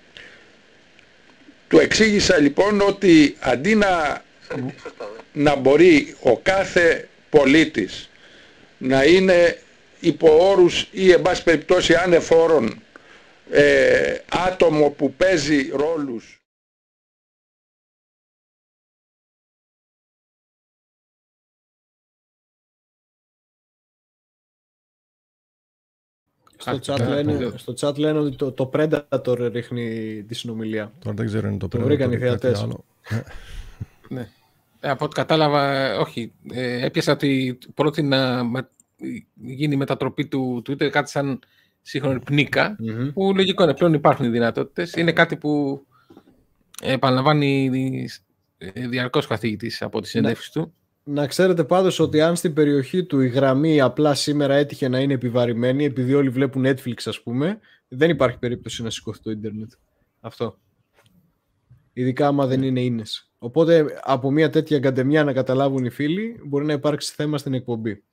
Του εξήγησα λοιπόν ότι αντί να, να μπορεί ο κάθε πολίτης να είναι υπό όρους ή εν πάση περιπτώσει ανεφόρον ε, άτομο που παίζει ρόλους Στο chat, λένε, στο chat λένε ότι το, το Predator ρίχνει τη συνομιλία. Τώρα δεν ξέρω αν είναι το Predator. Το βρήκαν οι θεατές. Ναι. Ε, από ό,τι κατάλαβα, όχι. Ε, έπιασα ότι πρώτη να με, γίνει η μετατροπή του Twitter κάτι σαν σύγχρονη πνίκα, mm-hmm. που λογικό είναι, πλέον υπάρχουν οι δυνατότητες. Είναι κάτι που επαναλαμβάνει διαρκώς καθηγητής από τη συνέντευξη του. Να ξέρετε πάντως ότι αν στην περιοχή του η γραμμή απλά σήμερα έτυχε να είναι επιβαρημένη, επειδή όλοι βλέπουν Netflix ας πούμε, δεν υπάρχει περίπτωση να σηκωθεί το ίντερνετ. Αυτό. Ειδικά άμα δεν είναι ίνες. Οπότε από μια τέτοια γκαντεμιά να καταλάβουν οι φίλοι, μπορεί να υπάρξει θέμα στην εκπομπή.